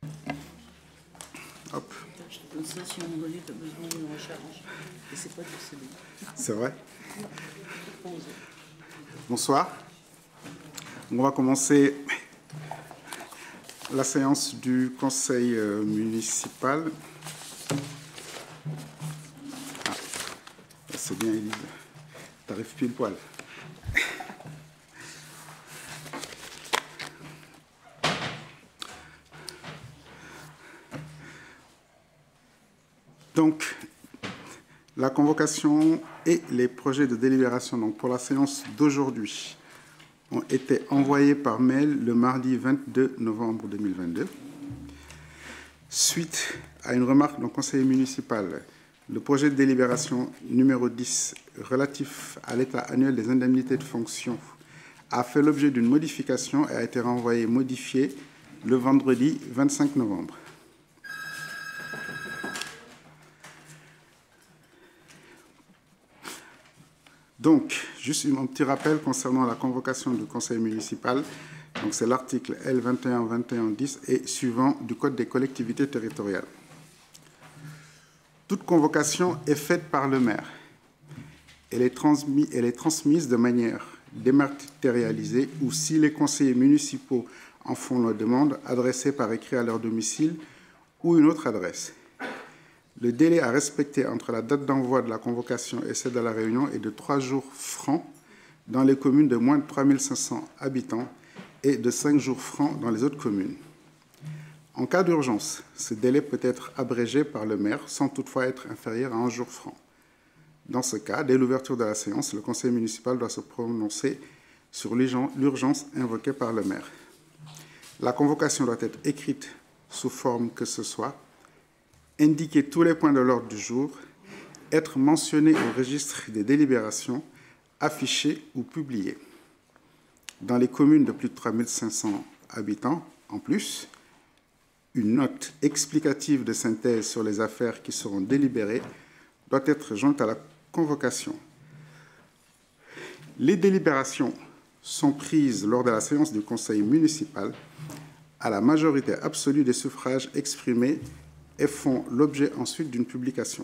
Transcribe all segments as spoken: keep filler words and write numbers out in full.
Hop. Je te donne ça si à un moment donné tu as besoin d'une recharge. Et c'est pas du C D. C'est vrai. Bonsoir. On va commencer la séance du conseil euh, municipal. Ah, c'est bien, Élise. T'arrives pile poil. Donc, la convocation et les projets de délibération donc, pour la séance d'aujourd'hui ont été envoyés par mail le mardi vingt-deux novembre deux mille vingt-deux. Suite à une remarque d'un conseiller municipal, le projet de délibération numéro dix relatif à l'état annuel des indemnités de fonction a fait l'objet d'une modification et a été renvoyé modifié le vendredi vingt-cinq novembre. Donc, juste un petit rappel concernant la convocation du conseil municipal. Donc, c'est l'article L vingt et un vingt et un dix et suivant du Code des collectivités territoriales. Toute convocation est faite par le maire. Elle est, transmis, elle est transmise de manière dématérialisée ou, si les conseillers municipaux en font la demande, adressée par écrit à leur domicile ou une autre adresse. Le délai à respecter entre la date d'envoi de la convocation et celle de la réunion est de trois jours francs dans les communes de moins de trois mille cinq cents habitants et de cinq jours francs dans les autres communes. En cas d'urgence, ce délai peut être abrégé par le maire sans toutefois être inférieur à un jour franc. Dans ce cas, dès l'ouverture de la séance, le conseil municipal doit se prononcer sur l'urgence invoquée par le maire. La convocation doit être écrite sous forme que ce soit, indiquer tous les points de l'ordre du jour, être mentionné au registre des délibérations, affiché ou publié. Dans les communes de plus de trois mille cinq cents habitants, en plus, une note explicative de synthèse sur les affaires qui seront délibérées doit être jointe à la convocation. Les délibérations sont prises lors de la séance du conseil municipal à la majorité absolue des suffrages exprimés et font l'objet ensuite d'une publication.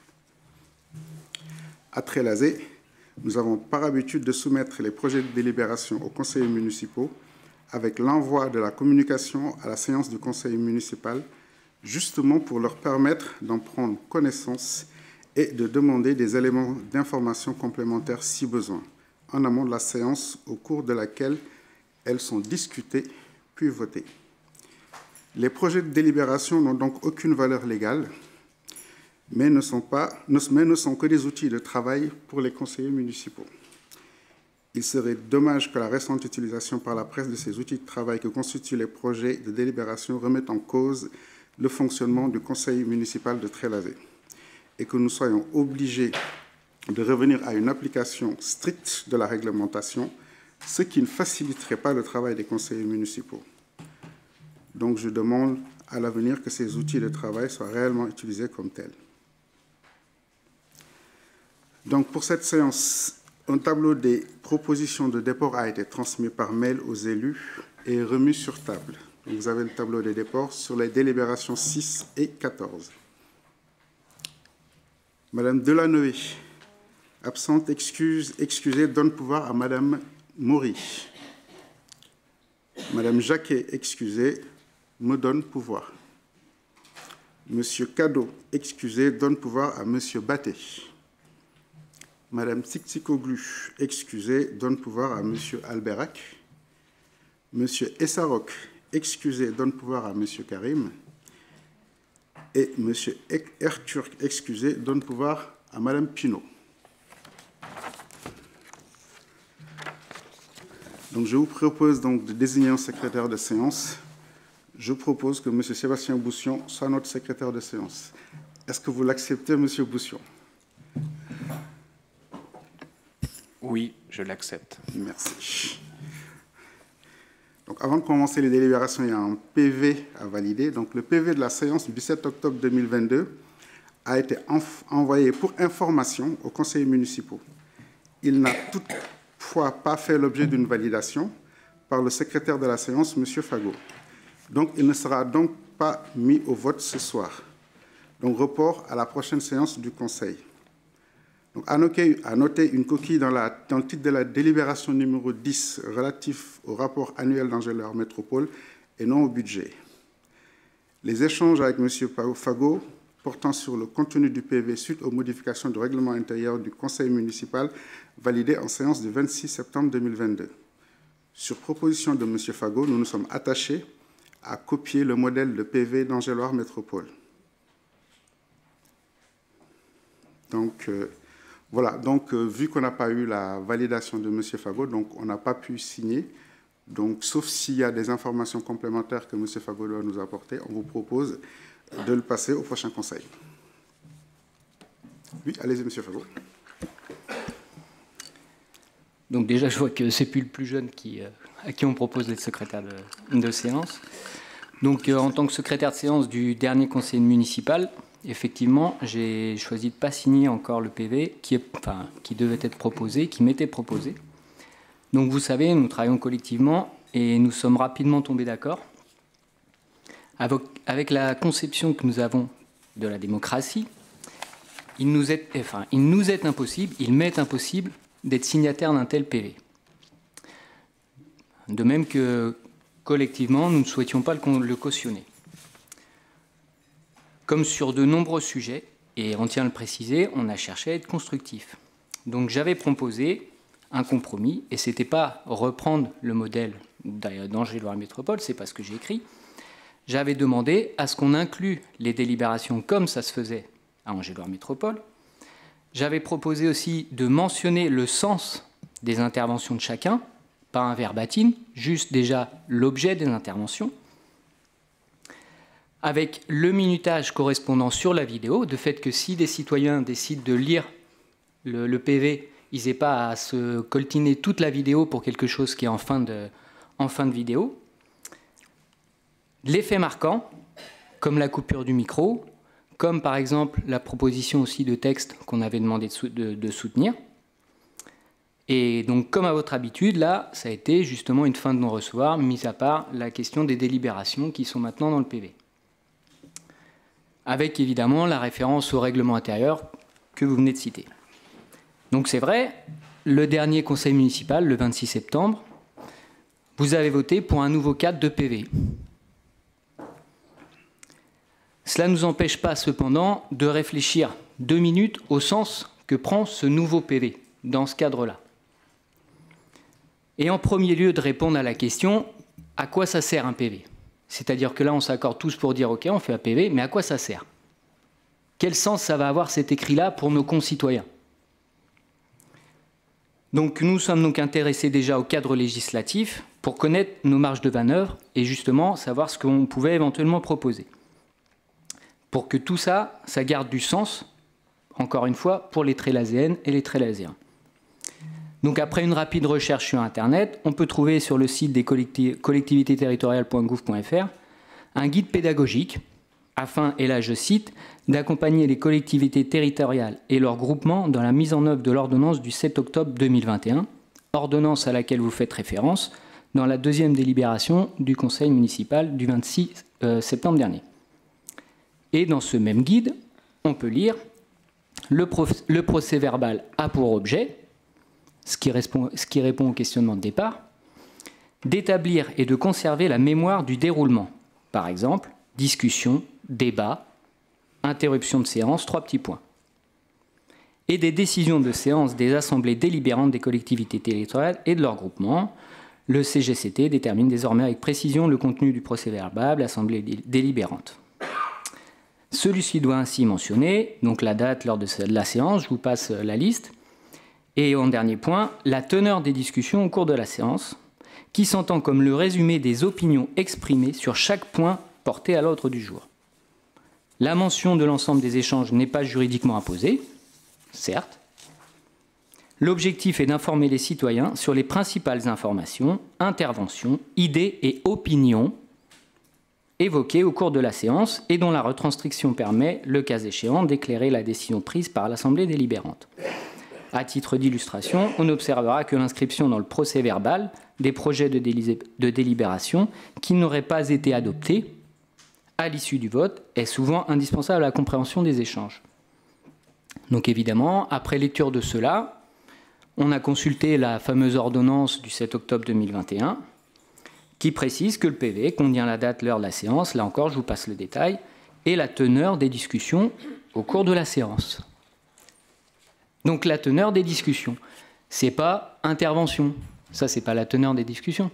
À Trélazé, nous avons par habitude de soumettre les projets de délibération aux conseillers municipaux avec l'envoi de la communication à la séance du conseil municipal, justement pour leur permettre d'en prendre connaissance et de demander des éléments d'information complémentaires si besoin, en amont de la séance au cours de laquelle elles sont discutées puis votées. Les projets de délibération n'ont donc aucune valeur légale, mais ne sont pas, mais ne sont que des outils de travail pour les conseillers municipaux. Il serait dommage que la récente utilisation par la presse de ces outils de travail que constituent les projets de délibération remette en cause le fonctionnement du conseil municipal de Trélazé et que nous soyons obligés de revenir à une application stricte de la réglementation, ce qui ne faciliterait pas le travail des conseillers municipaux. Donc, je demande à l'avenir que ces outils de travail soient réellement utilisés comme tels. Donc, pour cette séance, un tableau des propositions de déport a été transmis par mail aux élus et remis sur table. Donc, vous avez le tableau des déports sur les délibérations six et quatorze. Madame Delanoë, absente, excuse, excusée, donne pouvoir à Madame Maury. Madame Jacquet, excusée, me donne pouvoir. Monsieur Cadeau, excusé, donne pouvoir à Monsieur Batté. Madame Tsiktikoglu, excusé, donne pouvoir à Monsieur Alberac. Monsieur Essaroc, excusé, donne pouvoir à Monsieur Karim. Et Monsieur Erturk, excusé, donne pouvoir à Madame Pinault. Donc, je vous propose donc de désigner un secrétaire de séance. Je propose que M. Sébastien Boussion soit notre secrétaire de séance. Est-ce que vous l'acceptez, M. Boussion? Oui, je l'accepte. Merci. Donc, avant de commencer les délibérations, il y a un P V à valider. Donc, le P V de la séance du dix-sept octobre deux mille vingt-deux a été envoyé pour information aux conseillers municipaux. Il n'a toutefois pas fait l'objet d'une validation par le secrétaire de la séance, M. Fagot. Donc, il ne sera donc pas mis au vote ce soir. Donc, report à la prochaine séance du Conseil. Donc, à noter, à noter une coquille dans, la, dans le titre de la délibération numéro dix relatif au rapport annuel d'Angéleur Métropole et non au budget. Les échanges avec M. Fago portant sur le contenu du P V suite aux modifications du règlement intérieur du Conseil municipal validé en séance du vingt-six septembre deux mille vingt-deux. Sur proposition de M. Fago, nous nous sommes attachés à copier le modèle de P V d'Angéleur Métropole. Donc, euh, voilà. Donc, euh, vu qu'on n'a pas eu la validation de M. Fago, donc on n'a pas pu signer. Donc, sauf s'il y a des informations complémentaires que M. Fago doit nous apporter, on vous propose de le passer au prochain Conseil. Oui, allez-y, M. Fago. Donc déjà, je vois que c'est plus le plus jeune qui, euh, à qui on propose d'être secrétaire de, de séance. Donc, euh, en tant que secrétaire de séance du dernier conseil municipal, effectivement, j'ai choisi de ne pas signer encore le P V qui, est, enfin, qui devait être proposé, qui m'était proposé. Donc, vous savez, nous travaillons collectivement et nous sommes rapidement tombés d'accord avec, avec la conception que nous avons de la démocratie. Il nous est, enfin, il nous est impossible, il m'est impossible d'être signataire d'un tel P V. De même que, collectivement, nous ne souhaitions pas le cautionner. Comme sur de nombreux sujets, et on tient à le préciser, on a cherché à être constructif. Donc j'avais proposé un compromis, et ce n'était pas reprendre le modèle d'Angéleur Métropole, c'est pas ce que j'ai écrit. J'avais demandé à ce qu'on inclue les délibérations comme ça se faisait à Angéleur Métropole. J'avais proposé aussi de mentionner le sens des interventions de chacun, pas un verbatim, juste déjà l'objet des interventions, avec le minutage correspondant sur la vidéo, de fait que si des citoyens décident de lire le, le P V, ils n'aient pas à se coltiner toute la vidéo pour quelque chose qui est en fin de, en fin de vidéo. L'effet marquant, comme la coupure du micro, comme par exemple la proposition aussi de texte qu'on avait demandé de, de, de soutenir. Et donc, comme à votre habitude, là, ça a été justement une fin de non-recevoir, mis à part la question des délibérations qui sont maintenant dans le P V. Avec évidemment la référence au règlement intérieur que vous venez de citer. Donc c'est vrai, le dernier conseil municipal, le vingt-six septembre, vous avez voté pour un nouveau cadre de P V. Cela ne nous empêche pas cependant de réfléchir deux minutes au sens que prend ce nouveau P V dans ce cadre-là. Et en premier lieu de répondre à la question « à quoi ça sert un P V ?» C'est-à-dire que là, on s'accorde tous pour dire « ok, on fait un P V, mais à quoi ça sert ?» Quel sens ça va avoir cet écrit-là pour nos concitoyens? Donc nous sommes donc intéressés déjà au cadre législatif pour connaître nos marges de manœuvre et justement savoir ce qu'on pouvait éventuellement proposer. Pour que tout ça, ça garde du sens, encore une fois, pour les Trélaséennes et les Trélaséens. Donc après une rapide recherche sur Internet, on peut trouver sur le site des collectivités territoriales point gouv point F R un guide pédagogique afin, et là je cite, d'accompagner les collectivités territoriales et leurs groupements dans la mise en œuvre de l'ordonnance du sept octobre deux mille vingt et un, ordonnance à laquelle vous faites référence dans la deuxième délibération du Conseil municipal du vingt-six septembre dernier. Et dans ce même guide, on peut lire le, le procès-verbal a pour objet, ce qui, répond, ce qui répond au questionnement de départ, d'établir et de conserver la mémoire du déroulement. Par exemple, discussion, débat, interruption de séance, trois petits points. Et des décisions de séance des assemblées délibérantes des collectivités territoriales et de leurs groupements. Le C G C T détermine désormais avec précision le contenu du procès-verbal, l'assemblée délibérante. Celui-ci doit ainsi mentionner donc la date lors de la séance, je vous passe la liste. Et en dernier point, la teneur des discussions au cours de la séance, qui s'entend comme le résumé des opinions exprimées sur chaque point porté à l'ordre du jour. La mention de l'ensemble des échanges n'est pas juridiquement imposée, certes. L'objectif est d'informer les citoyens sur les principales informations, interventions, idées et opinions évoquées au cours de la séance et dont la retranscription permet, le cas échéant, d'éclairer la décision prise par l'Assemblée délibérante. À titre d'illustration, on observera que l'inscription dans le procès-verbal des projets de, délibération qui n'auraient pas été adoptés à l'issue du vote est souvent indispensable à la compréhension des échanges. Donc évidemment, après lecture de cela, on a consulté la fameuse ordonnance du sept octobre deux mille vingt et un qui précise que le P V contient la date, l'heure de la séance, là encore je vous passe le détail, et la teneur des discussions au cours de la séance. Donc la teneur des discussions, c'est pas intervention, ça c'est pas la teneur des discussions.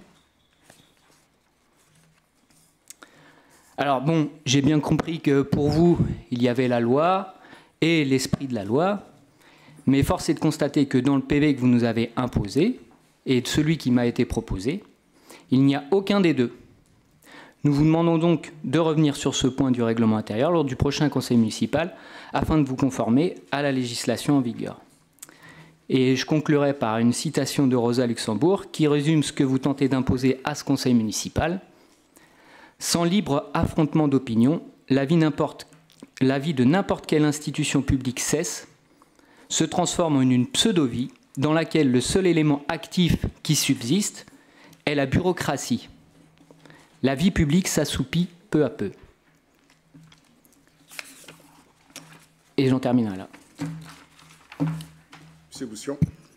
Alors bon, j'ai bien compris que pour vous, il y avait la loi et l'esprit de la loi, mais force est de constater que dans le P V que vous nous avez imposé et celui qui m'a été proposé, il n'y a aucun des deux. Nous vous demandons donc de revenir sur ce point du règlement intérieur lors du prochain conseil municipal afin de vous conformer à la législation en vigueur. Et je conclurai par une citation de Rosa Luxembourg qui résume ce que vous tentez d'imposer à ce conseil municipal. Sans libre affrontement d'opinion, la vie n'importe la vie de n'importe quelle institution publique cesse, se transforme en une pseudo-vie dans laquelle le seul élément actif qui subsiste est la bureaucratie. La vie publique s'assoupit peu à peu. Et j'en termine là. Monsieur Boussion.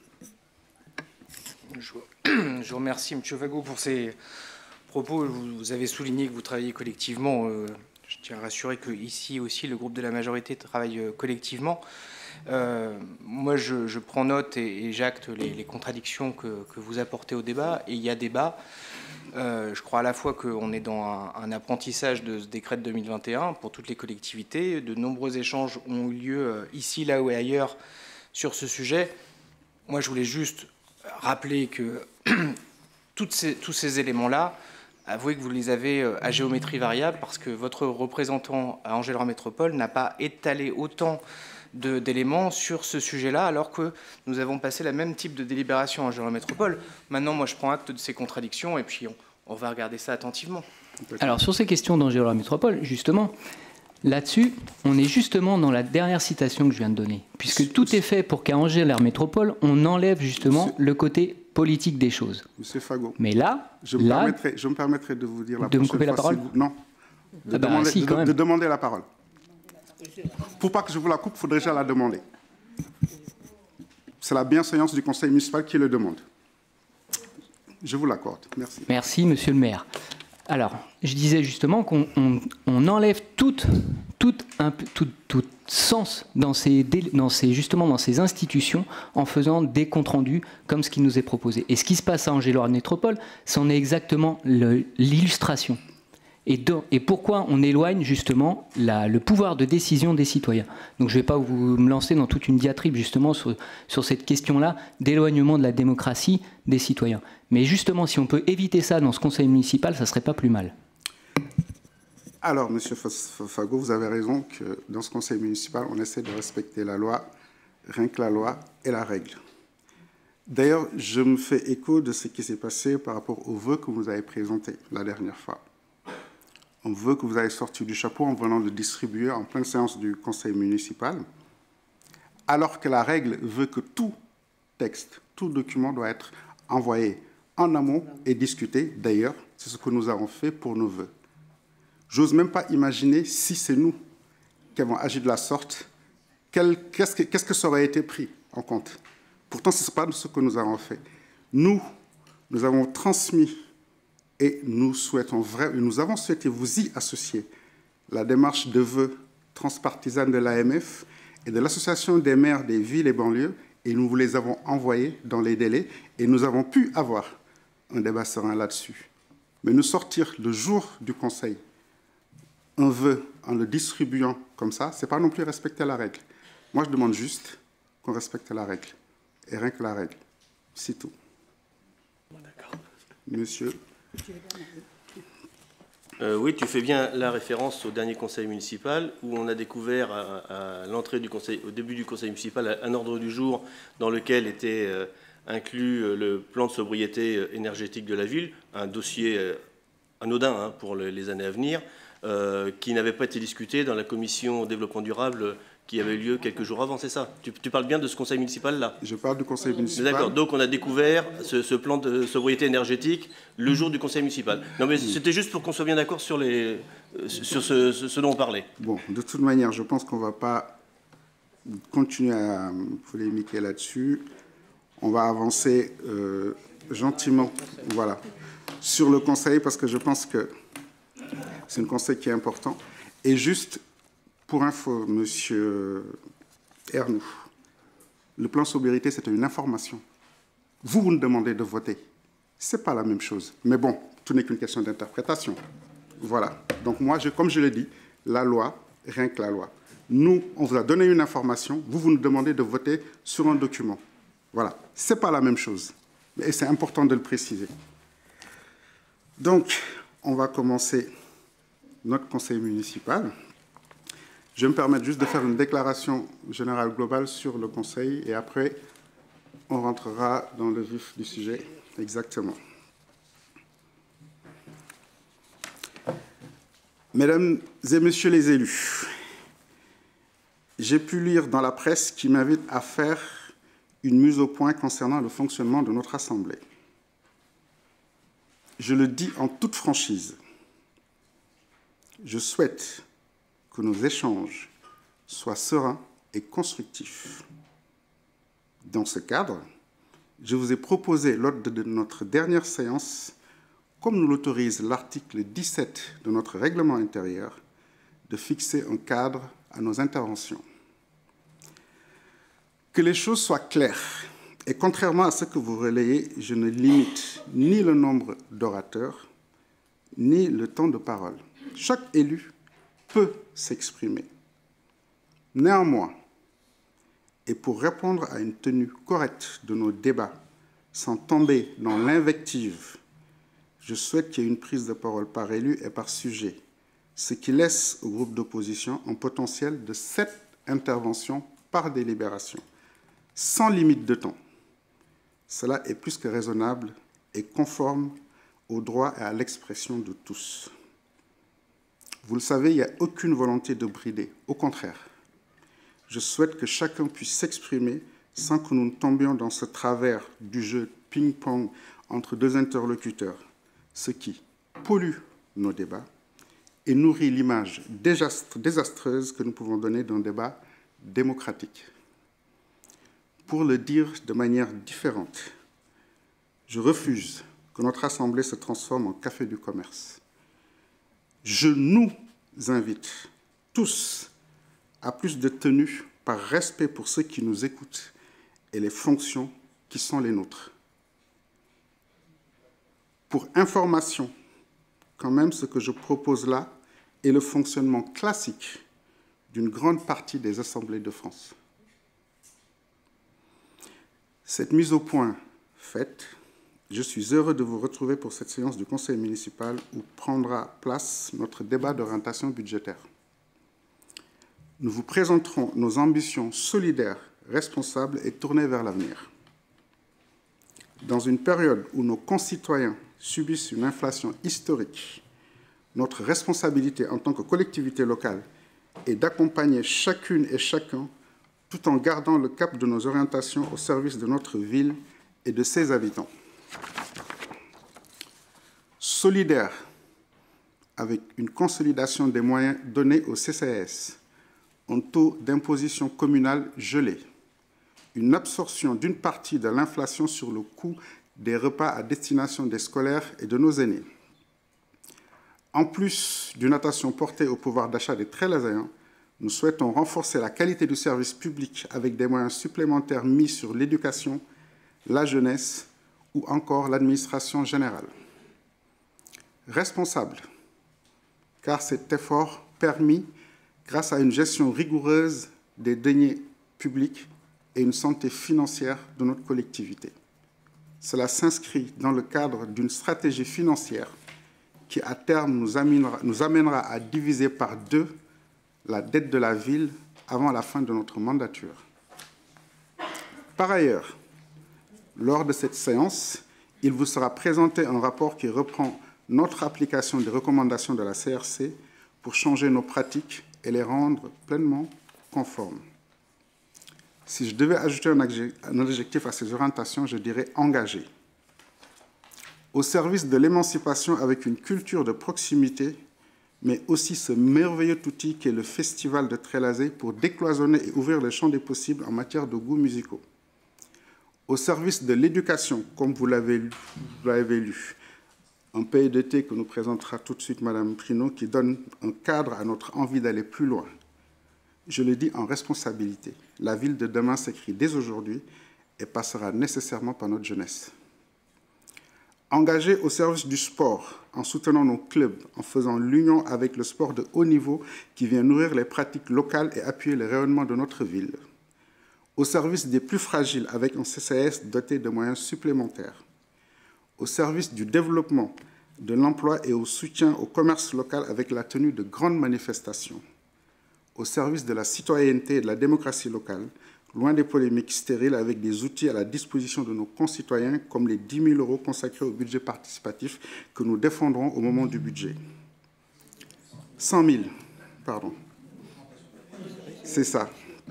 Je vous remercie, M. Vago, pour ces propos. Vous avez souligné que vous travaillez collectivement. Je tiens à rassurer qu'ici aussi, le groupe de la majorité travaille collectivement. Euh, moi, je, je prends note et, et j'acte les, les contradictions que, que vous apportez au débat. Et il y a débat. Euh, je crois à la fois qu'on est dans un, un apprentissage de ce décret de deux mille vingt et un pour toutes les collectivités. De nombreux échanges ont eu lieu ici, là ou ailleurs sur ce sujet. Moi, je voulais juste rappeler que toutes ces, tous ces éléments-là, avouez que vous les avez à géométrie variable parce que votre représentant à Angers-Loire Métropole n'a pas étalé autant d'éléments sur ce sujet-là, alors que nous avons passé le même type de délibération à Angers-Loire Métropole. Maintenant, moi, je prends acte de ces contradictions et puis on, on va regarder ça attentivement. Alors, sur ces questions d'Angers-Loire Métropole, justement, là-dessus, on est justement dans la dernière citation que je viens de donner, puisque tout est fait pour qu'à Angers-Loire Métropole, on enlève justement Monsieur... le côté politique des choses. Monsieur Fago. Mais là, je me, là, permettrai, je me permettrai de vous dire la de me couper la parole. Si vous, non, de, ah bah, demander, si, de, quand même. de demander la parole. Pour pas que je vous la coupe, il faudrait déjà la demander. C'est la bienséance du conseil municipal qui le demande. Je vous l'accorde. Merci. Merci, monsieur le maire. Alors, je disais justement qu'on on, on enlève tout, tout, un, tout, tout sens dans ces, dans ces, justement dans ces institutions en faisant des comptes rendus comme ce qui nous est proposé. Et ce qui se passe à Angers-Loire Métropole, c'en est exactement l'illustration. Et, et pourquoi on éloigne justement la, le pouvoir de décision des citoyens. Donc je ne vais pas vous me lancer dans toute une diatribe justement sur, sur cette question-là d'éloignement de la démocratie des citoyens. Mais justement, si on peut éviter ça dans ce conseil municipal, ça ne serait pas plus mal. Alors, monsieur Fago, vous avez raison que dans ce conseil municipal, on essaie de respecter la loi, rien que la loi et la règle. D'ailleurs, je me fais écho de ce qui s'est passé par rapport aux vœux que vous avez présentés la dernière fois. On veut que vous avez sorti du chapeau en venant le distribuer en pleine séance du conseil municipal, alors que la règle veut que tout texte, tout document doit être envoyé en amont et discuté. D'ailleurs, c'est ce que nous avons fait pour nos vœux. J'ose même pas imaginer si c'est nous qui avons agi de la sorte, qu'est-ce que, qu'est-ce que ça aurait été pris en compte. Pourtant, ce n'est pas ce que nous avons fait. Nous, nous avons transmis et nous souhaitons vrai, nous avons souhaité vous y associer la démarche de vœux transpartisane de l'A M F et de l'Association des maires des villes et banlieues, et nous vous les avons envoyés dans les délais, et nous avons pu avoir un débat serein là-dessus. Mais nous sortir le jour du conseil un vœu en le distribuant comme ça, ce n'est pas non plus respecter la règle. Moi, je demande juste qu'on respecte la règle, et rien que la règle. C'est tout. D'accord. Monsieur. Euh, oui, tu fais bien la référence au dernier conseil municipal où on a découvert à, à l'entrée du conseil, au début du conseil municipal, un ordre du jour dans lequel était euh, inclus le plan de sobriété énergétique de la ville, un dossier euh, anodin hein, pour le, les années à venir, euh, qui n'avait pas été discuté dans la commission développement durable qui avait eu lieu quelques jours avant, c'est ça? tu, tu parles bien de ce conseil municipal-là? Je parle du conseil municipal. D'accord, donc on a découvert ce, ce plan de sobriété énergétique le jour du conseil municipal. Non mais c'était juste pour qu'on soit bien d'accord sur les, sur ce, ce dont on parlait. Bon, de toute manière, je pense qu'on ne va pas continuer à polémiquer là-dessus. On va avancer euh, gentiment, voilà, sur le conseil, parce que je pense que c'est un conseil qui est important. Et juste pour info, monsieur Ernoult, le plan sobriété, c'était une information. Vous, vous nous demandez de voter. Ce n'est pas la même chose. Mais bon, tout n'est qu'une question d'interprétation. Voilà. Donc moi, je, comme je l'ai dit, la loi, rien que la loi. Nous, on vous a donné une information. Vous, vous nous demandez de voter sur un document. Voilà. Ce n'est pas la même chose. Et c'est important de le préciser. Donc, on va commencer notre conseil municipal. Je vais me permettre juste de faire une déclaration générale globale sur le conseil et après, on rentrera dans le vif du sujet exactement. Mesdames et messieurs les élus, j'ai pu lire dans la presse qui m'invite à faire une mise au point concernant le fonctionnement de notre Assemblée. Je le dis en toute franchise, je souhaite que nos échanges soient sereins et constructifs. Dans ce cadre, je vous ai proposé lors de notre dernière séance, comme nous l'autorise l'article dix-sept de notre règlement intérieur, de fixer un cadre à nos interventions. Que les choses soient claires, et contrairement à ce que vous relayez, je ne limite ni le nombre d'orateurs, ni le temps de parole. Chaque élu peut s'exprimer. Néanmoins, et pour répondre à une tenue correcte de nos débats, sans tomber dans l'invective, je souhaite qu'il y ait une prise de parole par élu et par sujet, ce qui laisse au groupe d'opposition un potentiel de sept interventions par délibération, sans limite de temps. Cela est plus que raisonnable et conforme au droit et à l'expression de tous. Vous le savez, il n'y a aucune volonté de brider. Au contraire, je souhaite que chacun puisse s'exprimer sans que nous ne tombions dans ce travers du jeu ping-pong entre deux interlocuteurs, ce qui pollue nos débats et nourrit l'image désastreuse que nous pouvons donner d'un débat démocratique. Pour le dire de manière différente, je refuse que notre Assemblée se transforme en café du commerce. Je nous invite tous à plus de tenue par respect pour ceux qui nous écoutent et les fonctions qui sont les nôtres. Pour information, quand même, ce que je propose là est le fonctionnement classique d'une grande partie des assemblées de France. Cette mise au point faite, je suis heureux de vous retrouver pour cette séance du Conseil municipal où prendra place notre débat d'orientation budgétaire. Nous vous présenterons nos ambitions solidaires, responsables et tournées vers l'avenir. Dans une période où nos concitoyens subissent une inflation historique, notre responsabilité en tant que collectivité locale est d'accompagner chacune et chacun tout en gardant le cap de nos orientations au service de notre ville et de ses habitants. Solidaire avec une consolidation des moyens donnés au C C S, un taux d'imposition communale gelé, une absorption d'une partie de l'inflation sur le coût des repas à destination des scolaires et de nos aînés. En plus d'une attention portée au pouvoir d'achat des très assaillants, nous souhaitons renforcer la qualité du service public avec des moyens supplémentaires mis sur l'éducation, la jeunesse ou encore l'administration générale. Responsable, car cet effort permis grâce à une gestion rigoureuse des deniers publics et une santé financière de notre collectivité. Cela s'inscrit dans le cadre d'une stratégie financière qui, à terme, nous amènera, nous amènera à diviser par deux la dette de la ville avant la fin de notre mandature. Par ailleurs, lors de cette séance, il vous sera présenté un rapport qui reprend notre application des recommandations de la C R C pour changer nos pratiques et les rendre pleinement conformes. Si je devais ajouter un adjectif à ces orientations, je dirais engagé. Au service de l'émancipation avec une culture de proximité, mais aussi ce merveilleux outil qu'est le Festival de Trélazé pour décloisonner et ouvrir le champ des possibles en matière de goûts musicaux. Au service de l'éducation, comme vous l'avez lu, un P E D T que nous présentera tout de suite Madame Pinault, qui donne un cadre à notre envie d'aller plus loin. Je le dis en responsabilité, la ville de demain s'écrit dès aujourd'hui et passera nécessairement par notre jeunesse. Engagé au service du sport, en soutenant nos clubs, en faisant l'union avec le sport de haut niveau qui vient nourrir les pratiques locales et appuyer le rayonnement de notre ville. Au service des plus fragiles avec un C C S doté de moyens supplémentaires. Au service du développement de l'emploi et au soutien au commerce local avec la tenue de grandes manifestations. Au service de la citoyenneté et de la démocratie locale, loin des polémiques stériles, avec des outils à la disposition de nos concitoyens, comme les dix mille euros consacrés au budget participatif que nous défendrons au moment du budget. cent mille, pardon. C'est ça.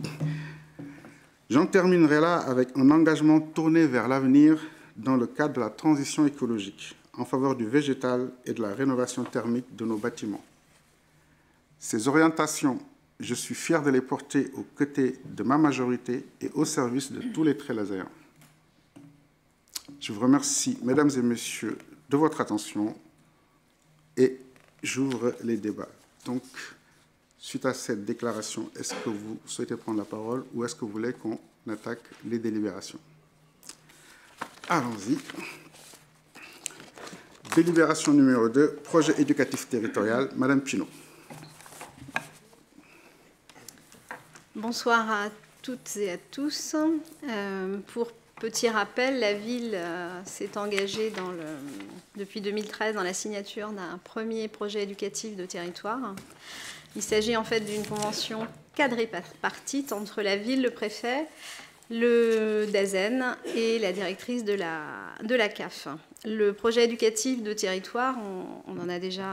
J'en terminerai là avec un engagement tourné vers l'avenir dans le cadre de la transition écologique, en faveur du végétal et de la rénovation thermique de nos bâtiments. Ces orientations, je suis fier de les porter aux côtés de ma majorité et au service de tous les Trélazéens. Je vous remercie, mesdames et messieurs, de votre attention et j'ouvre les débats. Donc, suite à cette déclaration, est-ce que vous souhaitez prendre la parole ou est-ce que vous voulez qu'on attaque les délibérations? Allons-y. Délibération numéro deux, projet éducatif territorial. Madame Pinault. Bonsoir à toutes et à tous. Euh, pour petit rappel, la ville euh, s'est engagée dans le, depuis deux mille treize dans la signature d'un premier projet éducatif de territoire. Il s'agit en fait d'une convention quadripartite entre la ville, le préfet, le DAZEN et la directrice de la, de la C A F. Le projet éducatif de territoire, on, on en a déjà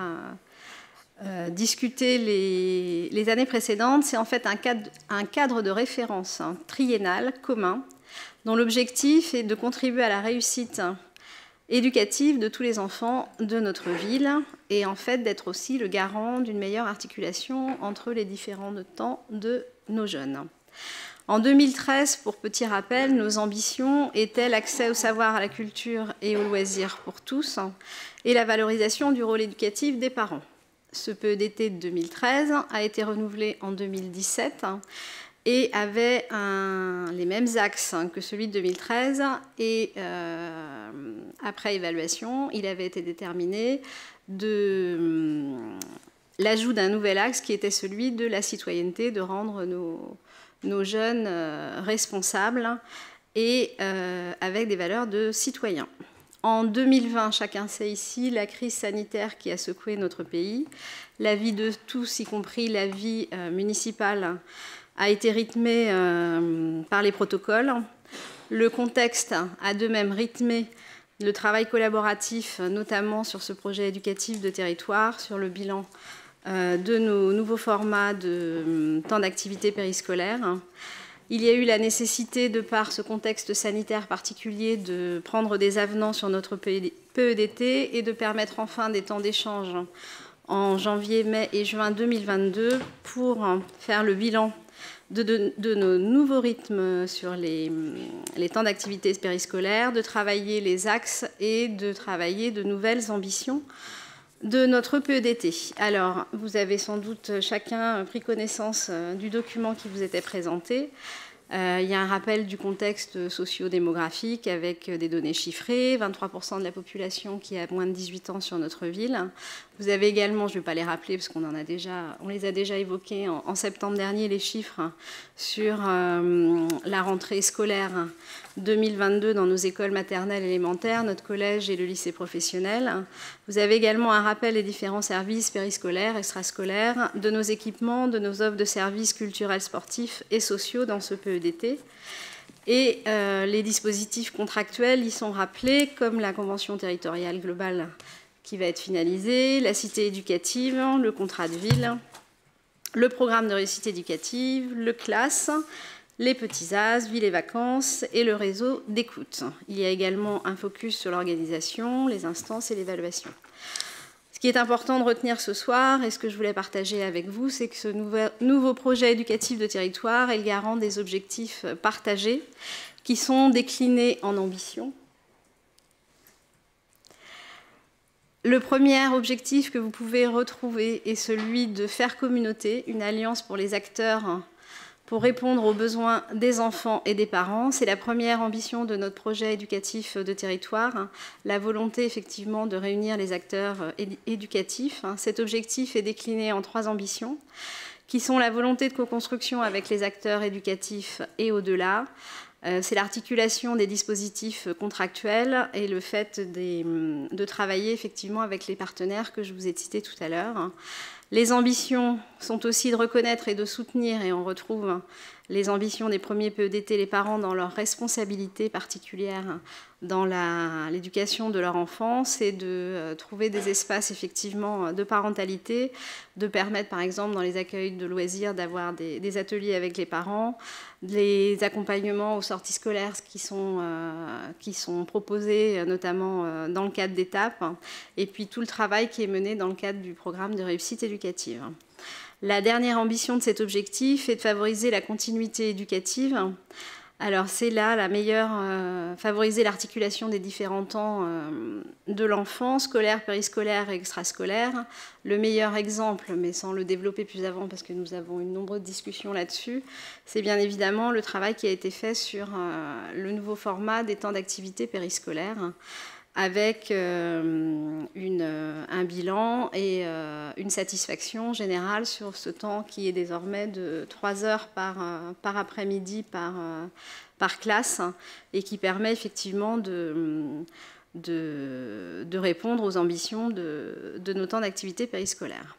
euh, discuté les, les années précédentes, c'est en fait un cadre, un cadre de référence hein, triennal commun dont l'objectif est de contribuer à la réussite éducative de tous les enfants de notre ville et en fait d'être aussi le garant d'une meilleure articulation entre les différents temps de nos jeunes. En deux mille treize, pour petit rappel, nos ambitions étaient l'accès au savoir, à la culture et aux loisirs pour tous et la valorisation du rôle éducatif des parents. Ce P E D T de deux mille treize a été renouvelé en deux mille dix-sept et avait un, les mêmes axes que celui de deux mille treize et euh, après évaluation, il avait été déterminé de euh, l'ajout d'un nouvel axe qui était celui de la citoyenneté, de rendre nos, nos jeunes euh, responsables et euh, avec des valeurs de citoyens. En deux mille vingt, chacun sait ici, la crise sanitaire qui a secoué notre pays, la vie de tous, y compris la vie euh, municipale, a été rythmée euh, par les protocoles. Le contexte a de même rythmé le travail collaboratif, notamment sur ce projet éducatif de territoire, sur le bilan euh, de nos nouveaux formats de euh, temps d'activité périscolaire. Il y a eu la nécessité, de par ce contexte sanitaire particulier, de prendre des avenants sur notre P E D T et de permettre enfin des temps d'échange en janvier, mai et juin deux mille vingt-deux pour faire le bilan de, de, de nos nouveaux rythmes sur les, les temps d'activité périscolaire, de travailler les axes et de travailler de nouvelles ambitions de notre P E D T. Alors, vous avez sans doute chacun pris connaissance du document qui vous était présenté. Euh, il y a un rappel du contexte socio-démographique avec des données chiffrées, vingt-trois pour cent de la population qui a moins de dix-huit ans sur notre ville. Vous avez également, je ne vais pas les rappeler parce qu'on en a déjà, on les a déjà évoqués en, en septembre dernier, les chiffres sur euh, la rentrée scolaire deux mille vingt-deux dans nos écoles maternelles élémentaires, notre collège et le lycée professionnel. Vous avez également un rappel des différents services périscolaires, extrascolaires, de nos équipements, de nos offres de services culturels, sportifs et sociaux dans ce P E D T. Et euh, les dispositifs contractuels y sont rappelés, comme la convention territoriale globale qui va être finalisée, la cité éducative, le contrat de ville, le programme de réussite éducative, le CLAS, les petits as, villes et vacances et le réseau d'écoute. Il y a également un focus sur l'organisation, les instances et l'évaluation. Ce Ce qui est important de retenir ce soir, et ce que je voulais partager avec vous, c'est que ce nouveau projet éducatif de territoire est le garant des objectifs partagés qui sont déclinés en ambition. Le premier objectif que vous pouvez retrouver est celui de faire communauté, une alliance pour les acteurs pour répondre aux besoins des enfants et des parents. C'est la première ambition de notre projet éducatif de territoire, la volonté effectivement de réunir les acteurs éducatifs. Cet objectif est décliné en trois ambitions, qui sont la volonté de co-construction avec les acteurs éducatifs et au-delà. C'est l'articulation des dispositifs contractuels et le fait des, de travailler effectivement avec les partenaires que je vous ai cités tout à l'heure. Les ambitions sont aussi de reconnaître et de soutenir, et on retrouve les ambitions des premiers P E D T, les parents dans leurs responsabilités particulières dans l'éducation de leur enfant, c'est de trouver des espaces effectivement de parentalité, de permettre par exemple dans les accueils de loisirs d'avoir des, des ateliers avec les parents, les accompagnements aux sorties scolaires qui sont, euh, qui sont proposés notamment euh, dans le cadre d'étapes, et puis tout le travail qui est mené dans le cadre du programme de réussite éducative. La dernière ambition de cet objectif est de favoriser la continuité éducative. Alors c'est là la meilleure, euh, favoriser l'articulation des différents temps euh, de l'enfant, scolaire, périscolaire et extrascolaire. Le meilleur exemple, mais sans le développer plus avant parce que nous avons une nombreuse discussion là-dessus, c'est bien évidemment le travail qui a été fait sur euh, le nouveau format des temps d'activité périscolaire, avec euh, une, un bilan et euh, une satisfaction générale sur ce temps qui est désormais de trois heures par, euh, par après-midi par, euh, par classe et qui permet effectivement de, de, de répondre aux ambitions de, de nos temps d'activité périscolaire.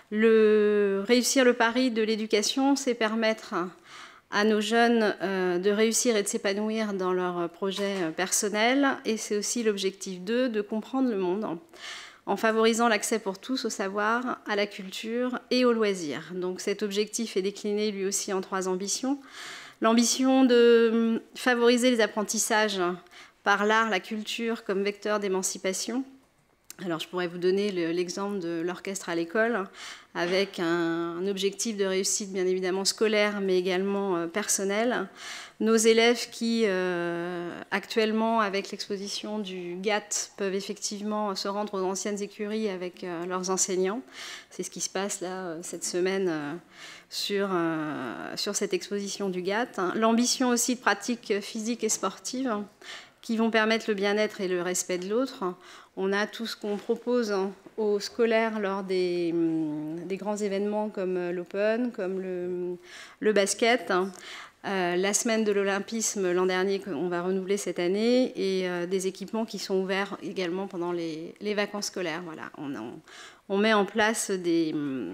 Le, réussir le pari de l'éducation, c'est permettre à nos jeunes euh, de réussir et de s'épanouir dans leurs projets personnels. Et c'est aussi l'objectif deux, de comprendre le monde en favorisant l'accès pour tous au savoir, à la culture et aux loisirs. Donc cet objectif est décliné lui aussi en trois ambitions. L'ambition de favoriser les apprentissages par l'art, la culture comme vecteur d'émancipation. Alors, je pourrais vous donner l'exemple de l'orchestre à l'école, avec un, un objectif de réussite, bien évidemment, scolaire, mais également euh, personnel. Nos élèves qui, euh, actuellement, avec l'exposition du G A T, peuvent effectivement se rendre aux anciennes écuries avec euh, leurs enseignants. C'est ce qui se passe, là, cette semaine, euh, sur, euh, sur cette exposition du G A T. L'ambition aussi de pratiques physiques et sportives qui vont permettre le bien-être et le respect de l'autre. On a tout ce qu'on propose aux scolaires lors des, des grands événements comme l'Open, comme le, le basket. Euh, la semaine de l'Olympisme l'an dernier, qu'on va renouveler cette année, et euh, des équipements qui sont ouverts également pendant les, les vacances scolaires. Voilà, on, on, on met en place des,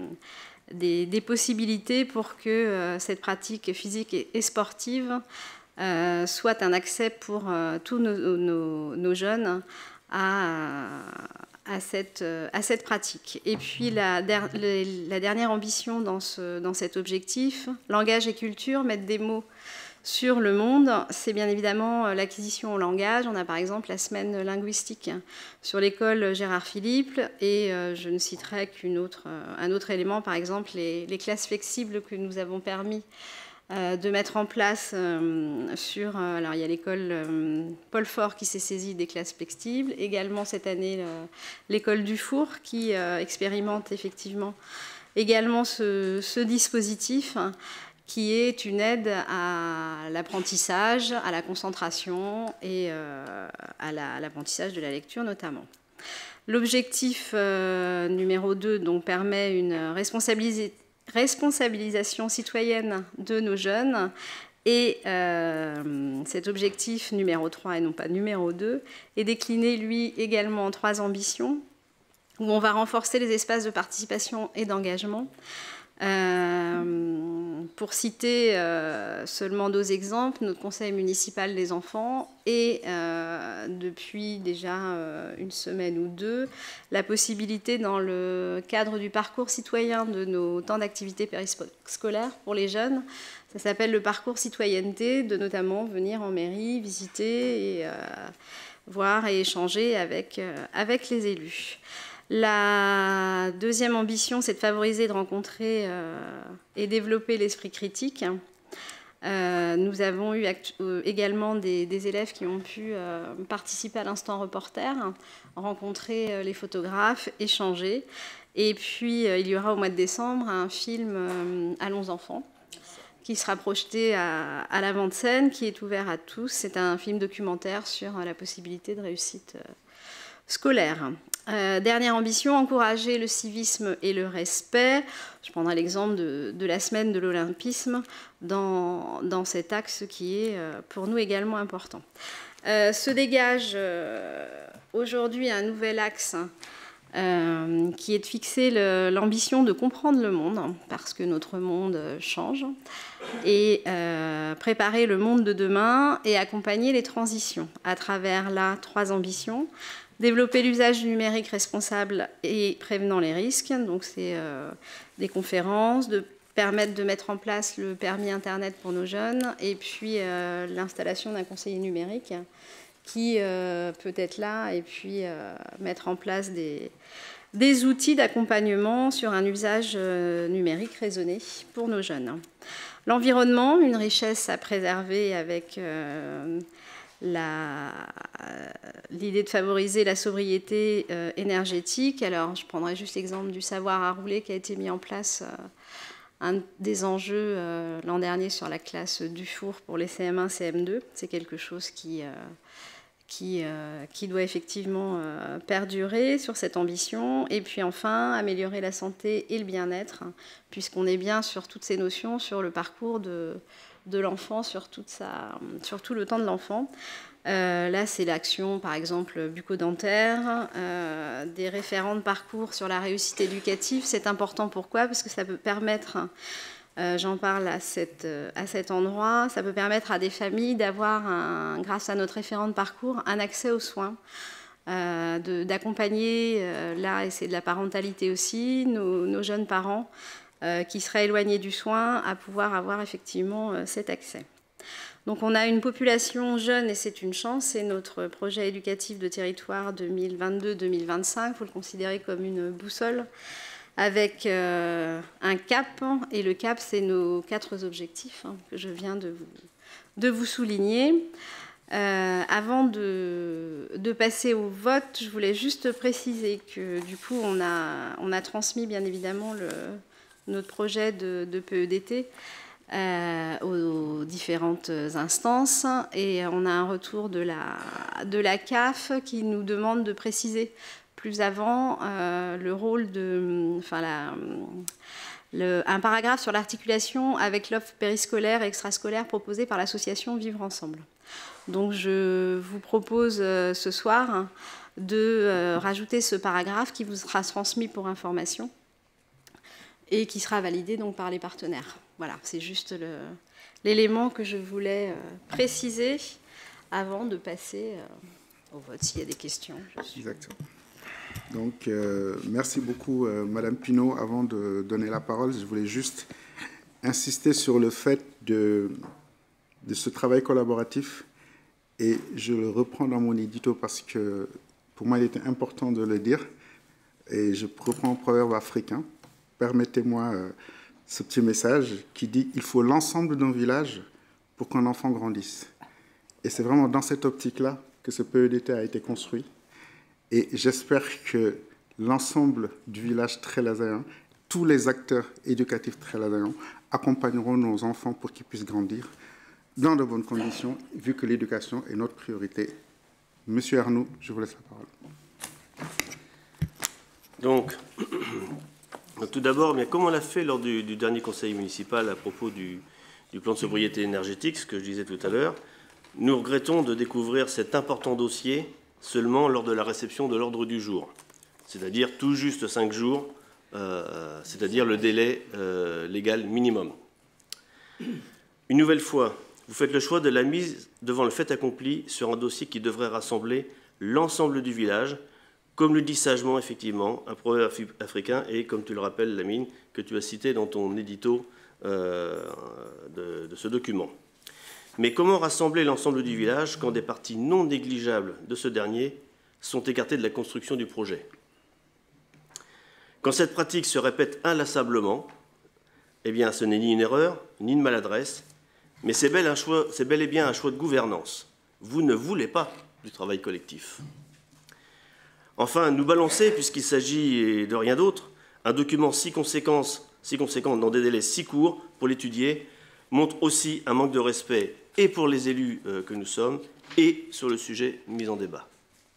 des, des possibilités pour que euh, cette pratique physique et, et sportive euh, soit un accès pour euh, tous nos, nos, nos jeunes À, à, cette, à cette pratique. Et puis la, la dernière ambition dans, ce, dans cet objectif, langage et culture, mettre des mots sur le monde, c'est bien évidemment l'acquisition au langage. On a par exemple la semaine linguistique sur l'école Gérard Philippe, et je ne citerai qu'un autre, un autre élément, par exemple les, les classes flexibles que nous avons permis de mettre en place euh, sur... Euh, alors, il y a l'école euh, Paul Fort qui s'est saisie des classes flexibles. Également, cette année, l'école Dufour qui euh, expérimente effectivement également ce, ce dispositif hein, qui est une aide à l'apprentissage, à la concentration et euh, à l'apprentissage de la lecture notamment. L'objectif euh, numéro deux donc, permet une responsabilisation responsabilisation citoyenne de nos jeunes, et euh, cet objectif numéro trois et non pas numéro deux est décliné lui également en trois ambitions où on va renforcer les espaces de participation et d'engagement. Euh, pour citer euh, seulement deux exemples, notre conseil municipal des enfants et euh, depuis déjà euh, une semaine ou deux, la possibilité dans le cadre du parcours citoyen de nos temps d'activité périscolaire pour les jeunes, ça s'appelle le parcours citoyenneté, de notamment venir en mairie, visiter et euh, voir et échanger avec, euh, avec les élus. La deuxième ambition, c'est de favoriser, de rencontrer euh, et développer l'esprit critique. Euh, nous avons eu euh, également des, des élèves qui ont pu euh, participer à l'instant reporter, rencontrer euh, les photographes, échanger. Et puis, euh, il y aura au mois de décembre un film euh, Allons enfants, qui sera projeté à, à l'avant-scène, qui est ouvert à tous. C'est un film documentaire sur euh, la possibilité de réussite euh, scolaire. Euh, dernière ambition, encourager le civisme et le respect. Je prendrai l'exemple de, de la semaine de l'Olympisme dans, dans cet axe qui est euh, pour nous également important. Euh, se dégage euh, aujourd'hui un nouvel axe euh, qui est de fixer l'ambition de comprendre le monde, parce que notre monde change, et euh, préparer le monde de demain et accompagner les transitions à travers là trois ambitions. Développer l'usage du numérique responsable et prévenant les risques, donc c'est euh, des conférences, de permettre de mettre en place le permis Internet pour nos jeunes, et puis euh, l'installation d'un conseiller numérique qui euh, peut être là, et puis euh, mettre en place des, des outils d'accompagnement sur un usage euh, numérique raisonné pour nos jeunes. L'environnement, une richesse à préserver avec... Euh, l'idée de favoriser la sobriété euh, énergétique. Alors, je prendrai juste l'exemple du savoir à rouler qui a été mis en place, euh, un des enjeux euh, l'an dernier sur la classe Dufour pour les C M un, C M deux. C'est quelque chose qui, euh, qui, euh, qui doit effectivement euh, perdurer sur cette ambition. Et puis enfin, améliorer la santé et le bien-être, puisqu'on est bien sur toutes ces notions, sur le parcours de... de l'enfant sur, sur tout le temps de l'enfant. Euh, là, c'est l'action, par exemple, bucco-dentaire, euh, des référents de parcours sur la réussite éducative. C'est important, pourquoi? Parce que ça peut permettre, euh, j'en parle à, cette, à cet endroit, ça peut permettre à des familles d'avoir, un, grâce à notre référent de parcours, un accès aux soins, euh, d'accompagner, euh, là, et c'est de la parentalité aussi, nos, nos jeunes parents, Euh, qui seraient éloignés du soin, à pouvoir avoir effectivement euh, cet accès. Donc on a une population jeune et c'est une chance, c'est notre projet éducatif de territoire deux mille vingt-deux deux mille vingt-cinq, il faut le considérer comme une boussole avec euh, un cap, et le cap c'est nos quatre objectifs hein, que je viens de vous, de vous souligner. Euh, avant de, de passer au vote, je voulais juste préciser que du coup on a, on a transmis bien évidemment le notre projet de, de P E D T euh, aux, aux différentes instances, et on a un retour de la, de la C A F qui nous demande de préciser plus avant euh, le rôle de... Enfin, la, le, un paragraphe sur l'articulation avec l'offre périscolaire et extrascolaire proposée par l'association Vivre Ensemble. Donc je vous propose euh, ce soir de euh, rajouter ce paragraphe qui vous sera transmis pour information et qui sera validé donc par les partenaires. Voilà, c'est juste l'élément que je voulais euh, préciser avant de passer euh, au vote, s'il y a des questions. Exactement. Donc, euh, merci beaucoup, euh, Madame Pinault. Avant de donner la parole, je voulais juste insister sur le fait de, de ce travail collaboratif, et je le reprends dans mon édito parce que pour moi, il était important de le dire, et je reprends un proverbe africain. Permettez-moi euh, ce petit message qui dit « Il faut l'ensemble d'un village pour qu'un enfant grandisse ». Et c'est vraiment dans cette optique-là que ce P E D T a été construit. Et j'espère que l'ensemble du village trélaséen, tous les acteurs éducatifs trélaséens accompagneront nos enfants pour qu'ils puissent grandir dans de bonnes conditions, vu que l'éducation est notre priorité. Monsieur Arnoux, je vous laisse la parole. Donc, Donc, tout d'abord, comme on l'a fait lors du, du dernier conseil municipal à propos du, du plan de sobriété énergétique, ce que je disais tout à l'heure, nous regrettons de découvrir cet important dossier seulement lors de la réception de l'ordre du jour, c'est-à-dire tout juste cinq jours, euh, c'est-à-dire le délai euh, légal minimum. Une nouvelle fois, vous faites le choix de la mise devant le fait accompli sur un dossier qui devrait rassembler l'ensemble du village, comme le dit sagement, effectivement, un proverbe africain, et comme tu le rappelles, Lamine, que tu as cité dans ton édito euh, de, de ce document. Mais comment rassembler l'ensemble du village quand des parties non négligeables de ce dernier sont écartées de la construction du projet? Quand cette pratique se répète inlassablement, eh bien, ce n'est ni une erreur, ni une maladresse, mais c'est bel, un choix, c'est bel et bien un choix de gouvernance. Vous ne voulez pas du travail collectif. Enfin, nous balancer, puisqu'il s'agit de rien d'autre, un document si conséquent, si conséquent dans des délais si courts pour l'étudier, montre aussi un manque de respect et pour les élus que nous sommes et sur le sujet mis en débat.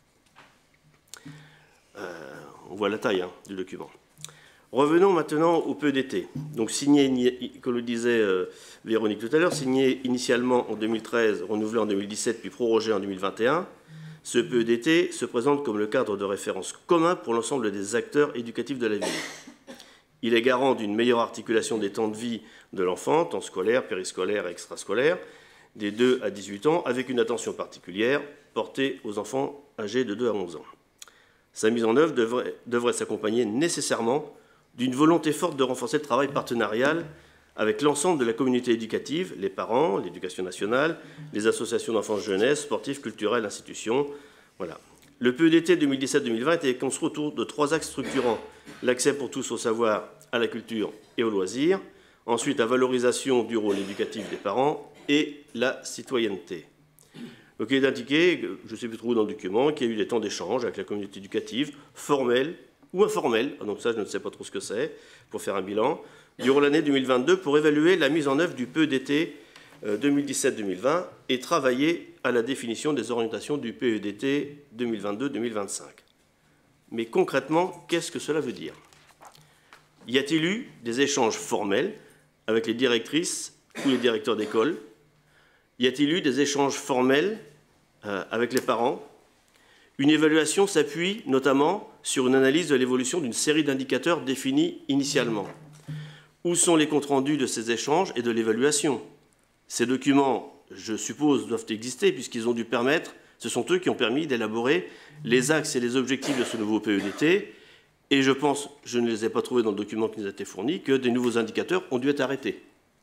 Euh, on voit la taille hein, du document. Revenons maintenant au P E D T. Donc signé, comme le disait euh, Véronique tout à l'heure, signé initialement en deux mille treize, renouvelé en deux mille dix-sept, puis prorogé en deux mille vingt et un, ce P E D T se présente comme le cadre de référence commun pour l'ensemble des acteurs éducatifs de la ville. Il est garant d'une meilleure articulation des temps de vie de l'enfant, temps scolaire, périscolaire et extrascolaire, des deux à dix-huit ans, avec une attention particulière portée aux enfants âgés de deux à onze ans. Sa mise en œuvre devrait, devrait s'accompagner nécessairement d'une volonté forte de renforcer le travail partenarial avec l'ensemble de la communauté éducative, les parents, l'éducation nationale, les associations d'enfants jeunesse, sportifs, culturelles, institutions. Voilà. Le P E D T deux mille dix-sept deux mille vingt était construit autour de trois axes structurants. L'accès pour tous au savoir, à la culture et aux loisirs. Ensuite, la valorisation du rôle éducatif des parents et la citoyenneté. Donc, il est indiqué, je ne sais plus trop où dans le document, qu'il y a eu des temps d'échange avec la communauté éducative, formels ou informels, donc ça je ne sais pas trop ce que c'est, pour faire un bilan, durant l'année deux mille vingt-deux pour évaluer la mise en œuvre du P E D T deux mille dix-sept deux mille vingt et travailler à la définition des orientations du P E D T deux mille vingt-deux deux mille vingt-cinq. Mais concrètement, qu'est-ce que cela veut dire? Y a-t-il eu des échanges formels avec les directrices ou les directeurs d'école? Y a-t-il eu des échanges formels euh, avec les parents? Une évaluation s'appuie notamment sur une analyse de l'évolution d'une série d'indicateurs définis initialement. Où sont les comptes rendus de ces échanges et de l'évaluation? Ces documents, je suppose, doivent exister puisqu'ils ont dû permettre, ce sont eux qui ont permis d'élaborer les axes et les objectifs de ce nouveau P E D T. Et je pense, je ne les ai pas trouvés dans le document qui nous a été fourni, que des nouveaux indicateurs ont dû être arrêtés.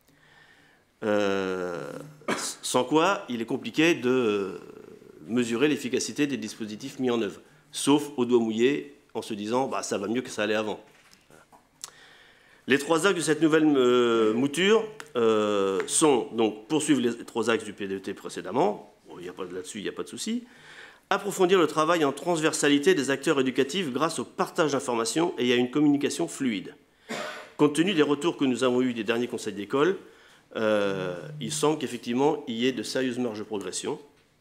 Euh, sans quoi, il est compliqué de mesurer l'efficacité des dispositifs mis en œuvre, sauf au doigt mouillé, en se disant bah, « ça va mieux que ça allait avant ». Les trois axes de cette nouvelle euh, mouture euh, sont donc poursuivre les trois axes du P E D T précédemment, bon, il y a pas là-dessus, il n'y a pas de souci, approfondir le travail en transversalité des acteurs éducatifs grâce au partage d'informations et à une communication fluide. Compte tenu des retours que nous avons eus des derniers conseils d'école, euh, il semble qu'effectivement il y ait de sérieuses marges de progression.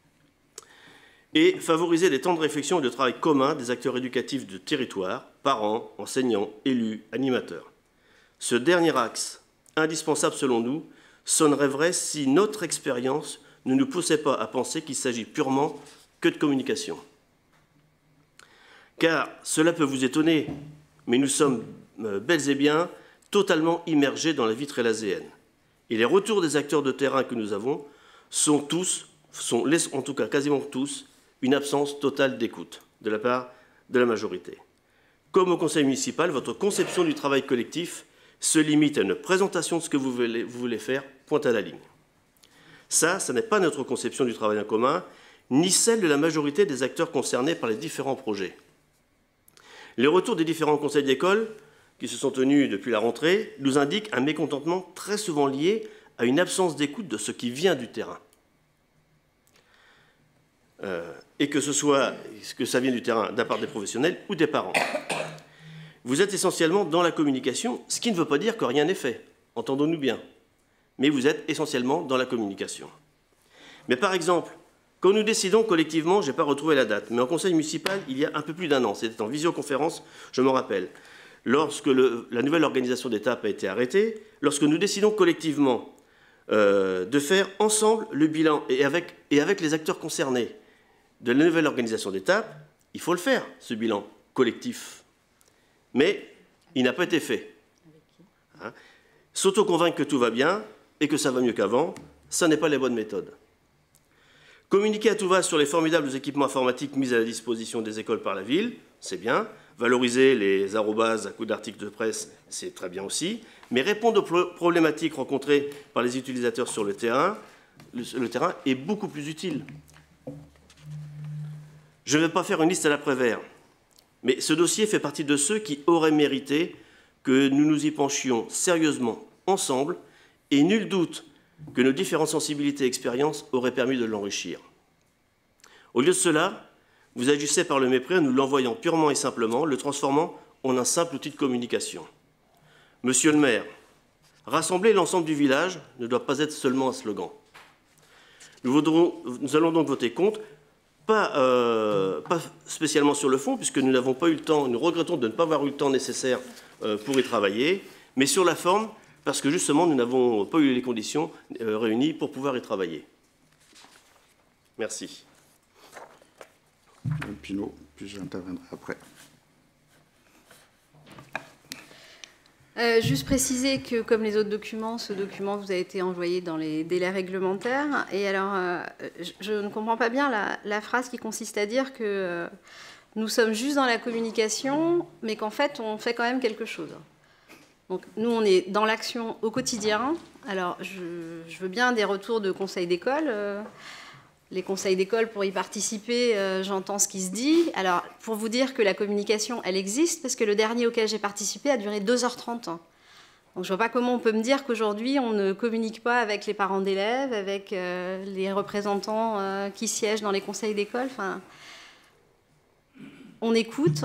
Et favoriser des temps de réflexion et de travail communs des acteurs éducatifs de territoire, parents, enseignants, élus, animateurs. Ce dernier axe, indispensable selon nous, sonnerait vrai si notre expérience ne nous poussait pas à penser qu'il s'agit purement que de communication. Car cela peut vous étonner, mais nous sommes euh, bel et bien totalement immergés dans la vie trélaséenne. Et les retours des acteurs de terrain que nous avons sont tous, sont en tout cas quasiment tous, une absence totale d'écoute de la part de la majorité. Comme au conseil municipal, votre conception du travail collectif se limite à une présentation de ce que vous voulez, vous voulez faire, point à la ligne. Ça, ça n'est pas notre conception du travail en commun, ni celle de la majorité des acteurs concernés par les différents projets. Les retours des différents conseils d'école qui se sont tenus depuis la rentrée nous indiquent un mécontentement très souvent lié à une absence d'écoute de ce qui vient du terrain. Euh, et que ce soit que ça vienne du terrain d'un part des professionnels ou des parents. Vous êtes essentiellement dans la communication, ce qui ne veut pas dire que rien n'est fait, entendons-nous bien, mais vous êtes essentiellement dans la communication. Mais par exemple, quand nous décidons collectivement, je n'ai pas retrouvé la date, mais en conseil municipal, il y a un peu plus d'un an, c'était en visioconférence, je me rappelle, lorsque le, la nouvelle organisation d'étape a été arrêtée, lorsque nous décidons collectivement euh, de faire ensemble le bilan et avec, et avec les acteurs concernés de la nouvelle organisation d'étape, il faut le faire, ce bilan collectif. Mais il n'a pas été fait. Hein? S'auto-convaincre que tout va bien et que ça va mieux qu'avant, ça n'est pas la bonne méthode. Communiquer à tout va sur les formidables équipements informatiques mis à la disposition des écoles par la ville, c'est bien. Valoriser les arrobases à coups d'articles de presse, c'est très bien aussi. Mais répondre aux problématiques rencontrées par les utilisateurs sur le terrain, le, le terrain est beaucoup plus utile. Je ne vais pas faire une liste à l'après-vert, Mais ce dossier fait partie de ceux qui auraient mérité que nous nous y penchions sérieusement ensemble, et nul doute que nos différentes sensibilités et expériences auraient permis de l'enrichir. Au lieu de cela, vous agissez par le mépris en nous l'envoyant purement et simplement, le transformant en un simple outil de communication. Monsieur le maire, rassembler l'ensemble du village ne doit pas être seulement un slogan. Nous, voterons, nous allons donc voter contre, pas, euh, pas spécialement sur le fond, puisque nous n'avons pas eu le temps, nous regrettons de ne pas avoir eu le temps nécessaire euh, pour y travailler, mais sur la forme, parce que justement nous n'avons pas eu les conditions euh, réunies pour pouvoir y travailler. Merci. Madame Pinault, puis j'interviendrai après. Euh, juste préciser que, comme les autres documents, ce document vous a été envoyé dans les délais réglementaires. Et alors, euh, je, je ne comprends pas bien la, la phrase qui consiste à dire que euh, nous sommes juste dans la communication, mais qu'en fait, on fait quand même quelque chose. Donc, nous, on est dans l'action au quotidien. Alors, je, je veux bien des retours de conseils d'école. Euh, les conseils d'école, pour y participer, euh, j'entends ce qui se dit. Alors, pour vous dire que la communication, elle existe, parce que le dernier auquel j'ai participé a duré deux heures trente. Donc, je ne vois pas comment on peut me dire qu'aujourd'hui, on ne communique pas avec les parents d'élèves, avec euh, les représentants euh, qui siègent dans les conseils d'école. Enfin, on écoute.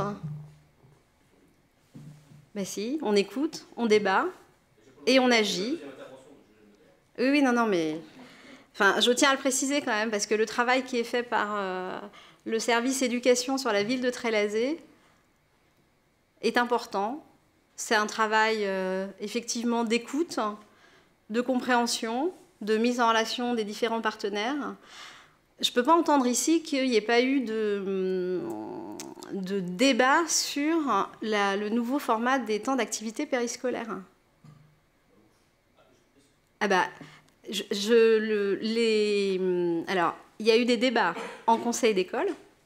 Ben si, on écoute, on débat et on agit. Oui, oui, non, non, mais... Enfin, je tiens à le préciser quand même, parce que le travail qui est fait par euh, le service éducation sur la ville de Trélazé est important. C'est un travail euh, effectivement d'écoute, de compréhension, de mise en relation des différents partenaires. Je ne peux pas entendre ici qu'il n'y ait pas eu de, de débat sur la, le nouveau format des temps d'activité périscolaire. Ah bah... Je, je, le, les, alors, il y a eu des débats en conseil d'école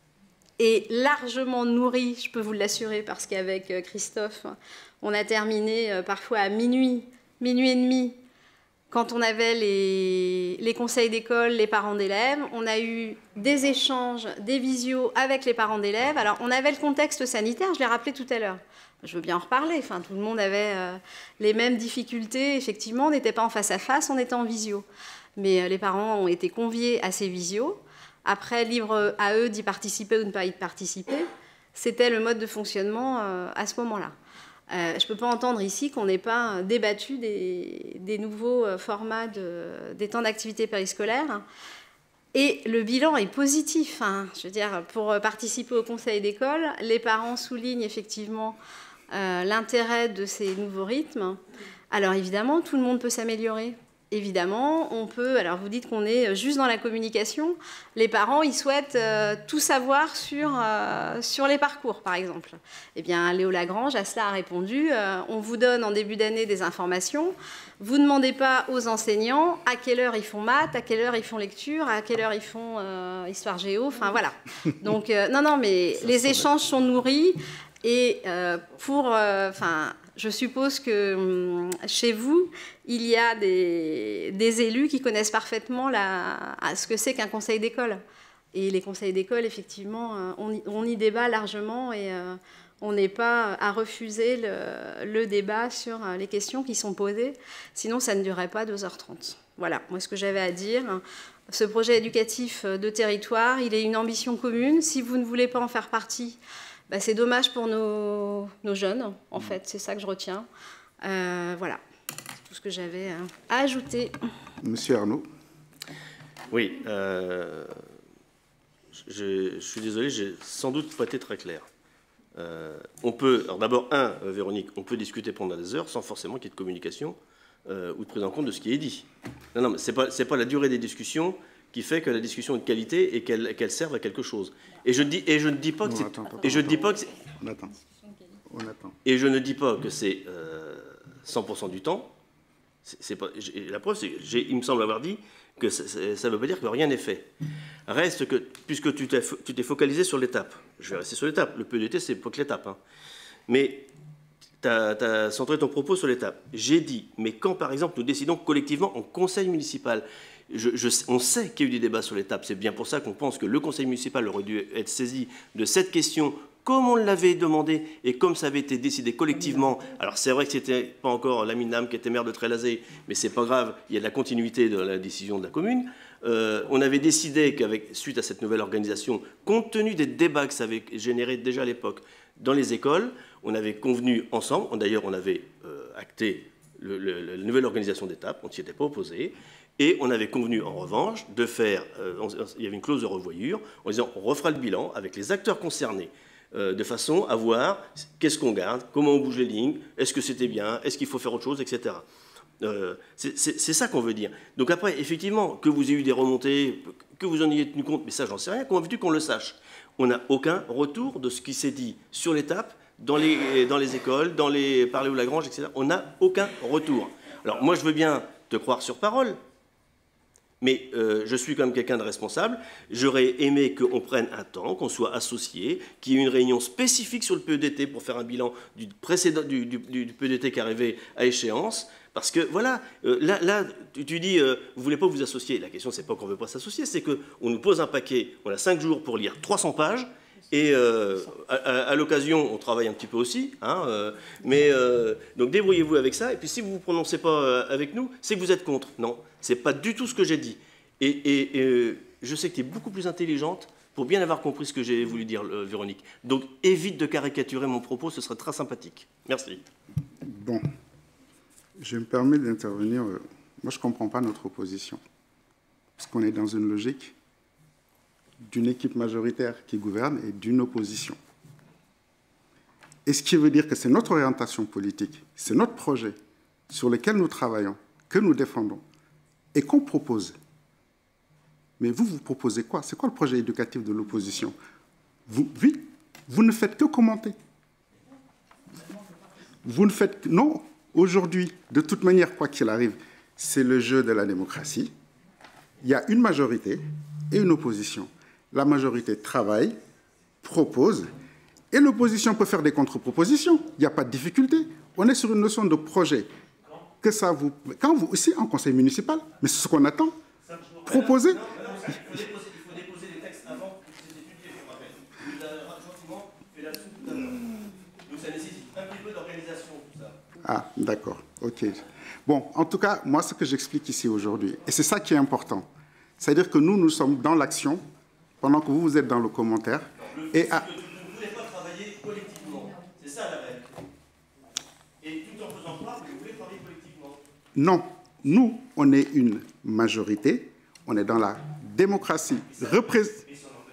et largement nourris, je peux vous l'assurer, parce qu'avec Christophe, on a terminé parfois à minuit, minuit et demi, quand on avait les, les conseils d'école, les parents d'élèves. On a eu des échanges, des visios avec les parents d'élèves. Alors, on avait le contexte sanitaire, je l'ai rappelé tout à l'heure. Je veux bien en reparler. Enfin, tout le monde avait euh, les mêmes difficultés. Effectivement, on n'était pas en face à face, on était en visio. Mais euh, les parents ont été conviés à ces visios. Après, libre à eux d'y participer ou de ne pas y participer. C'était le mode de fonctionnement euh, à ce moment-là. Euh, je ne peux pas entendre ici qu'on n'ait pas débattu des, des nouveaux formats de, des temps d'activité périscolaire. Et le bilan est positif. Hein. Je veux dire, pour participer au conseil d'école, les parents soulignent effectivement Euh, l'intérêt de ces nouveaux rythmes. Alors évidemment, tout le monde peut s'améliorer. Évidemment, on peut... Alors vous dites qu'on est juste dans la communication. Les parents, ils souhaitent euh, tout savoir sur, euh, sur les parcours, par exemple. Eh bien, Léo Lagrange, à cela a répondu, euh, on vous donne en début d'année des informations. Vous ne demandez pas aux enseignants à quelle heure ils font maths, à quelle heure ils font lecture, à quelle heure ils font euh, histoire géo. Enfin, voilà. Donc, euh, non, non, mais Ça les échanges sont nourris. Et euh, pour, enfin, euh, je suppose que hum, chez vous, il y a des, des élus qui connaissent parfaitement la, ce que c'est qu'un conseil d'école. Et les conseils d'école, effectivement, euh, on, y, on y débat largement et euh, on n'est pas à refuser le, le débat sur les questions qui sont posées. Sinon, ça ne durerait pas deux heures trente. Voilà, moi, ce que j'avais à dire. Ce projet éducatif de territoire, il est une ambition commune. Si vous ne voulez pas en faire partie, bah, c'est dommage pour nos, nos jeunes, en fait, c'est ça que je retiens. Euh, voilà, c'est tout ce que j'avais à ajouter. Monsieur Arnaud. Oui, euh, je, je suis désolé, j'ai sans doute pas été très clair. Euh, on peut, alors d'abord, un, euh, Véronique, on peut discuter pendant des heures sans forcément qu'il y ait de communication euh, ou de prise en compte de ce qui est dit. Non, non, mais ce n'est pas, c'est pas la durée des discussions qui fait que la discussion est de qualité et qu'elle qu'elle serve à quelque chose. Et je, dis, et je ne dis pas que c'est... Et je ne dis pas que c'est... On attend. On attend. Et je ne dis pas que c'est euh, cent pour cent du temps. C'est pas, la preuve, c'est il me semble avoir dit que ça ne veut pas dire que rien n'est fait. Reste que, puisque tu t'es focalisé sur l'étape, je vais rester sur l'étape. Le P E D T, c'est pas que l'étape. Hein. Mais tu as, as centré ton propos sur l'étape. J'ai dit, mais quand, par exemple, nous décidons collectivement en conseil municipal, Je, je, on sait qu'il y a eu des débats sur l'étape. C'est bien pour ça qu'on pense que le conseil municipal aurait dû être saisi de cette question comme on l'avait demandé et comme ça avait été décidé collectivement. Alors c'est vrai que c'était pas encore Lamine Nam qui était maire de Trélazé, mais c'est pas grave, il y a de la continuité de la décision de la commune. Euh, on avait décidé qu'avec suite à cette nouvelle organisation, compte tenu des débats que ça avait généré déjà à l'époque dans les écoles, on avait convenu ensemble, d'ailleurs on avait euh, acté le, le, la nouvelle organisation d'étape, on ne s'y était pas opposé, et on avait convenu en revanche de faire, euh, il y avait une clause de revoyure, en disant on refera le bilan avec les acteurs concernés, euh, de façon à voir qu'est-ce qu'on garde, comment on bouge les lignes, est-ce que c'était bien, est-ce qu'il faut faire autre chose, et cetera. Euh, c'est ça qu'on veut dire. Donc après, effectivement, que vous ayez eu des remontées, que vous en ayez tenu compte, mais ça, j'en sais rien, qu'on a vu qu'on le sache. On n'a aucun retour de ce qui s'est dit sur l'étape, dans les, dans les écoles, dans les Parler ou Lagrange, et cetera. On n'a aucun retour. Alors moi, je veux bien te croire sur parole, mais euh, je suis quand même quelqu'un de responsable. J'aurais aimé qu'on prenne un temps, qu'on soit associés, qu'il y ait une réunion spécifique sur le P E D T pour faire un bilan du, précédent, du, du, du P E D T qui arrivait à échéance. Parce que, voilà, euh, là, là, tu, tu dis, euh, vous ne voulez pas vous associer. La question, c'est pas qu'on ne veut pas s'associer, c'est qu'on nous pose un paquet, on a cinq jours pour lire trois cents pages, et euh, à, à, à l'occasion, on travaille un petit peu aussi, hein, euh, mais euh, donc débrouillez-vous avec ça, et puis si vous ne vous prononcez pas euh, avec nous, c'est que vous êtes contre. Non, ce n'est pas du tout ce que j'ai dit. Et, et, et euh, je sais que tu es beaucoup plus intelligente pour bien avoir compris ce que j'ai voulu dire, euh, Véronique. Donc évite de caricaturer mon propos, ce serait très sympathique. Merci. Bon. Je me permets d'intervenir. Moi, je ne comprends pas notre opposition. Parce qu'on est dans une logique d'une équipe majoritaire qui gouverne et d'une opposition. Et ce qui veut dire que c'est notre orientation politique, c'est notre projet sur lequel nous travaillons, que nous défendons et qu'on propose. Mais vous, vous proposez quoi? C'est quoi le projet éducatif de l'opposition? Vous, oui, vous ne faites que commenter. Vous ne faites que... Non. Aujourd'hui, de toute manière, quoi qu'il arrive, c'est le jeu de la démocratie. Il y a une majorité et une opposition. La majorité travaille, propose, et l'opposition peut faire des contre-propositions. Il n'y a pas de difficulté. On est sur une notion de projet. Que ça vous... Quand vous aussi en conseil municipal, mais c'est ce qu'on attend. Proposer. Il faut déposer les textes avant que vous étudiez, je vous rappelle. Vous avez gentiment fait là-dessus tout à l'heure. Donc ça nécessite un petit peu d'organisation, tout ça. Ah, d'accord, ok. Bon, en tout cas, moi, ce que j'explique ici aujourd'hui, et c'est ça qui est important, c'est-à-dire que nous, nous sommes dans l'action, pendant que vous, vous êtes dans le commentaire. Le et à... que vous ne voulez pas travailler collectivement, c'est ça la règle. Et tout en faisant croire que vous voulez travailler collectivement. Non, nous, on est une majorité, on est dans la démocratie représentative.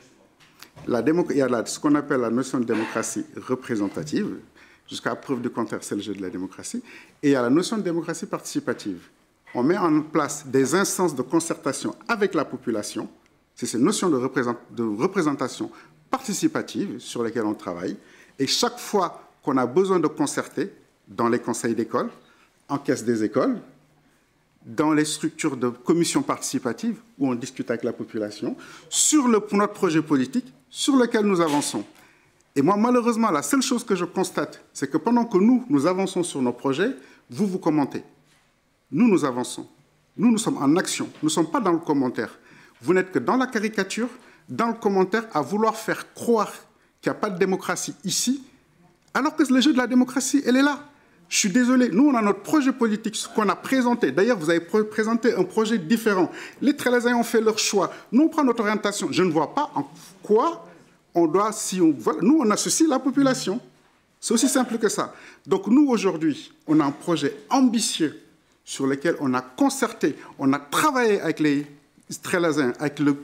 La démo... Il y a là, ce qu'on appelle la notion de démocratie représentative. Jusqu'à preuve du contraire, c'est le jeu de la démocratie. Et il y a la notion de démocratie participative. On met en place des instances de concertation avec la population. C'est ces notions de, représent... de représentation participative sur lesquelles on travaille. Et chaque fois qu'on a besoin de concerter, dans les conseils d'école, en caisse des écoles, dans les structures de commissions participatives, où on discute avec la population, sur le... notre projet politique, sur lequel nous avançons. Et moi, malheureusement, la seule chose que je constate, c'est que pendant que nous, nous avançons sur nos projets, vous, vous commentez. Nous, nous avançons. Nous, nous sommes en action. Nous ne sommes pas dans le commentaire. Vous n'êtes que dans la caricature, dans le commentaire, à vouloir faire croire qu'il n'y a pas de démocratie ici, alors que le jeu de la démocratie, elle est là. Je suis désolé. Nous, on a notre projet politique, ce qu'on a présenté. D'ailleurs, vous avez présenté un projet différent. Les Trélaisiens ont fait leur choix. Nous, on prend notre orientation. Je ne vois pas en quoi... On doit, si on, voilà, nous, on associe la population. C'est aussi simple que ça. Donc, nous, aujourd'hui, on a un projet ambitieux sur lequel on a concerté, on a travaillé avec les Trélaisiens, avec le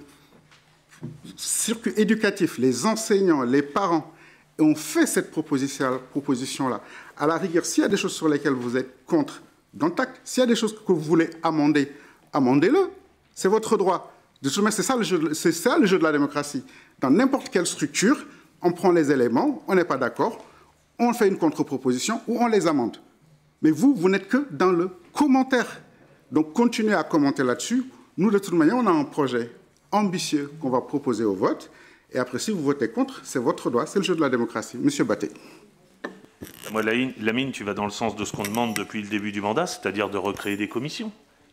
circuit éducatif, les enseignants, les parents, et on fait cette proposition-là. À la rigueur, s'il y a des choses sur lesquelles vous êtes contre, dans le tact, s'il y a des choses que vous voulez amender, amendez-le. C'est votre droit. De toute manière, c'est ça, c'est ça le jeu de la démocratie. Dans n'importe quelle structure, on prend les éléments, on n'est pas d'accord, on fait une contre-proposition ou on les amende. Mais vous, vous n'êtes que dans le commentaire. Donc, continuez à commenter là-dessus. Nous, de toute manière, on a un projet ambitieux qu'on va proposer au vote. Et après, si vous votez contre, c'est votre droit, c'est le jeu de la démocratie. Monsieur Batté. Moi, Lamine, tu vas dans le sens de ce qu'on demande depuis le début du mandat, c'est-à-dire de recréer des commissions.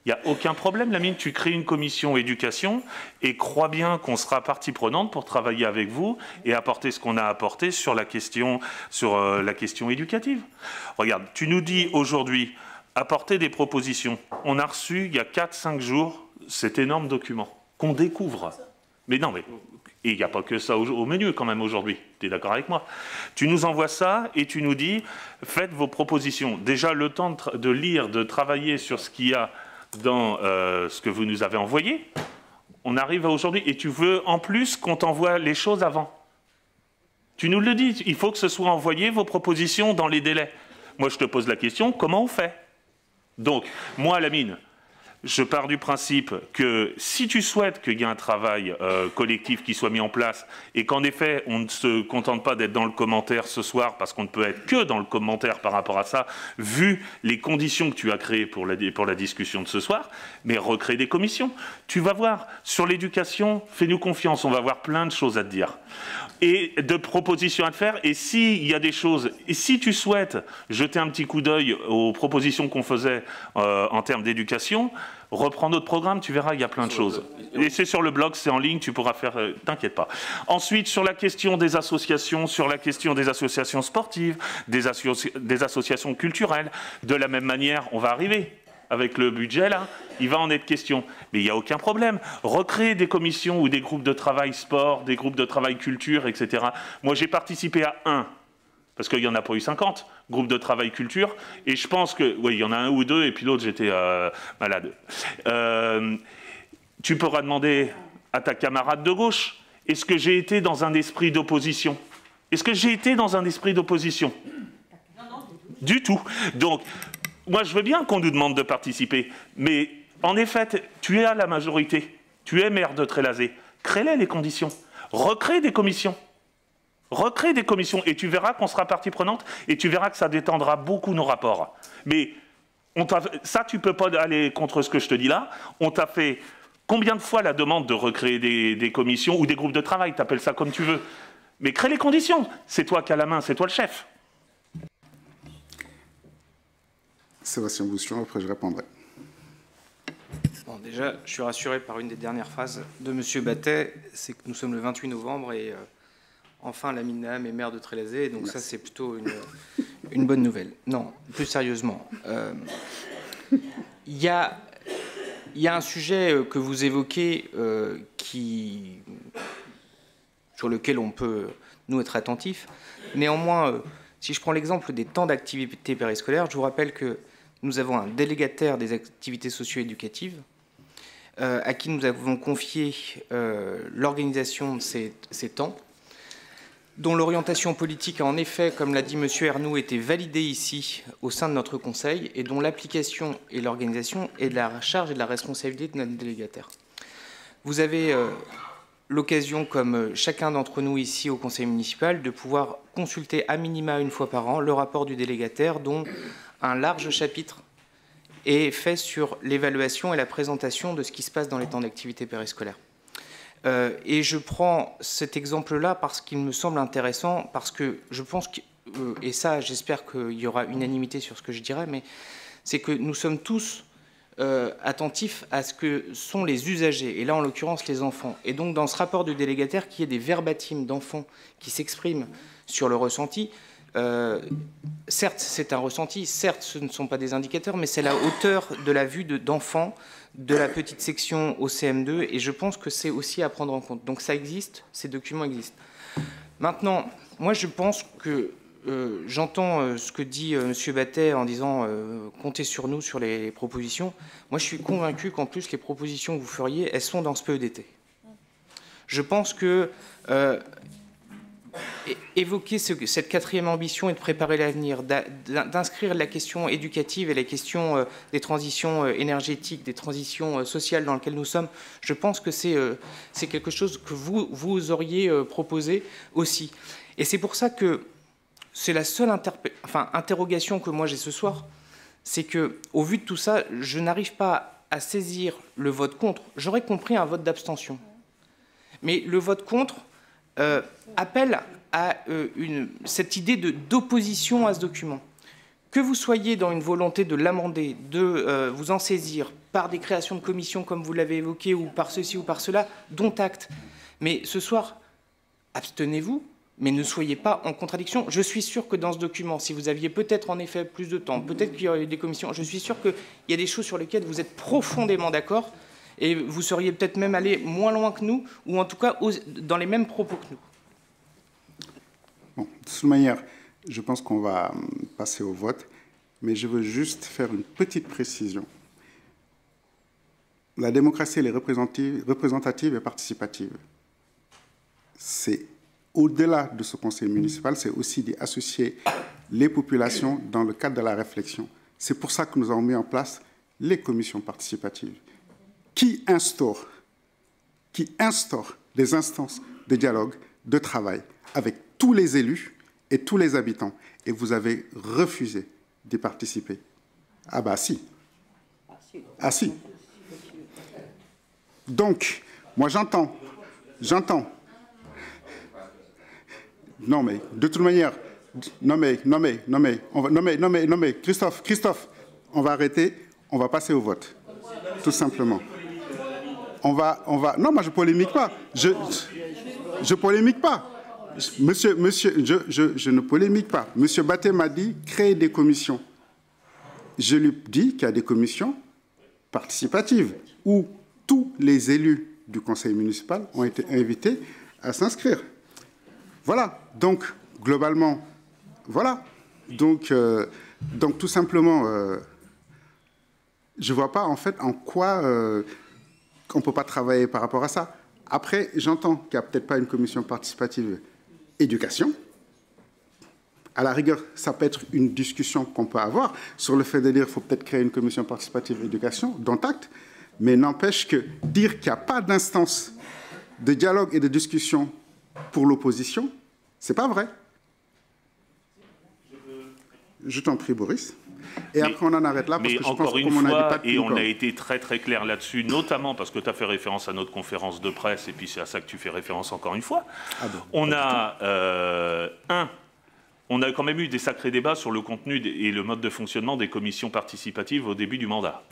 Il n'y a aucun problème, Lamine, tu crées une commission éducation et crois bien qu'on sera partie prenante pour travailler avec vous et apporter ce qu'on a apporté sur la question, sur, euh, la question éducative. Regarde, tu nous dis aujourd'hui, apporter des propositions. On a reçu, il y a quatre cinq jours, cet énorme document qu'on découvre. Mais non, mais et il n'y a pas que ça au, au menu quand même aujourd'hui. Tu es d'accord avec moi? Tu nous envoies ça et tu nous dis, faites vos propositions. Déjà, le temps de, de lire, de travailler sur ce qu'il y a dans euh, ce que vous nous avez envoyé, on arrive à aujourd'hui. Et tu veux en plus qu'on t'envoie les choses avant. Tu nous le dis, il faut que ce soit envoyé, vos propositions, dans les délais. Moi, je te pose la question, comment on fait? Donc, moi, Lamine, je pars du principe que si tu souhaites qu'il y ait un travail euh, collectif qui soit mis en place et qu'en effet, on ne se contente pas d'être dans le commentaire ce soir parce qu'on ne peut être que dans le commentaire par rapport à ça, vu les conditions que tu as créées pour la, pour la discussion de ce soir, mais recrée des commissions. Tu vas voir, sur l'éducation, fais-nous confiance, on va avoir plein de choses à te dire. Et de propositions à te faire, et s'il y a des choses, et si tu souhaites jeter un petit coup d'œil aux propositions qu'on faisait euh, en termes d'éducation, reprends notre programme, tu verras, il y a plein de choses. Et c'est sur le blog, c'est en ligne, tu pourras faire, euh, t'inquiète pas. Ensuite, sur la question des associations, sur la question des associations sportives, des, associ des associations culturelles, de la même manière, on va arriver. Avec le budget, là, il va en être question. Mais il n'y a aucun problème. Recréer des commissions ou des groupes de travail sport, des groupes de travail culture, et cetera. Moi, j'ai participé à un, parce qu'il n'y en a pas eu cinquante, groupes de travail culture, et je pense que, oui, il y en a un ou deux, et puis l'autre, j'étais euh, malade. Euh, tu pourras demander à ta camarade de gauche, est-ce que j'ai été dans un esprit d'opposition? Est-ce que j'ai été dans un esprit d'opposition? Du tout. Donc, moi, je veux bien qu'on nous demande de participer, mais en effet, tu es à la majorité, tu es maire de Trélazé, crée-les les conditions, recrée des commissions, recrée des commissions, et tu verras qu'on sera partie prenante, et tu verras que ça détendra beaucoup nos rapports. Mais on ça, tu ne peux pas aller contre ce que je te dis là, on t'a fait combien de fois la demande de recréer des, des commissions ou des groupes de travail, tu appelles ça comme tu veux, mais crée les conditions, c'est toi qui as la main, c'est toi le chef. Sébastien Bouchon, après je répondrai. Bon, déjà, je suis rassuré par une des dernières phrases de M. Battet, c'est que nous sommes le vingt-huit novembre et euh, enfin Lamine Naham est maire de Trélazé, donc Merci. Ça c'est plutôt une, une bonne nouvelle. Non, plus sérieusement, il euh, y, y a un sujet que vous évoquez euh, qui, sur lequel on peut, nous, être attentifs. Néanmoins, euh, si je prends l'exemple des temps d'activité périscolaire, je vous rappelle que nous avons un délégataire des activités socio-éducatives euh, à qui nous avons confié euh, l'organisation de ces, ces temps, dont l'orientation politique a en effet, comme l'a dit M. Ernoult, été validée ici au sein de notre Conseil et dont l'application et l'organisation est de la charge et de la responsabilité de notre délégataire. Vous avez euh, l'occasion, comme chacun d'entre nous ici au Conseil municipal, de pouvoir consulter à minima une fois par an le rapport du délégataire, dont un large chapitre est fait sur l'évaluation et la présentation de ce qui se passe dans les temps d'activité périscolaire. Euh, et je prends cet exemple-là parce qu'il me semble intéressant, parce que je pense que, euh, et ça j'espère qu'il y aura unanimité sur ce que je dirais, mais c'est que nous sommes tous euh, attentifs à ce que sont les usagers, et là en l'occurrence les enfants. Et donc dans ce rapport du délégataire, qu'il y ait des verbatims d'enfants qui s'expriment sur le ressenti, Euh, certes, c'est un ressenti, certes, ce ne sont pas des indicateurs, mais c'est la hauteur de la vue d'enfants de, de la petite section au C M deux, et je pense que c'est aussi à prendre en compte. Donc ça existe, ces documents existent. Maintenant, moi je pense que euh, j'entends euh, ce que dit euh, M. Battet en disant euh, comptez sur nous, sur les, les propositions. Moi je suis convaincu qu'en plus les propositions que vous feriez, elles sont dans ce P E D T. Je pense que euh, évoquer ce, cette quatrième ambition et de préparer l'avenir, d'inscrire la question éducative et la question euh, des transitions euh, énergétiques, des transitions euh, sociales dans lesquelles nous sommes, je pense que c'est euh, c'est quelque chose que vous, vous auriez euh, proposé aussi. Et c'est pour ça que c'est la seule enfin, interrogation que moi j'ai ce soir, c'est qu'au vu de tout ça, je n'arrive pas à saisir le vote contre. J'aurais compris un vote d'abstention. Mais le vote contre euh, appelle à euh, une, cette idée d'opposition à ce document. Que vous soyez dans une volonté de l'amender, de euh, vous en saisir par des créations de commissions, comme vous l'avez évoqué, ou par ceci ou par cela, dont acte. Mais ce soir, abstenez-vous, mais ne soyez pas en contradiction. Je suis sûr que dans ce document, si vous aviez peut-être en effet plus de temps, peut-être qu'il y aurait eu des commissions, je suis sûr qu'il y a des choses sur lesquelles vous êtes profondément d'accord, et vous seriez peut-être même allé moins loin que nous, ou en tout cas dans les mêmes propos que nous. Bon, de toute manière, je pense qu'on va passer au vote, mais je veux juste faire une petite précision. La démocratie, elle est représentative et participative. C'est au-delà de ce conseil municipal, c'est aussi d'y associer les populations dans le cadre de la réflexion. C'est pour ça que nous avons mis en place les commissions participatives qui instaurent, qui instaurent des instances de dialogue, de travail avec tous les élus et tous les habitants. Et vous avez refusé d'y participer. Ah bah si. Ah si. Donc, moi j'entends, j'entends. Non mais, de toute manière, non mais, non mais, non mais, on va, non mais, non mais, non mais, Christophe, Christophe, on va arrêter, on va passer au vote, tout simplement. On va, on va, non, moi je polémique pas, je, je polémique pas. Monsieur, monsieur, je, je, je ne polémique pas. Monsieur Batté m'a dit créer des commissions. Je lui dis qu'il y a des commissions participatives où tous les élus du conseil municipal ont été invités à s'inscrire. Voilà. Donc, globalement, voilà. Donc, euh, donc tout simplement, euh, je ne vois pas en fait en quoi euh, on ne peut pas travailler par rapport à ça. Après, j'entends qu'il n'y a peut-être pas une commission participative éducation. À la rigueur, ça peut être une discussion qu'on peut avoir sur le fait de dire qu'il faut peut-être créer une commission participative éducation, dont acte, mais n'empêche que dire qu'il n'y a pas d'instance de dialogue et de discussion pour l'opposition, ce n'est pas vrai. Je t'en prie, Boris. Et mais, après, on en arrête là, parce que je pense une qu'on fois, n'a pas de et on a été très très clair là-dessus, notamment parce que tu as fait référence à notre conférence de presse, et puis c'est à ça que tu fais référence encore une fois. Ah bon, on a, euh, un, on a quand même eu des sacrés débats sur le contenu et le mode de fonctionnement des commissions participatives au début du mandat.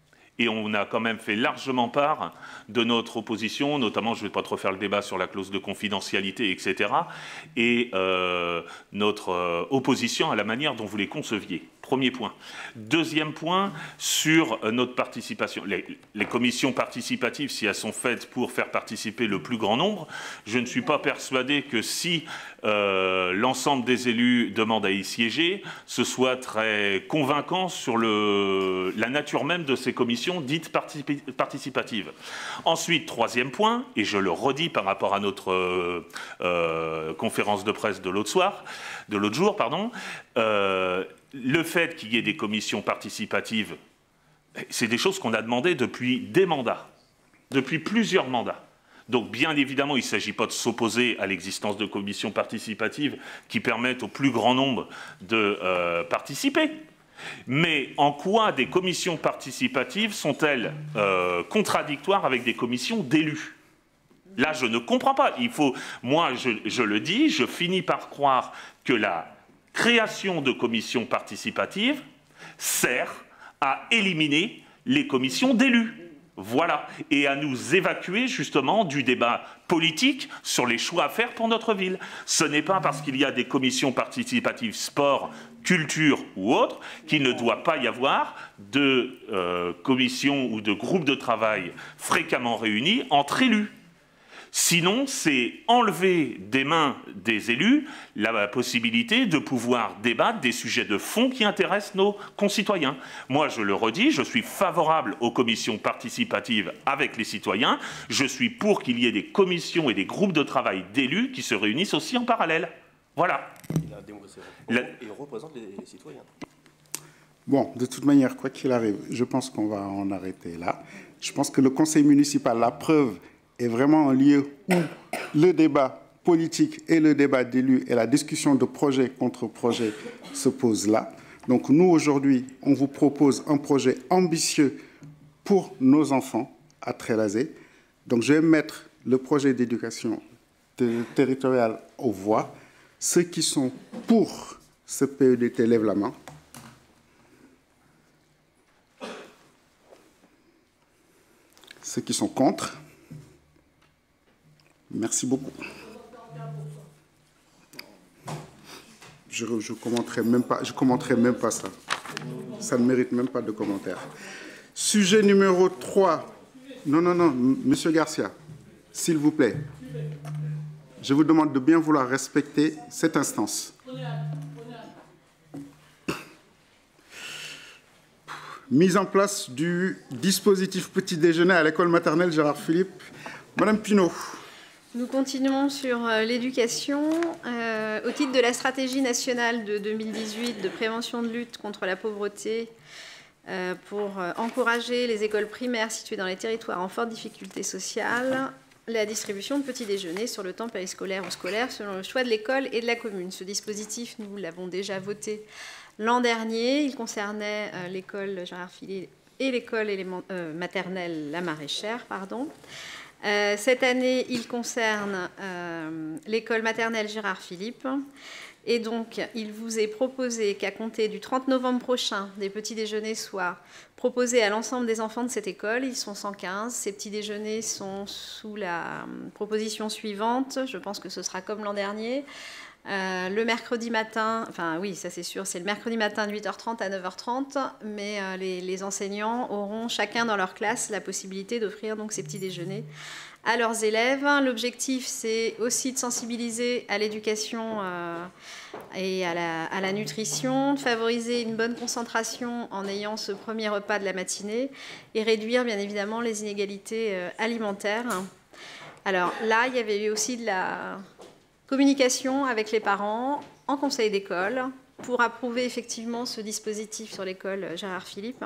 Et on a quand même fait largement part de notre opposition, notamment, je ne vais pas te refaire le débat sur la clause de confidentialité, et cetera, et euh, notre euh, opposition à la manière dont vous les conceviez. Premier point. Deuxième point, sur euh, notre participation. Les, les commissions participatives, si elles sont faites pour faire participer le plus grand nombre, je ne suis pas persuadé que si euh, l'ensemble des élus demandent à y siéger, ce soit très convaincant sur le, la nature même de ces commissions dites particip participatives. Ensuite, troisième point, et je le redis par rapport à notre euh, euh, conférence de presse de l'autre soir, de l'autre jour, pardon, euh, le fait qu'il y ait des commissions participatives, c'est des choses qu'on a demandées depuis des mandats, depuis plusieurs mandats. Donc, bien évidemment, il ne s'agit pas de s'opposer à l'existence de commissions participatives qui permettent au plus grand nombre de euh, participer. Mais en quoi des commissions participatives sont-elles euh, contradictoires avec des commissions d'élus? Là, je ne comprends pas. Il faut, moi, je, je le dis, je finis par croire que la création de commissions participatives sert à éliminer les commissions d'élus. Voilà. Et à nous évacuer justement du débat politique sur les choix à faire pour notre ville. Ce n'est pas parce qu'il y a des commissions participatives sport, culture ou autre qu'il ne doit pas y avoir de euh, commissions ou de groupes de travail fréquemment réunis entre élus. Sinon, c'est enlever des mains des élus la possibilité de pouvoir débattre des sujets de fond qui intéressent nos concitoyens. Moi, je le redis, je suis favorable aux commissions participatives avec les citoyens. Je suis pour qu'il y ait des commissions et des groupes de travail d'élus qui se réunissent aussi en parallèle. Voilà. La... Et on représente les, les citoyens. Bon, de toute manière, quoi qu'il arrive, je pense qu'on va en arrêter là. Je pense que le conseil municipal, la preuve, est vraiment un lieu où le débat politique et le débat d'élus et la discussion de projet contre projet se posent là. Donc nous, aujourd'hui, on vous propose un projet ambitieux pour nos enfants à Trélazé. Donc je vais mettre le projet d'éducation territoriale aux voix. Ceux qui sont pour ce P E D T lèvent la main. Ceux qui sont contre? Merci beaucoup. Je ne commenterai même pas, je commenterai même pas ça. Ça ne mérite même pas de commentaire. Sujet numéro trois. Non, non, non, Monsieur Garcia, s'il vous plaît. Je vous demande de bien vouloir respecter cette instance. Mise en place du dispositif petit déjeuner à l'école maternelle Gérard Philipe. Madame Pinault. Nous continuons sur l'éducation. Euh, au titre de la stratégie nationale de deux mille dix-huit de prévention de lutte contre la pauvreté, euh, pour encourager les écoles primaires situées dans les territoires en forte difficulté sociale, la distribution de petits déjeuners sur le temps périscolaire ou scolaire selon le choix de l'école et de la commune. Ce dispositif, nous l'avons déjà voté l'an dernier. Il concernait euh, l'école Gérard Philippe et l'école euh, maternelle La Maraîchère, pardon. Euh, cette année, il concerne euh, l'école maternelle Gérard Philippe. Et donc, il vous est proposé qu'à compter du trente novembre prochain, des petits déjeuners soient proposés à l'ensemble des enfants de cette école. Ils sont cent quinze. Ces petits déjeuners sont sous la proposition suivante. Je pense que ce sera comme l'an dernier. Euh, le mercredi matin, enfin oui, ça c'est sûr, c'est le mercredi matin de huit heures trente à neuf heures trente, mais euh, les, les enseignants auront chacun dans leur classe la possibilité d'offrir donc ces petits déjeuners à leurs élèves. L'objectif, c'est aussi de sensibiliser à l'éducation euh, et à la, à la nutrition, de favoriser une bonne concentration en ayant ce premier repas de la matinée et réduire bien évidemment les inégalités euh, alimentaires. Alors là, il y avait eu aussi de la communication avec les parents en conseil d'école pour approuver effectivement ce dispositif sur l'école Gérard Philippe.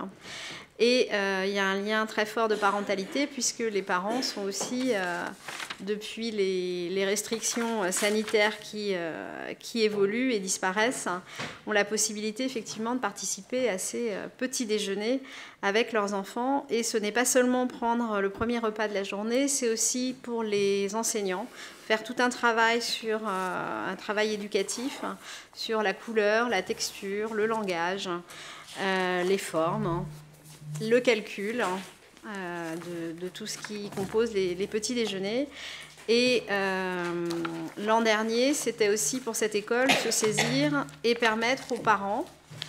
Et euh, il y a un lien très fort de parentalité puisque les parents sont aussi, euh, depuis les, les restrictions sanitaires qui, euh, qui évoluent et disparaissent, ont la possibilité effectivement de participer à ces euh, petits déjeuners avec leurs enfants. Et ce n'est pas seulement prendre le premier repas de la journée, c'est aussi pour les enseignants faire tout un travail sur euh, un travail éducatif sur la couleur, la texture, le langage, euh, les formes, le calcul euh, de, de tout ce qui compose les, les petits déjeuners. Et euh, l'an dernier, c'était aussi pour cette école se saisir et permettre aux parents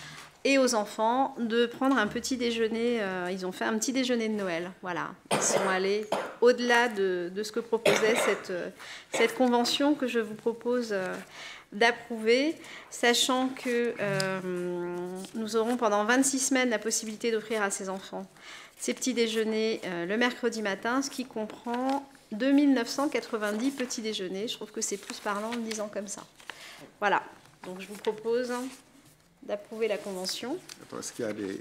et aux enfants de prendre un petit déjeuner. Euh, ils ont fait un petit déjeuner de Noël. Voilà. Ils sont allés au-delà de, de ce que proposait cette, cette convention que je vous propose euh, d'approuver, sachant que euh, nous aurons pendant vingt-six semaines la possibilité d'offrir à ces enfants ces petits déjeuners euh, le mercredi matin, ce qui comprend deux mille neuf cent quatre-vingt-dix petits déjeuners. Je trouve que c'est plus parlant en le disant comme ça. Voilà. Donc je vous propose d'approuver la convention Est-ce qu'il y a des...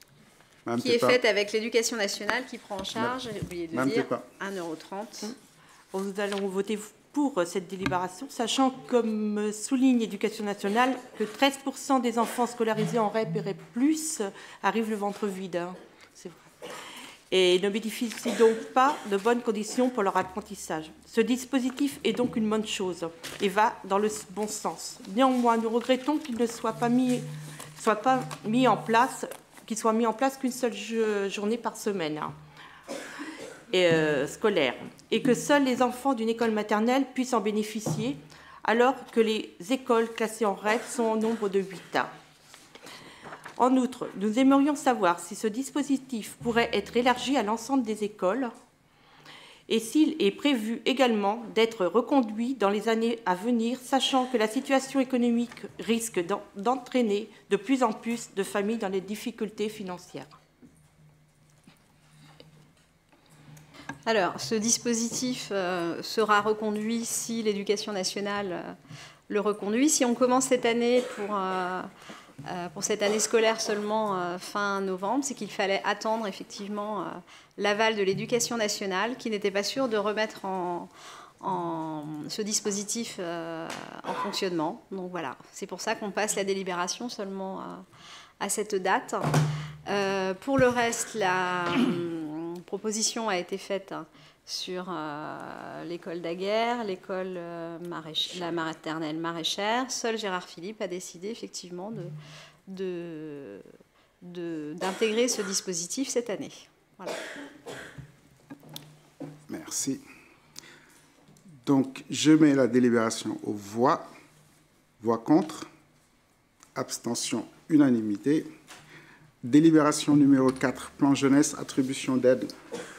qui est faite avec l'Éducation nationale qui prend en charge, j'ai oublié de Mme dire, Pépin. un euro trente. Bon, nous allons voter pour cette délibération, sachant, comme souligne l'Éducation nationale, que treize pour cent des enfants scolarisés en R E P et plus arrivent le ventre vide. Hein. C'est vrai. Et ne bénéficient donc pas de bonnes conditions pour leur apprentissage. Ce dispositif est donc une bonne chose et va dans le bon sens. Néanmoins, nous regrettons qu'il ne soit pas mis, soit pas mis en place, qu'il soit mis en place qu'une seule journée par semaine hein, et, euh, scolaire, et que seuls les enfants d'une école maternelle puissent en bénéficier, alors que les écoles classées en R E P sont au nombre de huit. En outre, nous aimerions savoir si ce dispositif pourrait être élargi à l'ensemble des écoles et s'il est prévu également d'être reconduit dans les années à venir, sachant que la situation économique risque d'entraîner de plus en plus de familles dans les difficultés financières. Alors, ce dispositif euh, sera reconduit si l'Éducation nationale euh, le reconduit. Si on commence cette année pour... Euh, Euh, pour cette année scolaire seulement euh, fin novembre, c'est qu'il fallait attendre effectivement euh, l'aval de l'Éducation nationale qui n'était pas sûr de remettre en, en ce dispositif euh, en fonctionnement. Donc voilà, c'est pour ça qu'on passe la délibération seulement à, à cette date. Euh, pour le reste, la euh, proposition a été faite sur euh, l'école d'Aguerre, l'école euh, la maternelle Maraîchère. Seul Gérard Philippe a décidé effectivement de, de, de, d'intégrer ce dispositif cette année. Voilà. Merci. Donc, je mets la délibération aux voix. Voix contre. Abstention, unanimité. Délibération numéro quatre, plan jeunesse, attribution d'aide.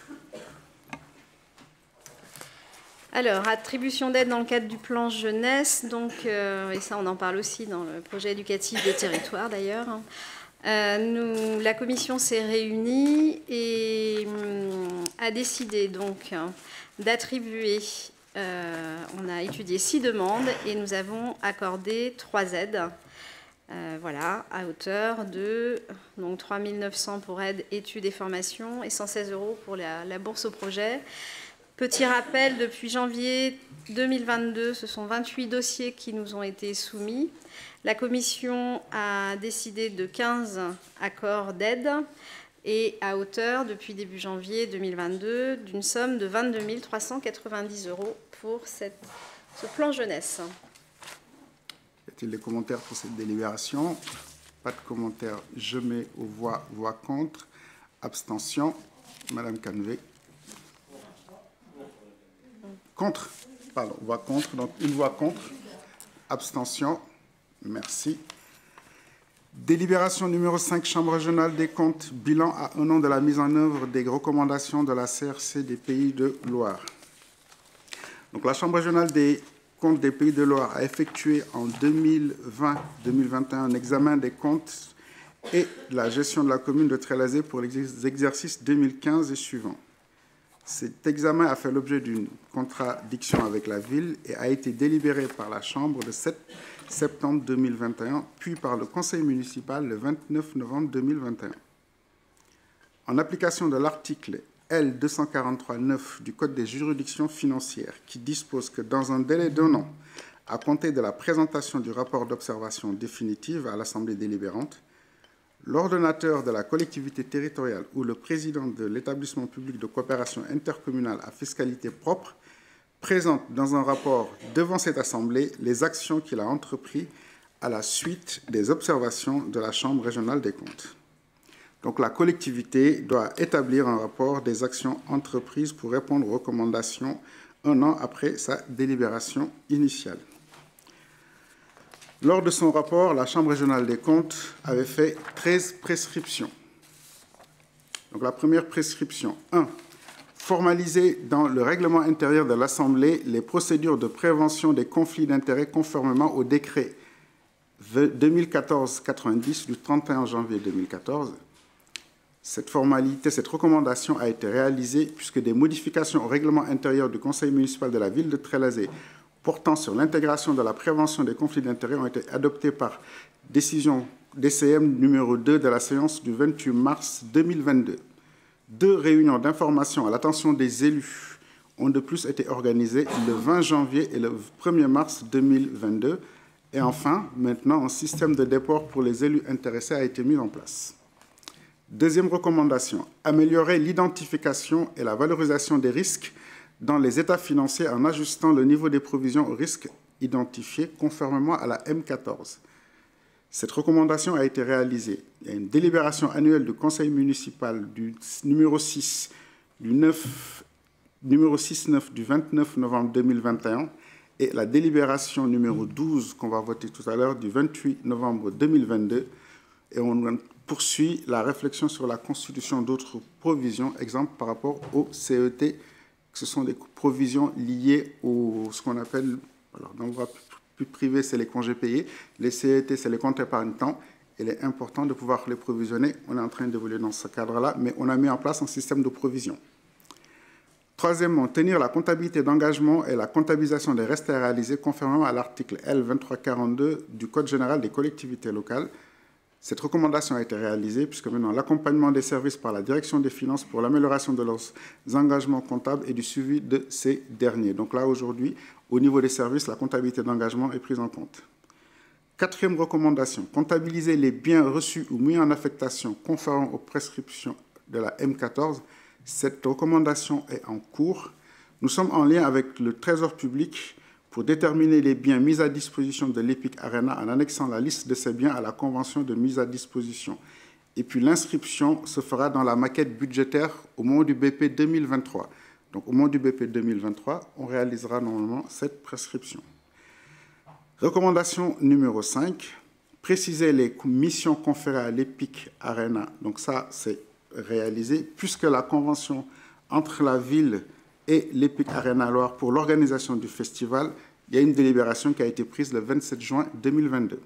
Alors, attribution d'aide dans le cadre du plan jeunesse, donc, euh, et ça on en parle aussi dans le projet éducatif des territoires d'ailleurs. Euh, nous, la commission s'est réunie et hum, a décidé donc d'attribuer, euh, on a étudié six demandes et nous avons accordé trois aides. Euh, voilà, à hauteur de donc, trois mille neuf cents pour aide, études et formations et cent seize euros pour la, la bourse au projet. Petit rappel, depuis janvier deux mille vingt-deux, ce sont vingt-huit dossiers qui nous ont été soumis. La commission a décidé de quinze accords d'aide et à hauteur, depuis début janvier deux mille vingt-deux, d'une somme de vingt-deux mille trois cent quatre-vingt-dix euros pour cette, ce plan jeunesse. Y a-t-il des commentaires pour cette délibération? Pas de commentaires. Je mets aux voix, voix contre. Abstention. Madame Canvé. Contre. Pardon, voix contre. Donc, une voix contre. Abstention. Merci. Délibération numéro cinq, Chambre régionale des comptes. Bilan à un an de la mise en œuvre des recommandations de la C R C des Pays de Loire. Donc, la Chambre régionale des comptes des Pays de Loire a effectué en deux mille vingt deux mille vingt et un un examen des comptes et de la gestion de la commune de Trélazé pour les exercices deux mille quinze et suivants. Cet examen a fait l'objet d'une contradiction avec la ville et a été délibéré par la Chambre le sept septembre deux mille vingt et un, puis par le Conseil municipal le vingt-neuf novembre deux mille vingt et un. En application de l'article L deux cent quarante-trois tiret neuf du Code des juridictions financières, qui dispose que dans un délai d'un an, à compter de la présentation du rapport d'observation définitive à l'Assemblée délibérante, l'ordonnateur de la collectivité territoriale ou le président de l'établissement public de coopération intercommunale à fiscalité propre présente dans un rapport devant cette Assemblée les actions qu'il a entreprises à la suite des observations de la Chambre régionale des comptes. Donc la collectivité doit établir un rapport des actions entreprises pour répondre aux recommandations un an après sa délibération initiale. Lors de son rapport, la Chambre régionale des comptes avait fait treize prescriptions. Donc la première prescription, un. Formaliser dans le règlement intérieur de l'Assemblée les procédures de prévention des conflits d'intérêts conformément au décret deux mille quatorze quatre-vingt-dix du trente et un janvier deux mille quatorze. Cette formalité, cette recommandation a été réalisée puisque des modifications au règlement intérieur du Conseil municipal de la ville de Trélazé portant sur l'intégration de la prévention des conflits d'intérêts ont été adoptées par décision D C M numéro deux de la séance du vingt-huit mars deux mille vingt-deux. Deux réunions d'information à l'attention des élus ont de plus été organisées le vingt janvier et le premier mars deux mille vingt-deux. Et enfin, maintenant, un système de déport pour les élus intéressés a été mis en place. Deuxième recommandation, améliorer l'identification et la valorisation des risques dans les états financiers en ajustant le niveau des provisions aux risques identifiés conformément à la M quatorze. Cette recommandation a été réalisée. Il y a une délibération annuelle du conseil municipal du numéro six du neuf, numéro six neuf du vingt-neuf novembre deux mille vingt et un et la délibération numéro douze qu'on va voter tout à l'heure du vingt-huit novembre deux mille vingt-deux. Et on poursuit la réflexion sur la constitution d'autres provisions, exemple par rapport au C E T. Ce sont des provisions liées au ce qu'on appelle, alors dans le droit plus privé, c'est les congés payés, les C E T, c'est les comptes épargne-temps. Il est important de pouvoir les provisionner. On est en train d'évoluer dans ce cadre-là, mais on a mis en place un système de provision. Troisièmement, tenir la comptabilité d'engagement et la comptabilisation des restes à réaliser conformément à l'article L vingt-trois quarante-deux du Code général des collectivités locales. Cette recommandation a été réalisée puisque maintenant l'accompagnement des services par la direction des finances pour l'amélioration de leurs engagements comptables et du suivi de ces derniers. Donc là, aujourd'hui, au niveau des services, la comptabilité d'engagement est prise en compte. Quatrième recommandation, comptabiliser les biens reçus ou mis en affectation conformément aux prescriptions de la M quatorze. Cette recommandation est en cours. Nous sommes en lien avec le Trésor public pour déterminer les biens mis à disposition de l'Epic Arena en annexant la liste de ces biens à la convention de mise à disposition. Et puis l'inscription se fera dans la maquette budgétaire au moment du B P deux mille vingt-trois. Donc, au moment du B P deux mille vingt-trois, on réalisera normalement cette prescription. Recommandation numéro cinq, préciser les missions conférées à l'EPIC Arena. Donc ça, c'est réalisé, puisque la convention entre la ville et l'EPIC Arena Loire pour l'organisation du festival, il y a une délibération qui a été prise le vingt-sept juin deux mille vingt-deux.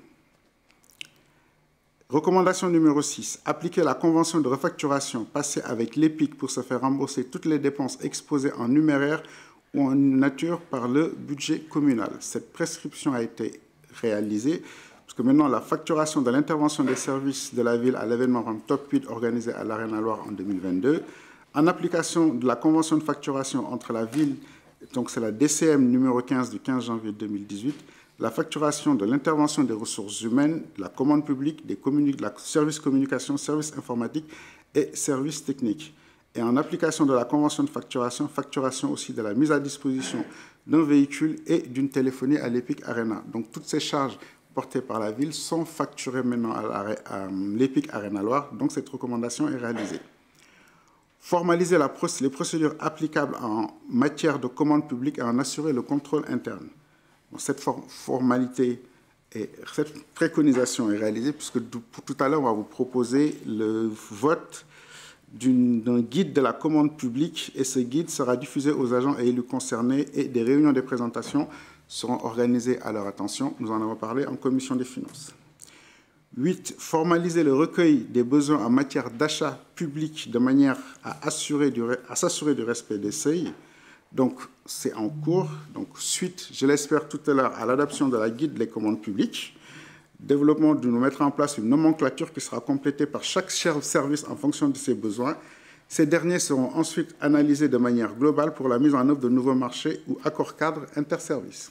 Recommandation numéro six, appliquer la convention de refacturation passée avec l'EPIC pour se faire rembourser toutes les dépenses exposées en numéraire ou en nature par le budget communal. Cette prescription a été réalisée, parce que maintenant la facturation de l'intervention des services de la ville à l'événement Top huit organisé à l'Arena Loire en deux mille vingt-deux, en application de la convention de facturation entre la ville, donc c'est la D C M numéro quinze du quinze janvier deux mille dix-huit, la facturation de l'intervention des ressources humaines, de la commande publique, des de la services communication, services informatiques et services techniques. Et en application de la convention de facturation, facturation aussi de la mise à disposition d'un véhicule et d'une téléphonie à l'EPIC Arena. Donc toutes ces charges portées par la ville sont facturées maintenant à l'EPIC Arena Loire. Donc cette recommandation est réalisée. Formaliser la, les procédures applicables en matière de commande publique et en assurer le contrôle interne. Bon, cette for formalité, et cette préconisation est réalisée puisque pour tout à l'heure, on va vous proposer le vote d'un guide de la commande publique et ce guide sera diffusé aux agents et élus concernés et des réunions de présentation seront organisées à leur attention. Nous en avons parlé en commission des finances. huit. Formaliser le recueil des besoins en matière d'achat public de manière à assurer du, à s'assurer du respect des seuils. Donc, c'est en cours. Donc, suite, je l'espère tout à l'heure, à l'adoption de la guide des commandes publiques. Développement de nous mettre en place une nomenclature qui sera complétée par chaque service en fonction de ses besoins. Ces derniers seront ensuite analysés de manière globale pour la mise en œuvre de nouveaux marchés ou accords cadres interservices.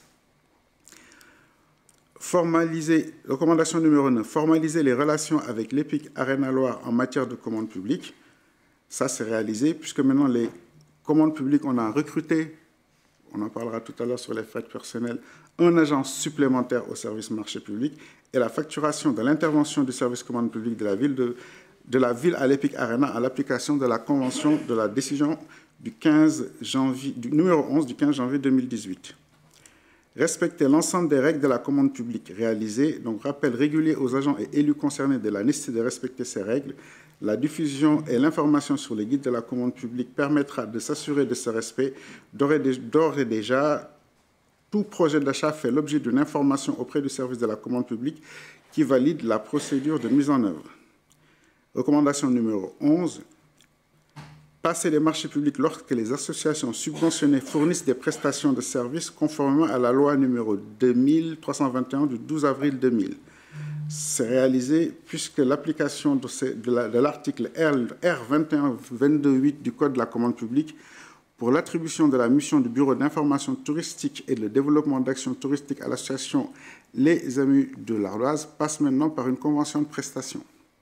Formaliser, recommandation numéro neuf, formaliser les relations avec l'EPIC Arena Loire en matière de commandes publiques. Ça, c'est réalisé, puisque maintenant, les commandes publiques, on a recruté, on en parlera tout à l'heure sur les frais personnels, un agent supplémentaire au service marché public et la facturation de l'intervention du service commande publique de la ville, de, de la ville à l'EPIC Arena à l'application de la convention de la décision du, quinze janvier, du numéro onze du quinze janvier deux mille dix-huit. Respecter l'ensemble des règles de la commande publique réalisées, donc rappel régulier aux agents et élus concernés de la nécessité de respecter ces règles. La diffusion et l'information sur les guides de la commande publique permettra de s'assurer de ce respect. D'ores et déjà, tout projet d'achat fait l'objet d'une information auprès du service de la commande publique qui valide la procédure de mise en œuvre. Recommandation numéro onze. Passer les marchés publics lorsque les associations subventionnées fournissent des prestations de services conformément à la loi numéro deux mille trois cent vingt et un du douze avril deux mille. C'est réalisé puisque l'application de l'article R vingt et un vingt-deux huit du Code de la commande publique pour l'attribution de la mission du Bureau d'information touristique et de développement d'actions touristiques à l'association Les Amis de l'Ardoise passe maintenant par une convention de prestation.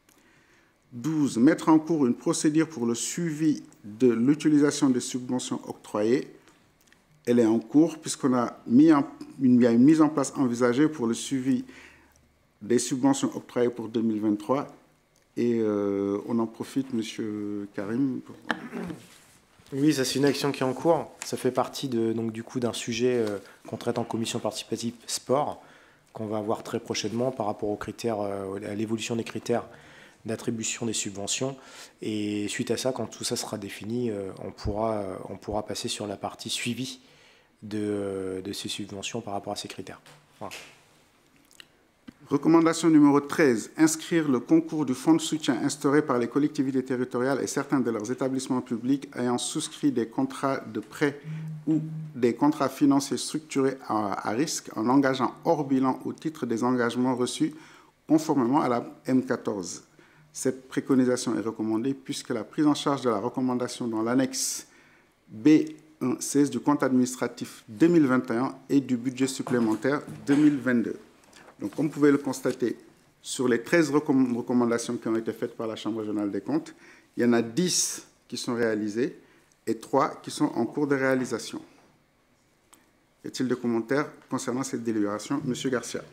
douze. Mettre en cours une procédure pour le suivi de l'utilisation des subventions octroyées. Elle est en cours puisqu'on a mis en, il y a une mise en place envisagée pour le suivi des subventions octroyées pour deux mille vingt-trois. Et euh, on en profite, Monsieur Karim. Pour... Oui, ça c'est une action qui est en cours. Ça fait partie de, donc, du coup d'un sujet euh, qu'on traite en commission participative sport, qu'on va voir très prochainement par rapport aux critères, euh, à l'évolution des critères d'attribution des subventions. Et suite à ça, quand tout ça sera défini, euh, on, pourra, on pourra passer sur la partie suivi de, de ces subventions par rapport à ces critères. Voilà. Recommandation numéro treize. Inscrire le concours du fonds de soutien instauré par les collectivités territoriales et certains de leurs établissements publics ayant souscrit des contrats de prêt ou des contrats financiers structurés à, à risque en engageant hors bilan au titre des engagements reçus conformément à la M quatorze. Cette préconisation est recommandée puisque la prise en charge de la recommandation dans l'annexe B un seize du compte administratif deux mille vingt et un et du budget supplémentaire deux mille vingt-deux. Donc, comme vous pouvez le constater, sur les treize recommandations qui ont été faites par la Chambre régionale des comptes, il y en a dix qui sont réalisées et trois qui sont en cours de réalisation. Y a-t-il des commentaires concernant cette délibération? Monsieur Garcia.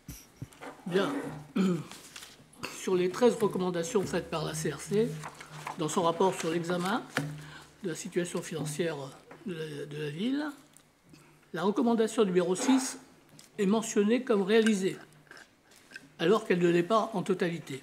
Bien. Sur les treize recommandations faites par la C R C, dans son rapport sur l'examen de la situation financière de la, de la ville, la recommandation numéro six est mentionnée comme réalisée, alors qu'elle ne l'est pas en totalité.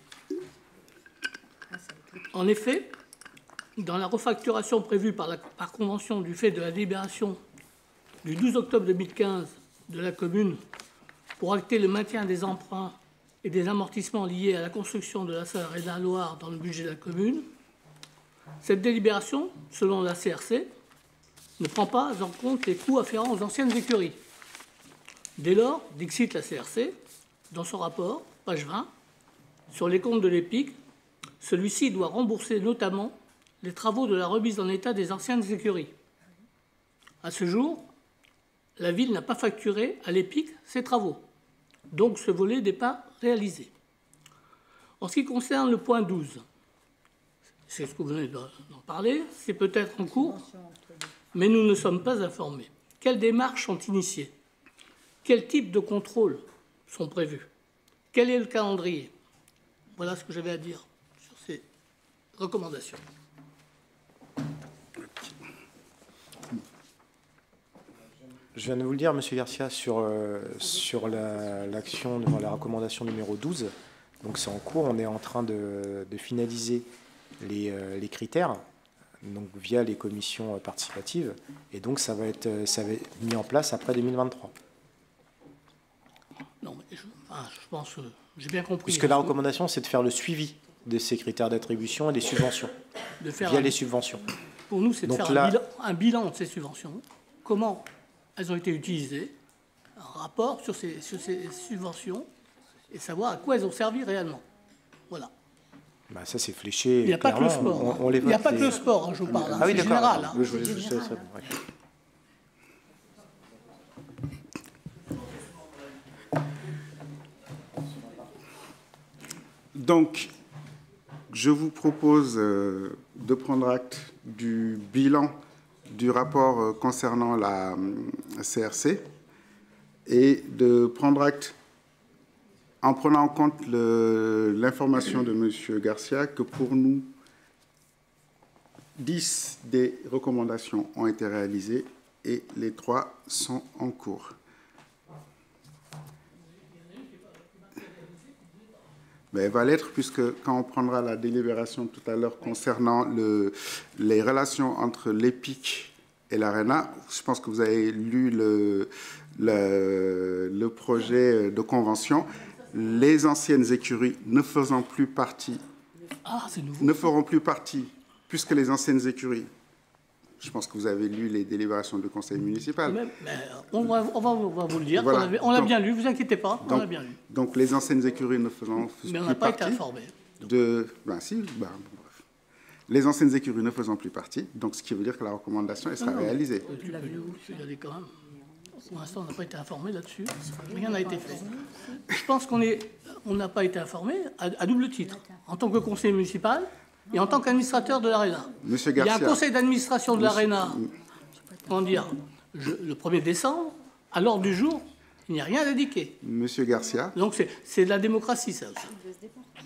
En effet, dans la refacturation prévue par, la, par convention du fait de la délibération du douze octobre deux mille quinze de la commune pour acter le maintien des emprunts et des amortissements liés à la construction de la salle Arena Loire dans le budget de la commune, cette délibération, selon la C R C, ne prend pas en compte les coûts afférents aux anciennes écuries. Dès lors, dixit la C R C, dans son rapport, page vingt, sur les comptes de l'EPIC, celui-ci doit rembourser notamment les travaux de la remise en état des anciennes écuries. À ce jour, la ville n'a pas facturé à l'EPIC ces travaux, donc ce volet n'est pas réalisé. En ce qui concerne le point douze, c'est ce que vous venez d'en parler, c'est peut-être en cours, mais nous ne sommes pas informés. Quelles démarches sont initiées? Quels types de contrôles sont prévus? Quel est le calendrier? Voilà ce que j'avais à dire sur ces recommandations. Je viens de vous le dire, Monsieur Garcia, sur, euh, sur l'action, la, la recommandation numéro douze. Donc c'est en cours, on est en train de, de finaliser les, euh, les critères, donc via les commissions participatives, et donc ça va être, ça va être mis en place après deux mille vingt-trois. Non, mais je, enfin, je pense, euh, j'ai bien compris. Puisque la recommandation, c'est de faire le suivi de ces critères d'attribution et des subventions, de faire via un, les subventions. Pour nous, c'est de donc faire là, un, bilan, un bilan de ces subventions, comment elles ont été utilisées, un rapport sur ces, sur ces subventions, et savoir à quoi elles ont servi réellement. Voilà. Bah ça, c'est fléché. Il n'y a pas que le sport. On, on les Il n'y a pas les... que le sport, hein, je vous parle. Ah oui, c'est général. Hein. Je, je, je, je, ça, ça, ouais. Donc, je vous propose euh, de prendre acte du bilan du rapport euh, concernant la euh, C R C et de prendre acte, en prenant en compte l'information de M. Garcia, que pour nous, dix des recommandations ont été réalisées et les trois sont en cours. Mais elle va l'être, puisque quand on prendra la délibération tout à l'heure concernant le, les relations entre l'EPIC et l'ARENA, je pense que vous avez lu le, le, le projet de convention, les anciennes écuries ne faisant plus partie, ah, ne feront plus partie, puisque les anciennes écuries, je pense que vous avez lu les délibérations du conseil municipal. Mais, mais on, va, on, va, on va vous le dire, voilà. on l'a bien lu, vous inquiétez pas, donc, on l'a bien lu. Donc les anciennes écuries ne faisant mais on plus n'a pas partie été informés. de... Ben si, ben, bref. Les anciennes écuries ne faisant plus partie, donc ce qui veut dire que la recommandation elle sera non, réalisée. Tu l'as vu où? Tu l'as dit quand même. Pour l'instant, on n'a pas été informé là-dessus. Rien n'a été fait. Je pense qu'on est, on n'a pas été informé à, à double titre. En tant que conseiller municipal et en tant qu'administrateur de l'ARENA. Monsieur Garcia. Il y a un conseil d'administration de l'ARENA, comment dire, je, le premier décembre, à l'ordre du jour, il n'y a rien indiqué. Monsieur Garcia. Donc c'est de la démocratie, ça aussi.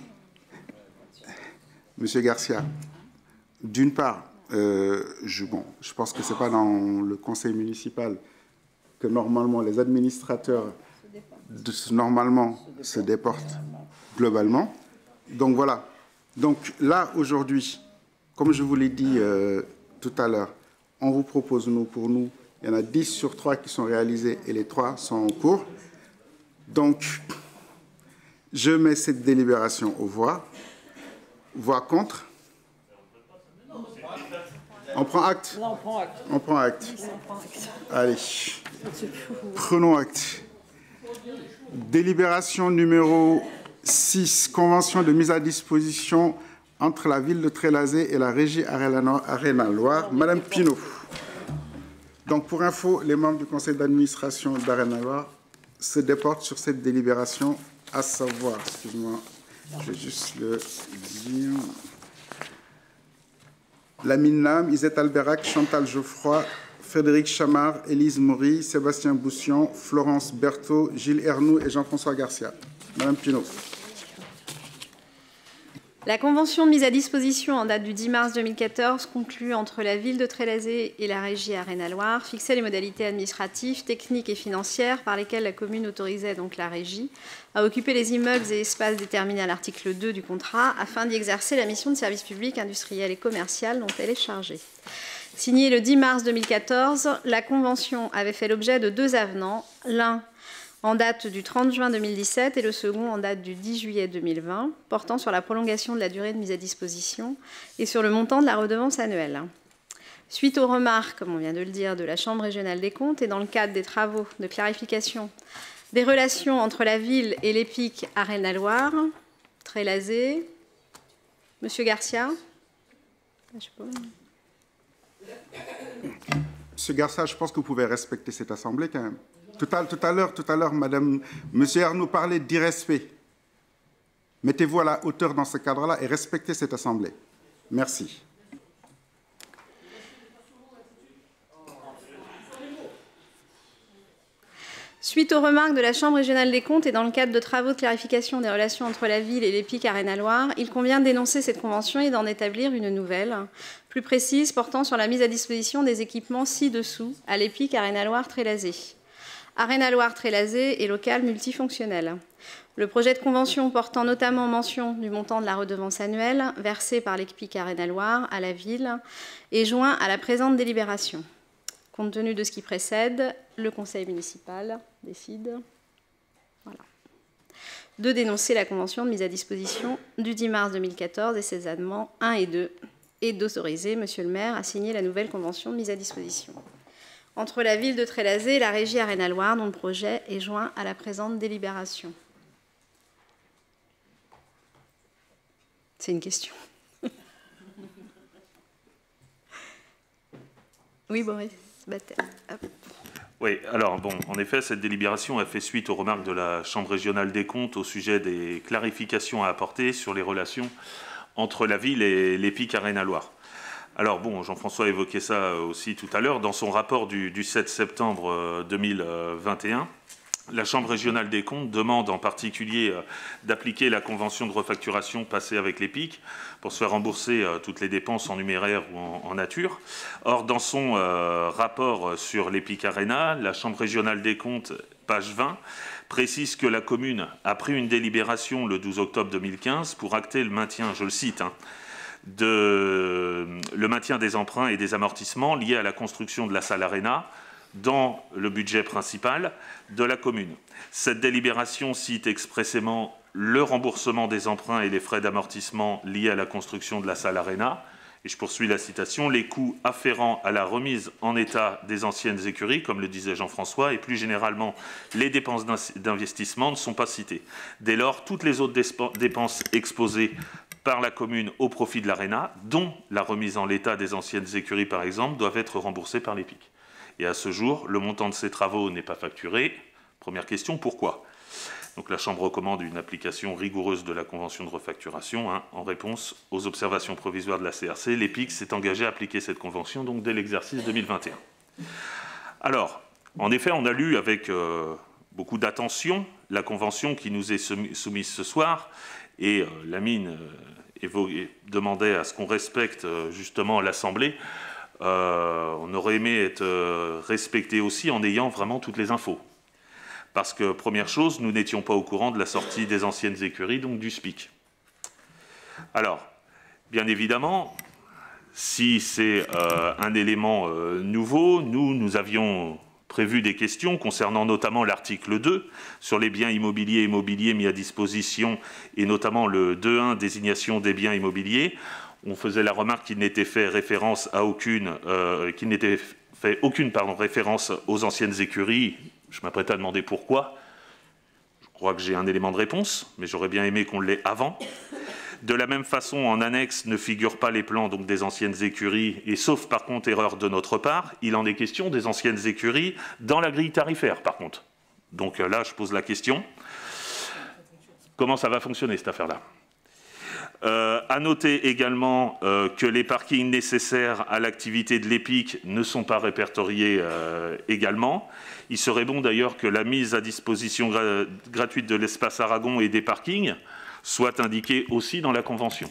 Monsieur Garcia, d'une part, euh, je, bon, je pense que ce n'est pas dans le conseil municipal que normalement les administrateurs de, normalement se déportent globalement. Donc voilà. Donc là, aujourd'hui, comme je vous l'ai dit euh, tout à l'heure, on vous propose, nous, pour nous, il y en a dix sur trois qui sont réalisés et les trois sont en cours. Donc, je mets cette délibération aux voix. Voix contre. On prend acte. Là, on prend acte. On prend acte. Allez. Prenons acte. Délibération numéro six, convention de mise à disposition entre la ville de Trélazé et la régie Arena Loire. Madame Pinault. Donc, pour info, les membres du conseil d'administration d'Arena Loire se déportent sur cette délibération, à savoir, excuse-moi, je vais juste le dire. Lamine Lam, Isette Alberac, Chantal Geoffroy, Frédéric Chamard, Élise Maury, Sébastien Boussion, Florence Berthaud, Gilles Ernoux et Jean-François Garcia. Madame Pinault. La convention de mise à disposition en date du dix mars deux mille quatorze, conclue entre la ville de Trélazé et la régie Arène-à-Loire, fixait les modalités administratives, techniques et financières par lesquelles la commune autorisait donc la régie à occuper les immeubles et espaces déterminés à l'article deux du contrat afin d'y exercer la mission de service public industriel et commercial dont elle est chargée. Signée le dix mars deux mille quatorze, la convention avait fait l'objet de deux avenants, l'un en date du trente juin deux mille dix-sept et le second en date du dix juillet deux mille vingt, portant sur la prolongation de la durée de mise à disposition et sur le montant de la redevance annuelle. Suite aux remarques, comme on vient de le dire, de la Chambre régionale des comptes et dans le cadre des travaux de clarification des relations entre la ville et l'EPIC Arène-à-Loire, Trélazé, Monsieur Garcia. Je sais pas. Monsieur Garcia, je pense que vous pouvez respecter cette assemblée quand même. Tout à, tout à l'heure, tout à l'heure, Madame, Monsieur Arnaud parlait d'irrespect. Mettez-vous à la hauteur dans ce cadre-là et respectez cette assemblée. Merci. Suite aux remarques de la Chambre régionale des comptes et dans le cadre de travaux de clarification des relations entre la ville et l'EPIC Arène-à-Loire, il convient d'énoncer cette convention et d'en établir une nouvelle, plus précise, portant sur la mise à disposition des équipements ci-dessous à l'EPIC Arène-à-Loire Trélazé. Arène-à-Loire Trélazé est local multifonctionnel. Le projet de convention portant notamment mention du montant de la redevance annuelle versée par l'EPIC Arène-à-Loire à la ville est joint à la présente délibération. Compte tenu de ce qui précède, le conseil municipal décide voilà, de dénoncer la convention de mise à disposition du dix mars deux mille quatorze et ses amendements un et deux et d'autoriser Monsieur le maire à signer la nouvelle convention de mise à disposition entre la ville de Trélazé et la régie Arène-à-Loire, dont le projet est joint à la présente délibération. C'est une question. Oui, Boris Batel. Oui, alors bon, en effet, cette délibération a fait suite aux remarques de la Chambre régionale des comptes au sujet des clarifications à apporter sur les relations entre la ville et l'EPIC Arène-à-Loire. Alors bon, Jean-François évoquait ça aussi tout à l'heure. Dans son rapport du, du sept septembre deux mille vingt et un, la Chambre régionale des comptes demande en particulier d'appliquer la convention de refacturation passée avec l'EPIC pour se faire rembourser toutes les dépenses en numéraire ou en, en nature. Or, dans son euh, rapport sur l'EPIC Arena, la Chambre régionale des comptes, page vingt, précise que la commune a pris une délibération le douze octobre deux mille quinze pour acter le maintien, je le cite, hein, de le maintien des emprunts et des amortissements liés à la construction de la salle Arena dans le budget principal de la commune. Cette délibération cite expressément le remboursement des emprunts et les frais d'amortissement liés à la construction de la salle Arena. Et je poursuis la citation, les coûts afférents à la remise en état des anciennes écuries, comme le disait Jean-François, et plus généralement les dépenses d'investissement ne sont pas citées. Dès lors, toutes les autres dépenses exposées par la commune au profit de l'Arena, dont la remise en l'état des anciennes écuries par exemple, doivent être remboursées par l'EPIC. Et à ce jour, le montant de ces travaux n'est pas facturé. Première question, pourquoi ? Donc la Chambre recommande une application rigoureuse de la convention de refacturation. Hein, en réponse aux observations provisoires de la C R C, l'EPIC s'est engagé à appliquer cette convention donc dès l'exercice deux mille vingt et un. Alors, en effet, on a lu avec euh, beaucoup d'attention la convention qui nous est soumise ce soir, et euh, la mine euh, demandait à ce qu'on respecte euh, justement l'Assemblée. Euh, on aurait aimé être euh, respecté aussi en ayant vraiment toutes les infos. Parce que, première chose, nous n'étions pas au courant de la sortie des anciennes écuries, donc du S P I C. Alors, bien évidemment, si c'est euh, un élément euh, nouveau, nous, nous avions prévu des questions concernant notamment l'article deux sur les biens immobiliers et immobiliers mis à disposition, et notamment le deux point un, désignation des biens immobiliers. On faisait la remarque qu'il n'était fait référence à aucune, euh, qu'il n'était fait aucune pardon, référence aux anciennes écuries. Je m'apprête à demander pourquoi. Je crois que j'ai un élément de réponse, mais j'aurais bien aimé qu'on l'ait avant. De la même façon, en annexe ne figurent pas les plans donc, des anciennes écuries, et sauf par contre erreur de notre part, il en est question des anciennes écuries dans la grille tarifaire par contre. Donc là, je pose la question. Comment ça va fonctionner cette affaire-là ? Euh, à noter également euh, que les parkings nécessaires à l'activité de l'EPIC ne sont pas répertoriés euh, également. Il serait bon d'ailleurs que la mise à disposition gra gratuite de l'espace Aragon et des parkings soit indiqué aussi dans la convention.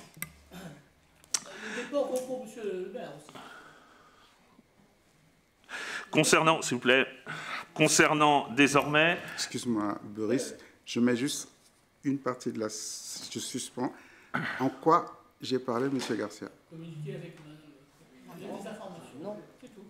Concernant, s'il vous plaît, concernant désormais... Excuse-moi, Boris, je mets juste une partie de la... Je suspends. En quoi j'ai parlé, M. Garcia? Communiquer avec madame. Des informations. Non, c'est tout.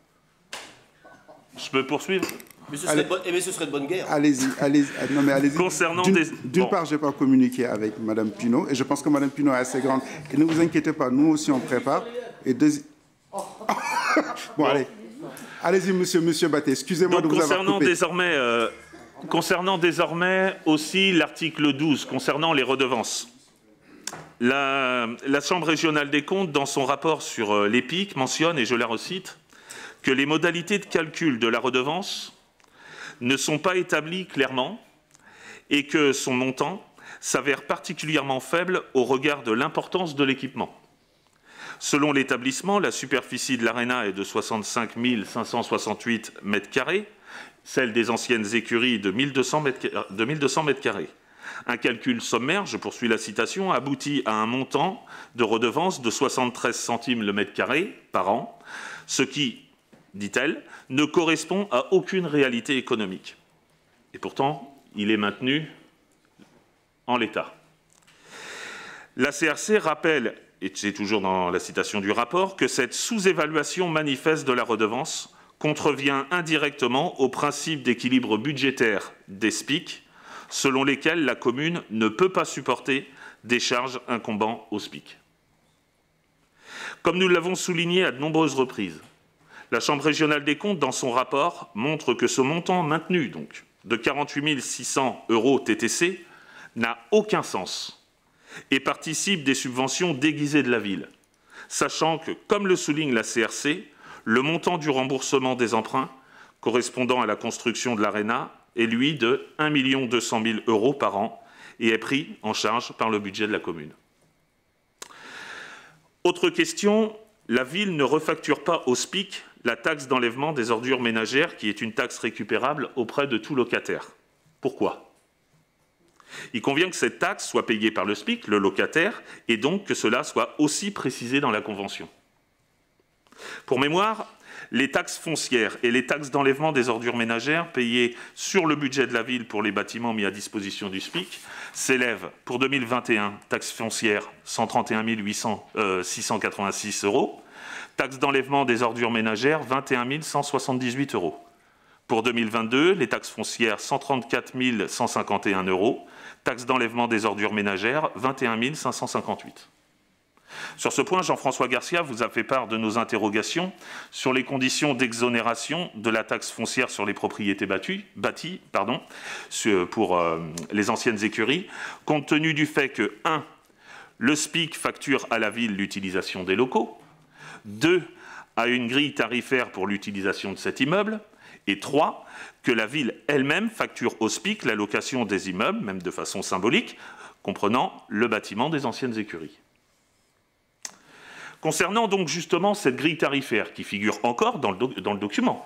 Je peux poursuivre? Mais ce serait, de, bonne, eh bien, ce serait de bonne guerre. Allez-y, allez-y. Non, mais allez-y. Concernant D'une des... D'une bon. part, je n'ai pas communiqué avec Mme Pinault, et je pense que Mme Pinault est assez grande. Et ne vous inquiétez pas, nous aussi, on prépare. Et deuxi... bon, bon, allez. Allez-y, monsieur, monsieur Batté. Excusez-moi de vous avoir coupé. Désormais, euh, concernant désormais aussi l'article douze, concernant les redevances. La, la Chambre régionale des comptes, dans son rapport sur euh, l'EPIC, mentionne, et je la recite, que les modalités de calcul de la redevance ne sont pas établies clairement et que son montant s'avère particulièrement faible au regard de l'importance de l'équipement. Selon l'établissement, la superficie de l'Arena est de soixante-cinq mille cinq cent soixante-huit mètres carrés, celle des anciennes écuries de mille deux cents mètres carrés. Un calcul sommaire, je poursuis la citation, aboutit à un montant de redevance de soixante-treize centimes le mètre carré par an, ce qui, dit-elle, ne correspond à aucune réalité économique. Et pourtant, il est maintenu en l'état. La C R C rappelle, et c'est toujours dans la citation du rapport, que cette sous-évaluation manifeste de la redevance contrevient indirectement au principe d'équilibre budgétaire des S P I C, selon lesquels la commune ne peut pas supporter des charges incombant au S P I C. Comme nous l'avons souligné à de nombreuses reprises, la Chambre régionale des comptes, dans son rapport, montre que ce montant maintenu donc, de quarante-huit mille six cents euros T T C n'a aucun sens et participe des subventions déguisées de la ville, sachant que, comme le souligne la C R C, le montant du remboursement des emprunts correspondant à la construction de l'Arena est, lui, de un million deux cent mille euros par an et est pris en charge par le budget de la commune. Autre question, la ville ne refacture pas au S P I C la taxe d'enlèvement des ordures ménagères, qui est une taxe récupérable auprès de tout locataire. Pourquoi? Il convient que cette taxe soit payée par le S P I C, le locataire, et donc que cela soit aussi précisé dans la convention. Pour mémoire, les taxes foncières et les taxes d'enlèvement des ordures ménagères payées sur le budget de la ville pour les bâtiments mis à disposition du S P I C s'élèvent pour deux mille vingt et un, taxe foncière cent trente et un mille six cent quatre-vingt-six euros, taxe d'enlèvement des ordures ménagères vingt et un mille cent soixante-dix-huit euros. Pour deux mille vingt-deux, les taxes foncières cent trente-quatre mille cent cinquante et un euros, taxe d'enlèvement des ordures ménagères vingt et un mille cinq cent cinquante-huit. Sur ce point, Jean-François Garcia vous a fait part de nos interrogations sur les conditions d'exonération de la taxe foncière sur les propriétés bâties, bâties pardon, pour euh, les anciennes écuries, compte tenu du fait que, un, le S P I C facture à la ville l'utilisation des locaux, deux, à une grille tarifaire pour l'utilisation de cet immeuble, et trois, que la ville elle-même facture au S P I C la location des immeubles, même de façon symbolique, comprenant le bâtiment des anciennes écuries. Concernant donc justement cette grille tarifaire qui figure encore dans le, do dans le document,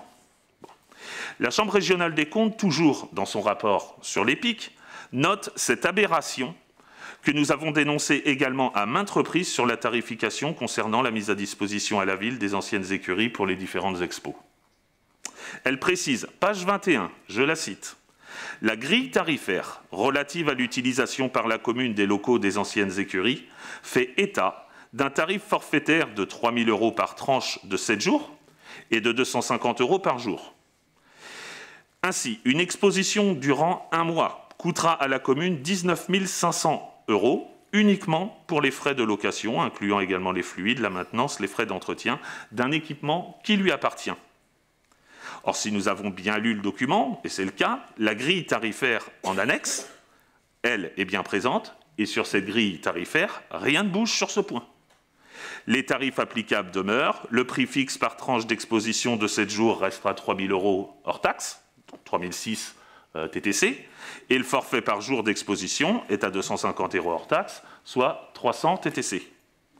la Chambre régionale des comptes, toujours dans son rapport sur l'EPIC, note cette aberration que nous avons dénoncée également à maintes reprises sur la tarification concernant la mise à disposition à la ville des anciennes écuries pour les différentes expos. Elle précise, page vingt et un, je la cite, « La grille tarifaire relative à l'utilisation par la commune des locaux des anciennes écuries fait état d'un tarif forfaitaire de trois mille euros par tranche de sept jours et de deux cent cinquante euros par jour. Ainsi, une exposition durant un mois coûtera à la commune dix-neuf mille cinq cents euros uniquement pour les frais de location, incluant également les fluides, la maintenance, les frais d'entretien d'un équipement qui lui appartient. Or, si nous avons bien lu le document, et c'est le cas, la grille tarifaire en annexe, elle, est bien présente, et sur cette grille tarifaire, rien ne bouge sur ce point. Les tarifs applicables demeurent, le prix fixe par tranche d'exposition de sept jours restera trois mille euros hors taxe, trois mille six euh, T T C, et le forfait par jour d'exposition est à deux cent cinquante euros hors taxe, soit trois cents T T C.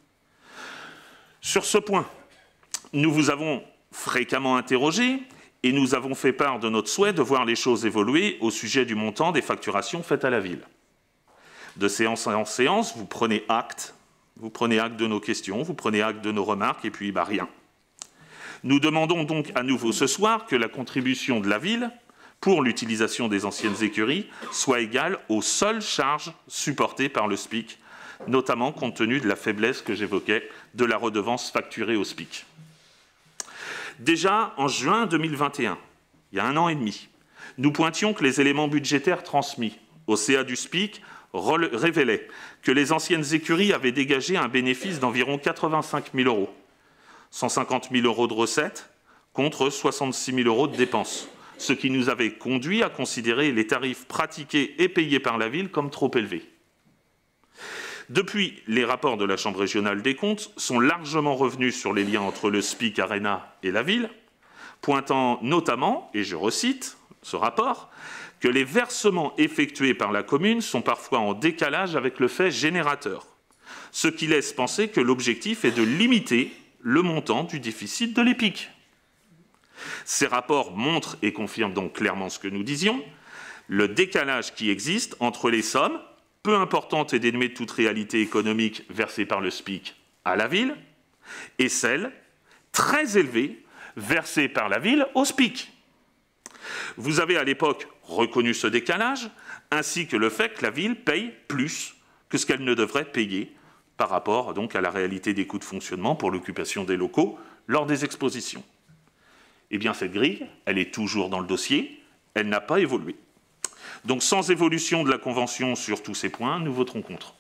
Sur ce point, nous vous avons fréquemment interrogé et nous avons fait part de notre souhait de voir les choses évoluer au sujet du montant des facturations faites à la ville. De séance en séance, vous prenez acte, vous prenez acte de nos questions, vous prenez acte de nos remarques, et puis bah, rien. Nous demandons donc à nouveau ce soir que la contribution de la ville pour l'utilisation des anciennes écuries soit égale aux seules charges supportées par le S P I C, notamment compte tenu de la faiblesse que j'évoquais de la redevance facturée au S P I C. Déjà en juin deux mille vingt et un, il y a un an et demi, nous pointions que les éléments budgétaires transmis au C A du S P I C révélaient que les anciennes écuries avaient dégagé un bénéfice d'environ quatre-vingt-cinq mille euros, cent cinquante mille euros de recettes contre soixante-six mille euros de dépenses, ce qui nous avait conduit à considérer les tarifs pratiqués et payés par la ville comme trop élevés. Depuis, les rapports de la Chambre régionale des comptes sont largement revenus sur les liens entre le S P I C Arena et la ville, pointant notamment, et je recite ce rapport, que les versements effectués par la commune sont parfois en décalage avec le fait générateur, ce qui laisse penser que l'objectif est de limiter le montant du déficit de l'EPIC. Ces rapports montrent et confirment donc clairement ce que nous disions, le décalage qui existe entre les sommes, peu importantes et dénuées de toute réalité économique, versées par le S P I C à la ville, et celles, très élevées, versées par la ville au S P I C. Vous avez à l'époque reconnu ce décalage, ainsi que le fait que la ville paye plus que ce qu'elle ne devrait payer par rapport donc à la réalité des coûts de fonctionnement pour l'occupation des locaux lors des expositions. Eh bien, cette grille, elle est toujours dans le dossier, elle n'a pas évolué. Donc, sans évolution de la Convention sur tous ces points, nous voterons contre.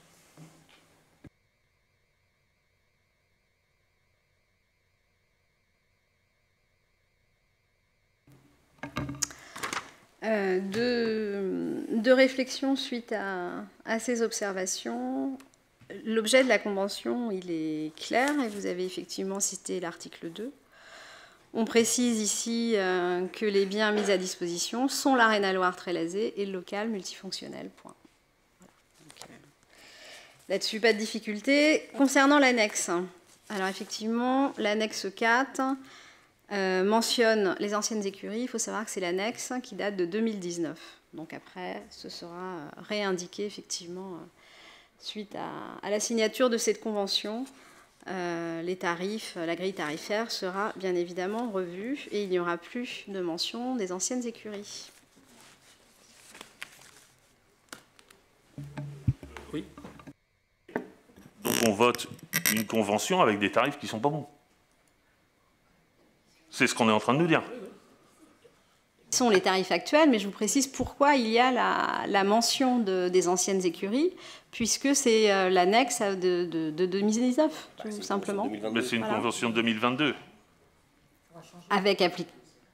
Euh, deux, deux réflexions suite à, à ces observations. L'objet de la Convention, il est clair, et vous avez effectivement cité l'article deux. On précise ici euh, que les biens mis à disposition sont l'Arena Loire-Trélazé et le local multifonctionnel. Point. Voilà. Donc, euh, là-dessus, pas de difficulté. Concernant l'annexe, alors effectivement, l'annexe quatre euh, mentionne les anciennes écuries. Il faut savoir que c'est l'annexe qui date de deux mille dix-neuf. Donc après, ce sera réindiqué effectivement euh, suite à, à la signature de cette convention. Euh, les tarifs, la grille tarifaire sera bien évidemment revue et il n'y aura plus de mention des anciennes écuries. Oui. Donc on vote une convention avec des tarifs qui ne sont pas bons. C'est ce qu'on est en train de nous dire. Ce sont les tarifs actuels, mais je vous précise pourquoi il y a la, la mention de, des anciennes écuries, puisque c'est euh, l'annexe de, de, de deux mille dix-neuf, bah, tout simplement. Mais c'est une voilà. Convention de deux mille vingt-deux. Avec application.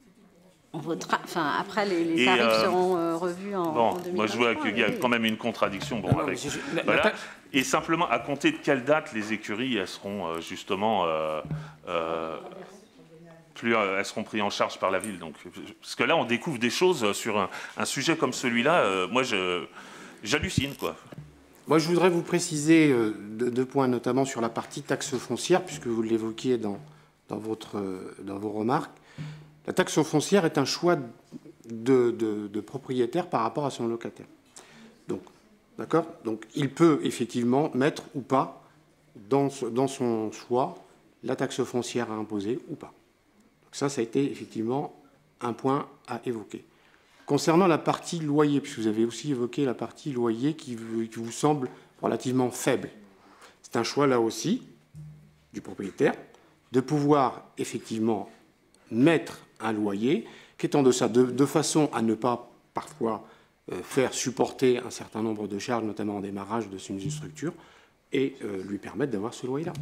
Enfin, après, les, les tarifs euh, seront euh, revus en, bon, en deux mille vingt-trois. Moi, je vois qu'il y a quand même une contradiction. Bon, non, avec, je, la, voilà. la Et simplement, à compter de quelle date les écuries elles seront euh, justement... Euh, euh, plus euh, elles seront prises en charge par la ville. Donc, parce que là, on découvre des choses sur un, un sujet comme celui-là. Euh, moi, j'hallucine, quoi. Moi, je voudrais vous préciser euh, deux, deux points, notamment sur la partie taxe foncière, puisque vous l'évoquiez dans, dans, votre, euh, dans vos remarques. La taxe foncière est un choix de, de, de propriétaire par rapport à son locataire. Donc, d'accord ? Donc, il peut effectivement mettre ou pas dans, dans son choix la taxe foncière à imposer ou pas. Ça, ça a été effectivement un point à évoquer. Concernant la partie loyer, puisque vous avez aussi évoqué la partie loyer qui, qui vous semble relativement faible, c'est un choix là aussi du propriétaire de pouvoir effectivement mettre un loyer qui est en deçà, de, de façon à ne pas parfois euh, faire supporter un certain nombre de charges, notamment en démarrage de une structure, et euh, lui permettre d'avoir ce loyer-là.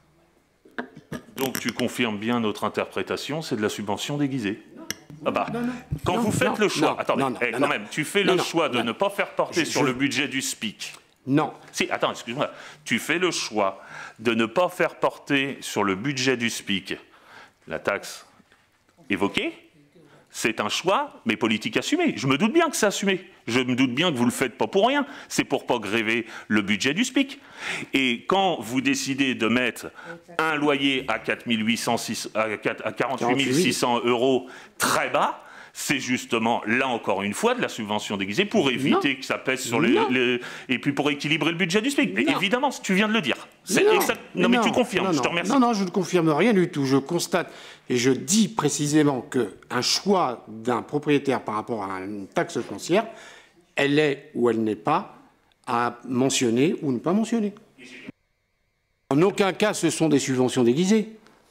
Donc tu confirmes bien notre interprétation, c'est de la subvention déguisée. Ah bah, non, non, quand non, vous faites non, le choix, non, attendez, non, non, eh, non, quand non, même, tu fais non, le non, choix de non, ne pas faire porter je, sur je... le budget du S P I C. Non. Si, attends, excuse-moi. Tu fais le choix de ne pas faire porter sur le budget du S P I C la taxe évoquée. C'est un choix, mais politique assumé. Je me doute bien que c'est assumé. Je me doute bien que vous ne le faites pas pour rien. C'est pour pas gréver le budget du S P I C. Et quand vous décidez de mettre un loyer à, quatre mille huit cents, à quarante-huit mille six cents euros très bas, C'est justement, là encore une fois, de la subvention déguisée pour éviter non. que ça pèse sur les, les... Et puis pour équilibrer le budget du S M I C. Mais évidemment, tu viens de le dire. Mais non, exact... non, mais, mais non, tu confirmes, non, je non, te remercie. Non, non, je ne confirme rien du tout. Je constate et je dis précisément qu'un choix d'un propriétaire par rapport à une taxe foncière, elle est ou elle n'est pas à mentionner ou ne pas mentionner. En aucun cas, ce sont des subventions déguisées.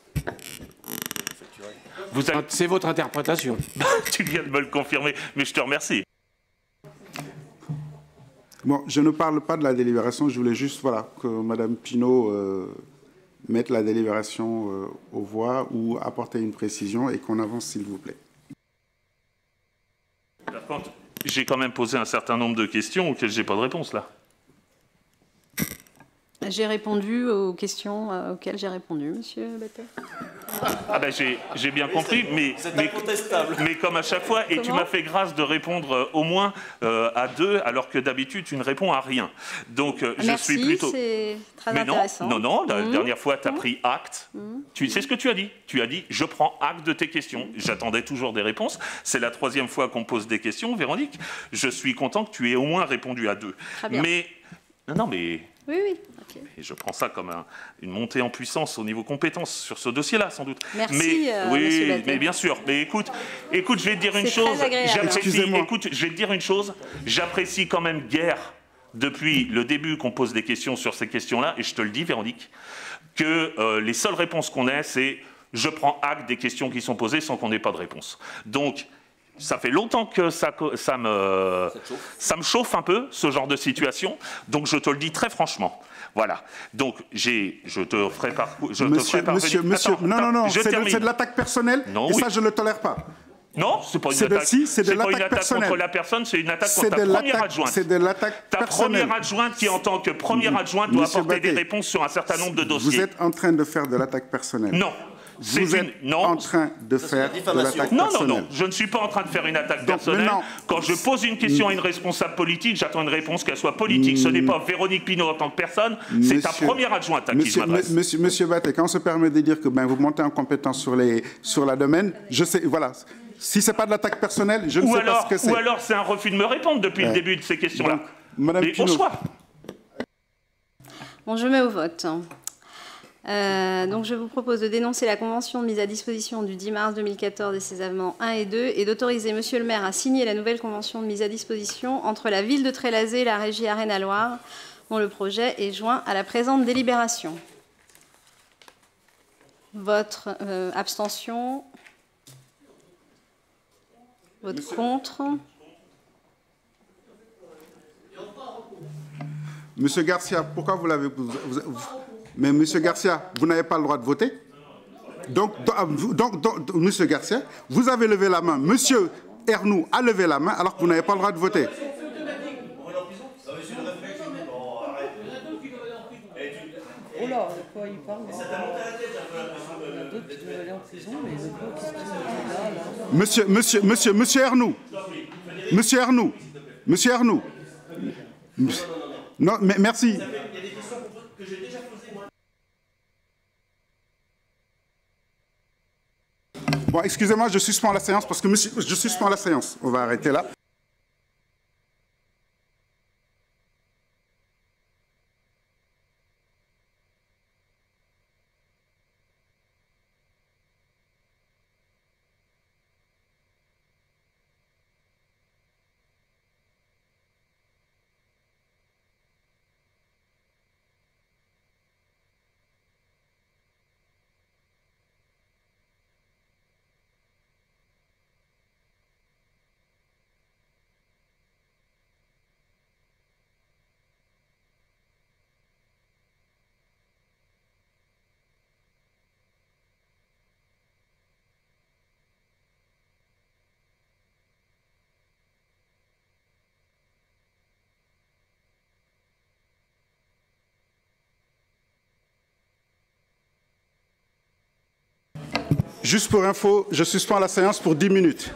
Avez... C'est votre interprétation. Tu viens de me le confirmer, mais je te remercie. Bon, je ne parle pas de la délibération, je voulais juste voilà, que Mme Pinault euh, mette la délibération euh, aux voix ou apporter une précision et qu'on avance, s'il vous plaît. Par contre, j'ai quand même posé un certain nombre de questions auxquelles je n'ai pas de réponse, là. J'ai répondu aux questions euh, auxquelles j'ai répondu, Monsieur Battet. Ah ben j'ai bien compris, mais, mais, mais comme à chaque fois, et Comment tu m'as fait grâce de répondre euh, au moins euh, à deux, alors que d'habitude tu ne réponds à rien. Donc euh, je Merci, suis plutôt. C'est très mais intéressant. non, non, non. La mmh. dernière fois tu as mmh. pris acte. Mmh. Tu sais ce que tu as dit. Tu as dit je prends acte de tes questions. J'attendais toujours des réponses. C'est la troisième fois qu'on pose des questions, Véronique. Je suis content que tu aies au moins répondu à deux. Très bien. Mais non, non, mais. Oui, oui. Okay. Et je prends ça comme un, une montée en puissance au niveau compétences sur ce dossier-là, sans doute. Merci, mais, euh, oui, mais bien sûr. Mais écoute, écoute, je vais te dire une chose. J'apprécie. Écoute, je vais te dire une chose. J'apprécie quand même guère depuis le début qu'on pose des questions sur ces questions-là, et je te le dis, Véronique, que euh, les seules réponses qu'on ait, c'est je prends acte des questions qui sont posées sans qu'on n'ait pas de réponse. Donc. Ça fait longtemps que ça, ça, me, ça me chauffe un peu, ce genre de situation. Donc, je te le dis très franchement. Voilà. Donc, j'ai, je te ferai par, je monsieur, te ferai parvenir... Monsieur, monsieur, attends, non, non, non, c'est de, de l'attaque personnelle, non, et oui. ça, je ne le tolère pas. Non, c'est pas une attaque. De, si, c'est de pas une attaque personnelle. contre la personne, c'est une attaque contre ta première adjointe. C'est de l'attaque Ta personnelle. première adjointe qui, en tant que première adjointe, doit Monsieur apporter Battet, des réponses sur un certain nombre de dossiers. Vous êtes en train de faire de l'attaque personnelle. Non. Vous êtes une... non. en train de faire de l'attaque non, personnelle. Non, non, je ne suis pas en train de faire une attaque Donc, personnelle. maintenant, quand je pose une question à une responsable politique, j'attends une réponse qu'elle soit politique. Ce n'est pas Véronique Pinault en tant que personne, c'est ta première adjointe à monsieur, qui je m'adresse. Monsieur, monsieur Battet, quand on se permet de dire que ben, vous montez en compétence sur, les, sur la domaine, je sais, voilà. Si ce n'est pas de l'attaque personnelle, je ne ou sais alors, pas ce que c'est. Ou alors c'est un refus de me répondre depuis ouais. le début de ces questions-là. Madame Mais Pinault. au choix. Bon, je mets au vote. Euh, donc je vous propose de dénoncer la convention de mise à disposition du dix mars deux mille quatorze et ses avenants un et deux et d'autoriser Monsieur le maire à signer la nouvelle convention de mise à disposition entre la ville de Trélazé et la régie Arène-à-Loire, dont le projet est joint à la présente délibération. Votre euh, abstention. Votre Monsieur. Contre. Monsieur Garcia, pourquoi vous l'avez... Vous, vous, vous, mais Monsieur Garcia, vous n'avez pas le droit de voter. Donc, donc, donc, donc, Monsieur Garcia, vous avez levé la main. Monsieur Ernoult a levé la main alors que vous n'avez pas le droit de voter. Oh là, de quoi il parle? Il y a d'autres qui doivent aller en prison, mais de quoi qu'est-ce qu'ils sont là, là? Monsieur, monsieur, monsieur, monsieur Ernoult. Monsieur Ernoult. Monsieur Ernoult. Non, mais merci. Bon, excusez-moi, je suspends la séance parce que monsieur, je suspends la séance. On va arrêter là. Juste pour info, je suspends la séance pour dix minutes.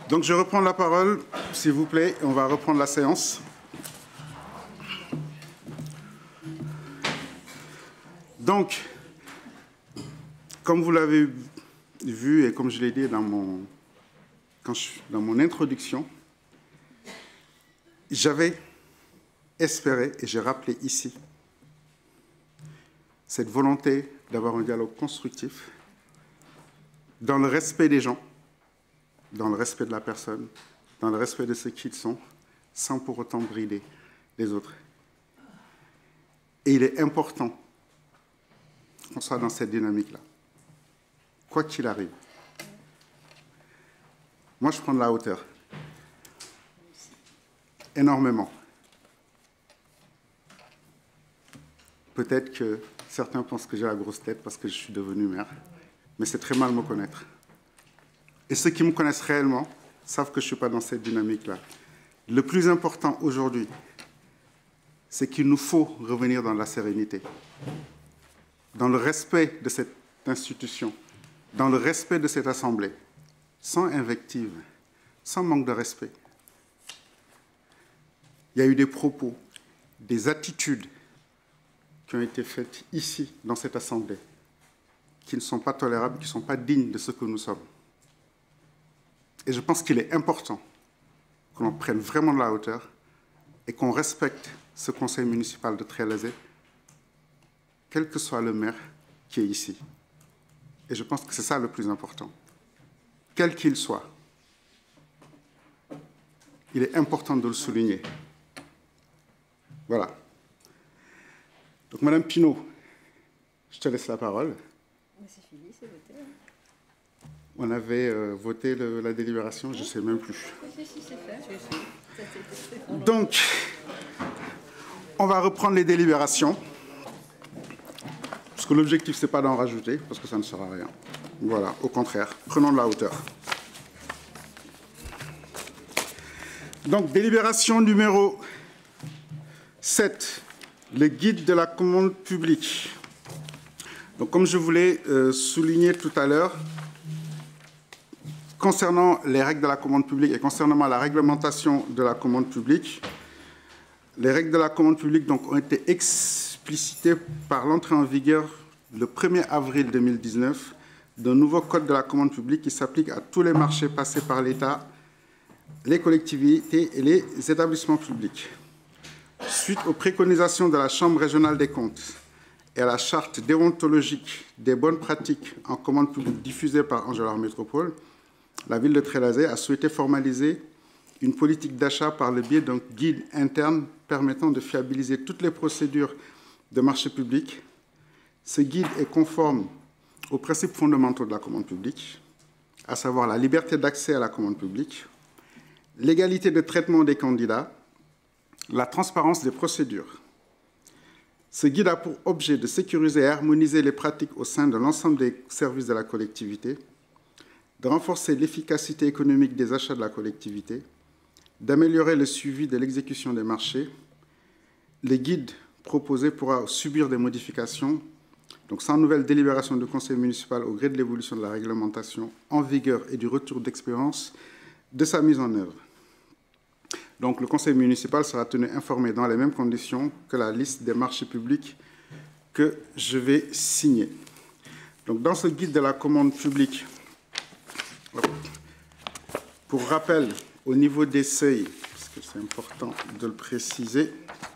Donc je reprends la parole, s'il vous plaît, et on va reprendre la séance. Donc, comme vous l'avez vu et comme je l'ai dit dans mon, quand je, dans mon introduction, j'avais espéré, et j'ai rappelé ici, cette volonté d'avoir un dialogue constructif dans le respect des gens, dans le respect de la personne, dans le respect de ce qu'ils sont, sans pour autant brider les autres. Et il est important qu'on soit dans cette dynamique-là, quoi qu'il arrive. Moi, je prends de la hauteur, énormément. Peut-être que certains pensent que j'ai la grosse tête parce que je suis devenu maire, mais c'est très mal me connaître. Et ceux qui me connaissent réellement savent que je ne suis pas dans cette dynamique-là. Le plus important aujourd'hui, c'est qu'il nous faut revenir dans la sérénité, dans le respect de cette institution, dans le respect de cette assemblée, sans invective, sans manque de respect. Il y a eu des propos, des attitudes qui ont été faites ici, dans cette assemblée, qui ne sont pas tolérables, qui ne sont pas dignes de ce que nous sommes. Et je pense qu'il est important que l'on prenne vraiment de la hauteur et qu'on respecte ce conseil municipal de Trélazé, quel que soit le maire qui est ici. Et je pense que c'est ça le plus important. Quel qu'il soit, il est important de le souligner. Voilà. Donc, Madame Pinault, je te laisse la parole. C'est fini, c'est voté. On avait euh, voté le, la délibération, je ne sais même plus. Si, si, c'est fait. Donc, on va reprendre les délibérations. Parce que l'objectif, ce n'est pas d'en rajouter, parce que ça ne sert à rien. Voilà, au contraire, prenons de la hauteur. Donc, délibération numéro sept, le guide de la commande publique. Donc, comme je voulais euh, souligner tout à l'heure, concernant les règles de la commande publique et concernant la réglementation de la commande publique, les règles de la commande publique donc, ont été explicitées par l'entrée en vigueur le premier avril deux mille dix-neuf d'un nouveau code de la commande publique qui s'applique à tous les marchés passés par l'État, les collectivités et les établissements publics. Suite aux préconisations de la Chambre régionale des comptes et à la charte déontologique des bonnes pratiques en commande publique diffusée par Angelor Métropole, la ville de Trélazé a souhaité formaliser une politique d'achat par le biais d'un guide interne permettant de fiabiliser toutes les procédures de marché public. Ce guide est conforme aux principes fondamentaux de la commande publique, à savoir la liberté d'accès à la commande publique, l'égalité de traitement des candidats, la transparence des procédures. Ce guide a pour objet de sécuriser et harmoniser les pratiques au sein de l'ensemble des services de la collectivité, de renforcer l'efficacité économique des achats de la collectivité, d'améliorer le suivi de l'exécution des marchés. Le guide proposé pourra subir des modifications, donc sans nouvelle délibération du conseil municipal au gré de l'évolution de la réglementation en vigueur et du retour d'expérience de sa mise en œuvre. Donc le conseil municipal sera tenu informé dans les mêmes conditions que la liste des marchés publics que je vais signer. Donc dans ce guide de la commande publique, pour rappel, au niveau des seuils, parce que c'est important de le préciser,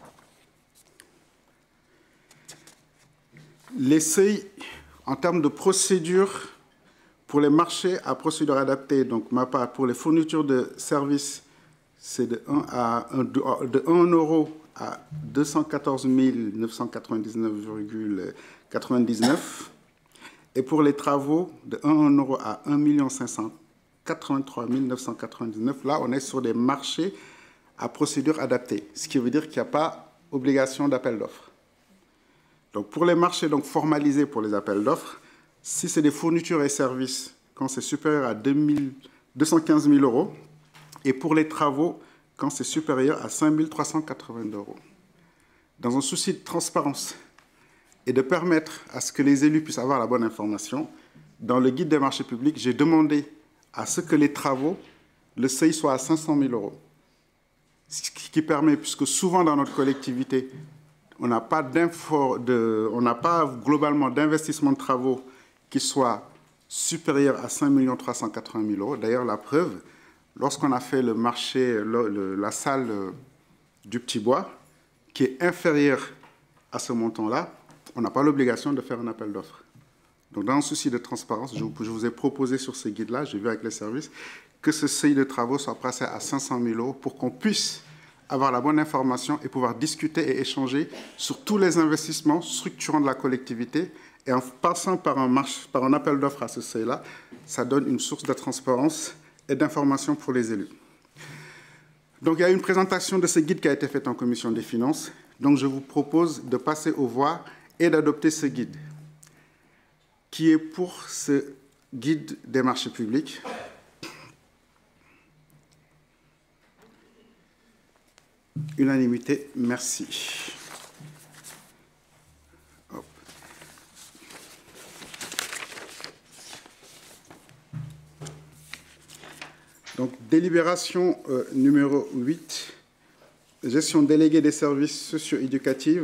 les seuils en termes de procédure pour les marchés à procédure adaptée, donc ma part, pour les fournitures de services, c'est de un à un, de un euro à deux cent quatorze mille neuf cent quatre-vingt-dix-neuf virgule quatre-vingt-dix-neuf et pour les travaux de un euro à un million cinq cent quatre-vingt-trois mille neuf cent quatre-vingt-dix-neuf. Là, on est sur des marchés à procédure adaptée, ce qui veut dire qu'il n'y a pas obligation d'appel d'offres. Donc, pour les marchés donc, formalisés pour les appels d'offres, si c'est des fournitures et services, quand c'est supérieur à deux cent quinze mille euros, et pour les travaux, quand c'est supérieur à cinq mille trois cent quatre-vingts euros. Dans un souci de transparence et de permettre à ce que les élus puissent avoir la bonne information, dans le guide des marchés publics, j'ai demandé à ce que les travaux le seuil soit à cinq cent mille euros. Ce qui permet, puisque souvent dans notre collectivité, on n'a pas, de, on n'a pas globalement d'investissement de travaux qui soit supérieur à cinq millions trois cent quatre-vingt mille euros. D'ailleurs, la preuve, lorsqu'on a fait le marché, le, le, la salle du Petit Bois, qui est inférieure à ce montant-là, on n'a pas l'obligation de faire un appel d'offres. Donc, dans un souci de transparence, je vous, je vous ai proposé sur ce guide-là, j'ai vu avec les services, que ce seuil de travaux soit passé à cinq cent mille euros pour qu'on puisse avoir la bonne information et pouvoir discuter et échanger sur tous les investissements structurants de la collectivité. Et en passant par un, marche, par un appel d'offres à ce seuil-là, ça donne une source de transparence et d'information pour les élus. Donc, il y a une présentation de ce guide qui a été faite en commission des finances. Donc, je vous propose de passer aux voix et d'adopter ce guide, qui est pour ce guide des marchés publics. Unanimité, merci. Hop. Donc, délibération euh, numéro huit, gestion déléguée des services socio-éducatifs.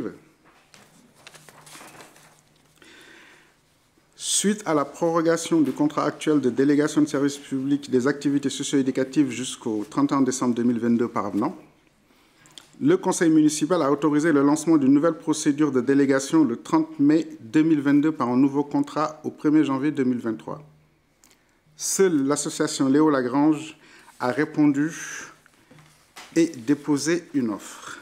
Suite à la prorogation du contrat actuel de délégation de services publics des activités socio-éducatives jusqu'au trente et un décembre deux mille vingt-deux par avenant, le Conseil municipal a autorisé le lancement d'une nouvelle procédure de délégation le trente mai deux mille vingt-deux par un nouveau contrat au premier janvier deux mille vingt-trois. Seule l'association Léo Lagrange a répondu et déposé une offre.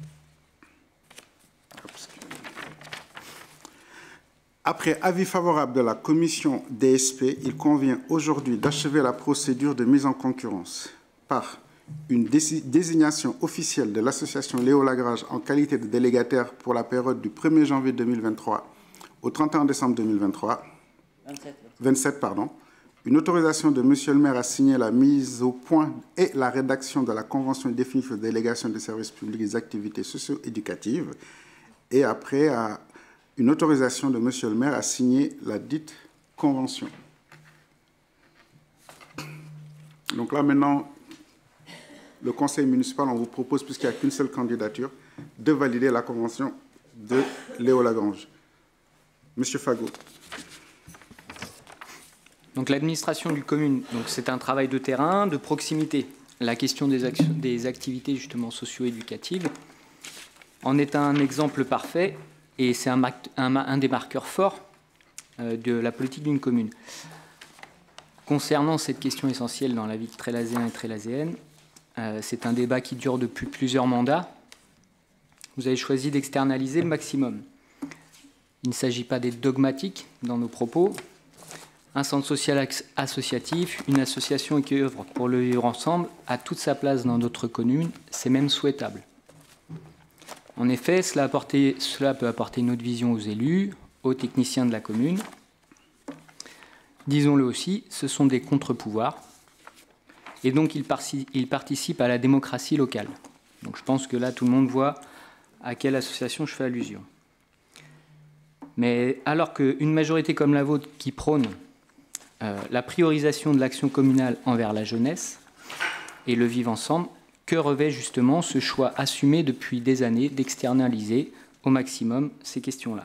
Après avis favorable de la commission D S P, il convient aujourd'hui d'achever la procédure de mise en concurrence par une désignation officielle de l'association Léo Lagrange en qualité de délégataire pour la période du premier janvier deux mille vingt-trois au trente et un décembre deux mille vingt-trois, vingt-sept, vingt-sept pardon, une autorisation de Monsieur le maire à signer la mise au point et la rédaction de la convention définitive de délégation des services publics et des activités socio-éducatives, et après à une autorisation de Monsieur le maire à signer la dite convention. Donc là maintenant, le conseil municipal, on vous propose, puisqu'il n'y a qu'une seule candidature, de valider la convention de Léo Lagrange. Monsieur Fagot. Donc l'administration du commune, c'est un travail de terrain, de proximité. La question des, actions, des activités justement socio-éducatives en est un exemple parfait et c'est un, un, un des marqueurs forts euh, de la politique d'une commune. Concernant cette question essentielle dans la vie de Trélazéens et Trélazéennes, euh, c'est un débat qui dure depuis plusieurs mandats. Vous avez choisi d'externaliser le maximum. Il ne s'agit pas d'être dogmatique dans nos propos. Un centre social associatif, une association qui œuvre pour le vivre ensemble, a toute sa place dans notre commune, c'est même souhaitable. En effet, cela, apporter, cela peut apporter une autre vision aux élus, aux techniciens de la commune. Disons-le aussi, ce sont des contre-pouvoirs, et donc ils, ils participent à la démocratie locale. Donc je pense que là, tout le monde voit à quelle association je fais allusion. Mais alors qu'une majorité comme la vôtre qui prône euh, la priorisation de l'action communale envers la jeunesse et le vivre ensemble, que revêt justement ce choix assumé depuis des années d'externaliser au maximum ces questions-là?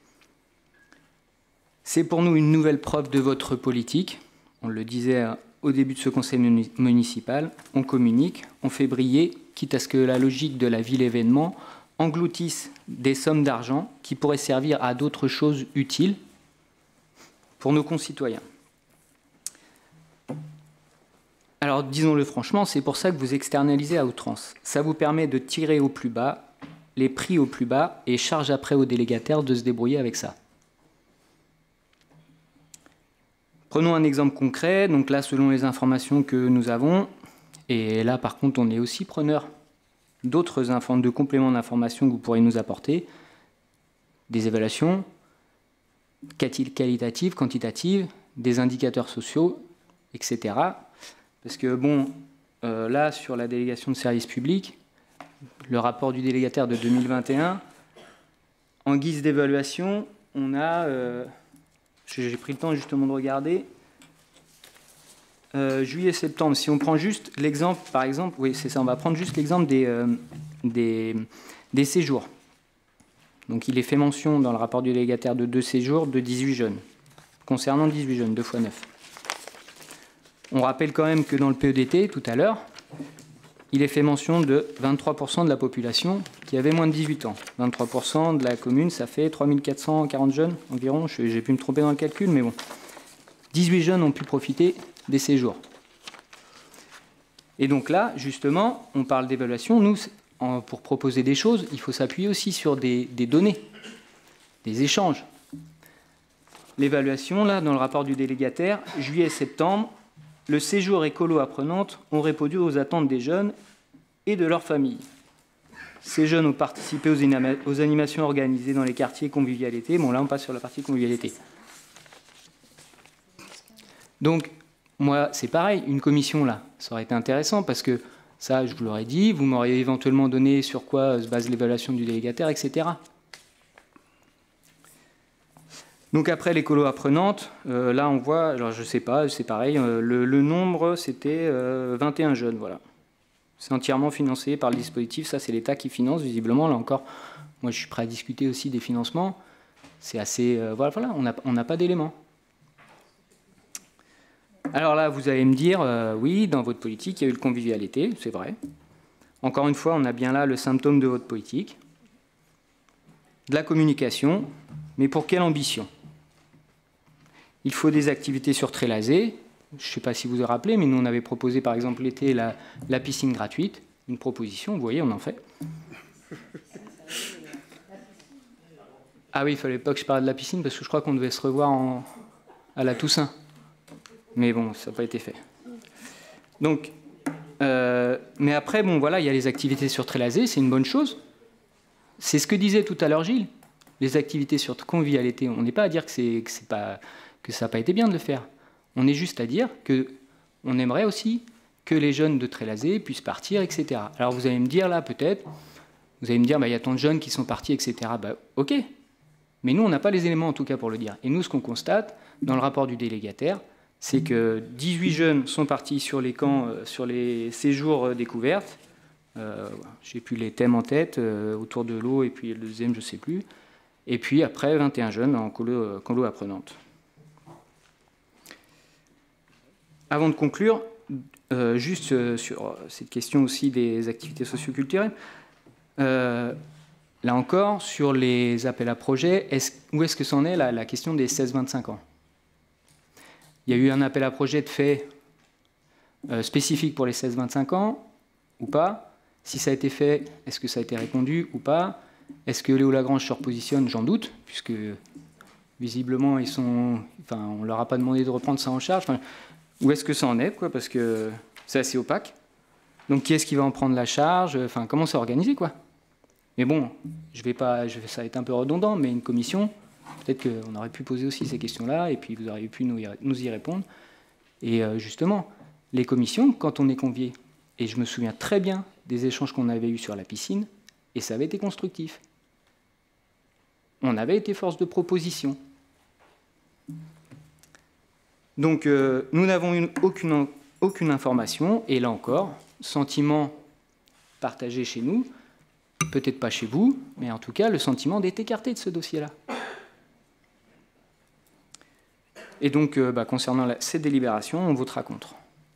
C'est pour nous une nouvelle preuve de votre politique. On le disait au début de ce conseil municipal, on communique, on fait briller, quitte à ce que la logique de la ville-événement engloutissent des sommes d'argent qui pourraient servir à d'autres choses utiles pour nos concitoyens. Alors, disons-le franchement, c'est pour ça que vous externalisez à outrance. Ça vous permet de tirer au plus bas, les prix au plus bas, et charge après aux délégataires de se débrouiller avec ça. Prenons un exemple concret. Donc là, selon les informations que nous avons, et là, par contre, on est aussi preneur d'autres de compléments d'information que vous pourrez nous apporter, des évaluations qualitatives, quantitatives, des indicateurs sociaux, et cetera. Parce que, bon, euh, là, sur la délégation de services publics, le rapport du délégataire de deux mille vingt et un, en guise d'évaluation, on a, euh, j'ai pris le temps justement de regarder, euh, juillet-septembre, si on prend juste l'exemple, par exemple, oui, c'est ça, on va prendre juste l'exemple des, euh, des, des séjours. Donc, il est fait mention dans le rapport du délégataire de deux séjours de dix-huit jeunes, concernant dix-huit jeunes, deux fois neuf. On rappelle quand même que dans le P E D T, tout à l'heure, il est fait mention de vingt-trois pour cent de la population qui avait moins de dix-huit ans. vingt-trois pour cent de la commune, ça fait trois mille quatre cent quarante jeunes environ. J'ai pu me tromper dans le calcul, mais bon. dix-huit jeunes ont pu profiter des séjours. Et donc là, justement, on parle d'évaluation. Nous, pour proposer des choses, il faut s'appuyer aussi sur des, des données, des échanges. L'évaluation, là, dans le rapport du délégataire, juillet-septembre, le séjour écolo apprenante ont répondu aux attentes des jeunes et de leurs familles. Ces jeunes ont participé aux, aux animations organisées dans les quartiers convivialité. Bon, là, on passe sur la partie convivialité. Donc, moi, c'est pareil, une commission, là, ça aurait été intéressant parce que ça, je vous l'aurais dit, vous m'auriez éventuellement donné sur quoi se base l'évaluation du délégataire, et cetera. Donc après l'écolo apprenante, euh, là on voit, alors je ne sais pas, c'est pareil, euh, le, le nombre c'était euh, vingt et un jeunes, voilà. C'est entièrement financé par le dispositif, ça c'est l'État qui finance, visiblement, là encore, moi je suis prêt à discuter aussi des financements, c'est assez, euh, voilà, voilà, on n'a on n'a pas d'éléments. Alors là vous allez me dire, euh, oui, dans votre politique il y a eu le convivialité, c'est vrai. Encore une fois, on a bien là le symptôme de votre politique. De la communication, mais pour quelle ambition ? Il faut des activités sur Trélazé. Je ne sais pas si vous vous rappelez, mais nous, on avait proposé, par exemple, l'été, la, la piscine gratuite. Une proposition, vous voyez, on en fait. Ah oui, il ne fallait pas que je parle de la piscine, parce que je crois qu'on devait se revoir en, à la Toussaint. Mais bon, ça n'a pas été fait. Donc, euh, mais après, bon, voilà, il y a les activités sur Trélazé, c'est une bonne chose. C'est ce que disait tout à l'heure Gilles. Les activités sur convivialité, on n'est pas à dire que, c'est, que, c'est pas, que ça n'a pas été bien de le faire. On est juste à dire qu'on aimerait aussi que les jeunes de Trélazé puissent partir, et cetera. Alors vous allez me dire là, peut-être, vous allez me dire, bah, y a tant de jeunes qui sont partis, et cetera. Bah, ok, mais nous, on n'a pas les éléments en tout cas pour le dire. Et nous, ce qu'on constate dans le rapport du délégataire, c'est que dix-huit jeunes sont partis sur les camps, euh, sur les séjours euh, découvertes. Euh, je n'ai plus les thèmes en tête, euh, autour de l'eau, et puis le deuxième, je ne sais plus. Et puis après, vingt et un jeunes en colo, colo apprenante. Avant de conclure, euh, juste euh, sur cette question aussi des activités socioculturelles, euh, là encore, sur les appels à projets, est-ce, où est-ce que c'en est la, la question des seize vingt-cinq ans ? Il y a eu un appel à projet de fait euh, spécifique pour les seize vingt-cinq ans, ou pas ? Si ça a été fait, est-ce que ça a été répondu ou pas ? Est-ce que Léo Lagrange se repositionne ? J'en doute, puisque visiblement, ils sont, enfin, on ne leur a pas demandé de reprendre ça en charge. Enfin, où est-ce que ça en est, quoi, parce que c'est assez opaque. Donc, qui est-ce qui va en prendre la charge ? Enfin, comment c'est organisé, quoi ? Mais bon, je vais pas, je vais, ça va être un peu redondant, mais une commission, peut-être qu'on aurait pu poser aussi ces questions-là, et puis vous auriez pu nous y, nous y répondre. Et euh, justement, les commissions, quand on est convié, et je me souviens très bien des échanges qu'on avait eus sur la piscine, et ça avait été constructif. On avait été force de proposition. Donc, euh, nous n'avons eu aucune, aucune information, et là encore, sentiment partagé chez nous, peut-être pas chez vous, mais en tout cas, le sentiment d'être écarté de ce dossier-là. Et donc, euh, bah, concernant la, ces délibérations, on votera contre.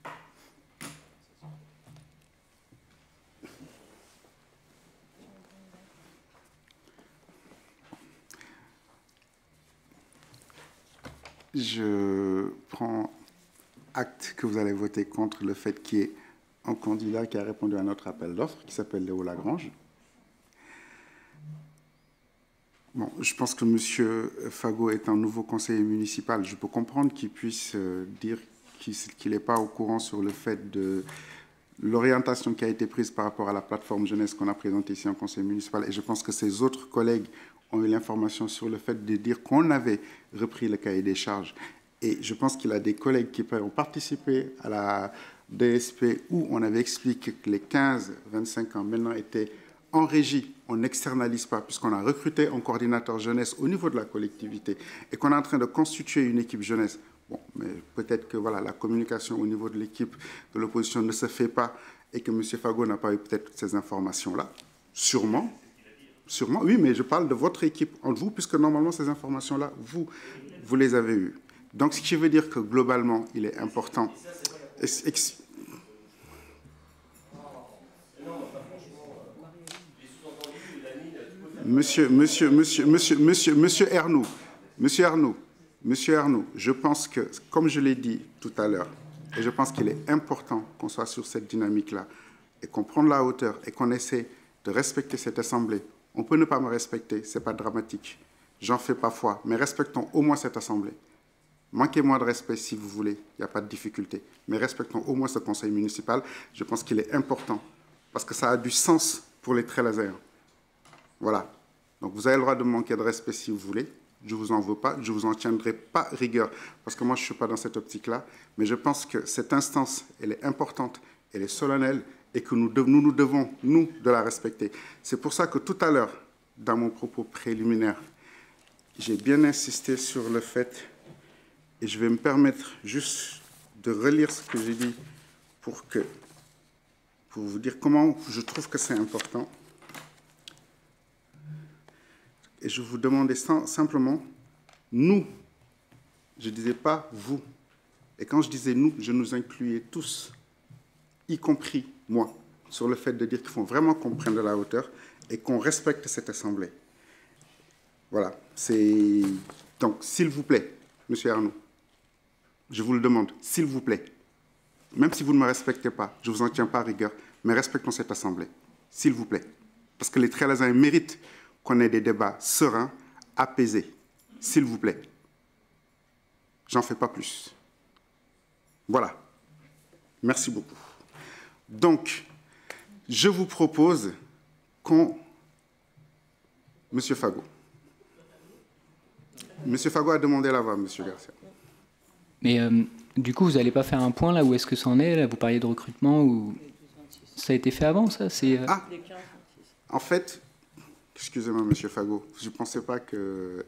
Je prends acte que vous allez voter contre le fait qu'il y ait un candidat qui a répondu à notre appel d'offres, qui s'appelle Léo Lagrange. Bon, je pense que M. Fagot est un nouveau conseiller municipal. Je peux comprendre qu'il puisse dire qu'il n'est pas au courant sur le fait de l'orientation qui a été prise par rapport à la plateforme jeunesse qu'on a présentée ici en conseil municipal. Et je pense que ses autres collègues ont eu l'information sur le fait de dire qu'on avait repris le cahier des charges. Et je pense qu'il a des collègues qui ont participé à la D S P où on avait expliqué que les quinze vingt-cinq ans maintenant étaient en régie. On n'externalise pas puisqu'on a recruté un coordinateur jeunesse au niveau de la collectivité et qu'on est en train de constituer une équipe jeunesse. Bon, mais peut-être que voilà, la communication au niveau de l'équipe de l'opposition ne se fait pas et que M. Fago n'a pas eu peut-être toutes ces informations-là. Sûrement. Sûrement, oui, mais je parle de votre équipe entre vous, puisque normalement, ces informations-là, vous, vous les avez eues. Donc, ce qui veut dire que globalement, il est important. Monsieur, monsieur, monsieur, monsieur, monsieur, monsieur Ernoult, monsieur Ernoult, monsieur Ernoult, je pense que, comme je l'ai dit tout à l'heure, et je pense qu'il est important qu'on soit sur cette dynamique-là, et qu'on prenne la hauteur, et qu'on essaie de respecter cette assemblée. On peut ne pas me respecter, ce n'est pas dramatique. J'en fais parfois, mais respectons au moins cette assemblée. Manquez-moi de respect si vous voulez, il n'y a pas de difficulté. Mais respectons au moins ce conseil municipal. Je pense qu'il est important, parce que ça a du sens pour les Trélaséens. Voilà. Donc vous avez le droit de me manquer de respect si vous voulez. Je ne vous en veux pas, je ne vous en tiendrai pas rigueur, parce que moi je ne suis pas dans cette optique-là. Mais je pense que cette instance, elle est importante, elle est solennelle, et que nous, nous nous devons, nous, de la respecter. C'est pour ça que tout à l'heure, dans mon propos préliminaire, j'ai bien insisté sur le fait, et je vais me permettre juste de relire ce que j'ai dit pour, que, pour vous dire comment je trouve que c'est important. Et je vous demandais simplement, nous, je ne disais pas vous. Et quand je disais nous, je nous incluais tous, y compris moi, sur le fait de dire qu'il faut vraiment qu'on prenne de la hauteur et qu'on respecte cette assemblée. Voilà. Donc, s'il vous plaît, monsieur Arnaud, je vous le demande, s'il vous plaît, même si vous ne me respectez pas, je ne vous en tiens pas à rigueur, mais respectons cette assemblée, s'il vous plaît. Parce que les Trélaséens méritent qu'on ait des débats sereins, apaisés, s'il vous plaît. J'en fais pas plus. Voilà. Merci beaucoup. Donc, je vous propose qu'on... Monsieur Fago. Monsieur Fago a demandé la voix, monsieur Garcia. Mais euh, du coup, vous n'allez pas faire un point là où est-ce que ça en est là? Vous parliez de recrutement ou ça a été fait avant, ça? Euh... Ah, en fait, excusez-moi, monsieur Fago, je ne pensais pas que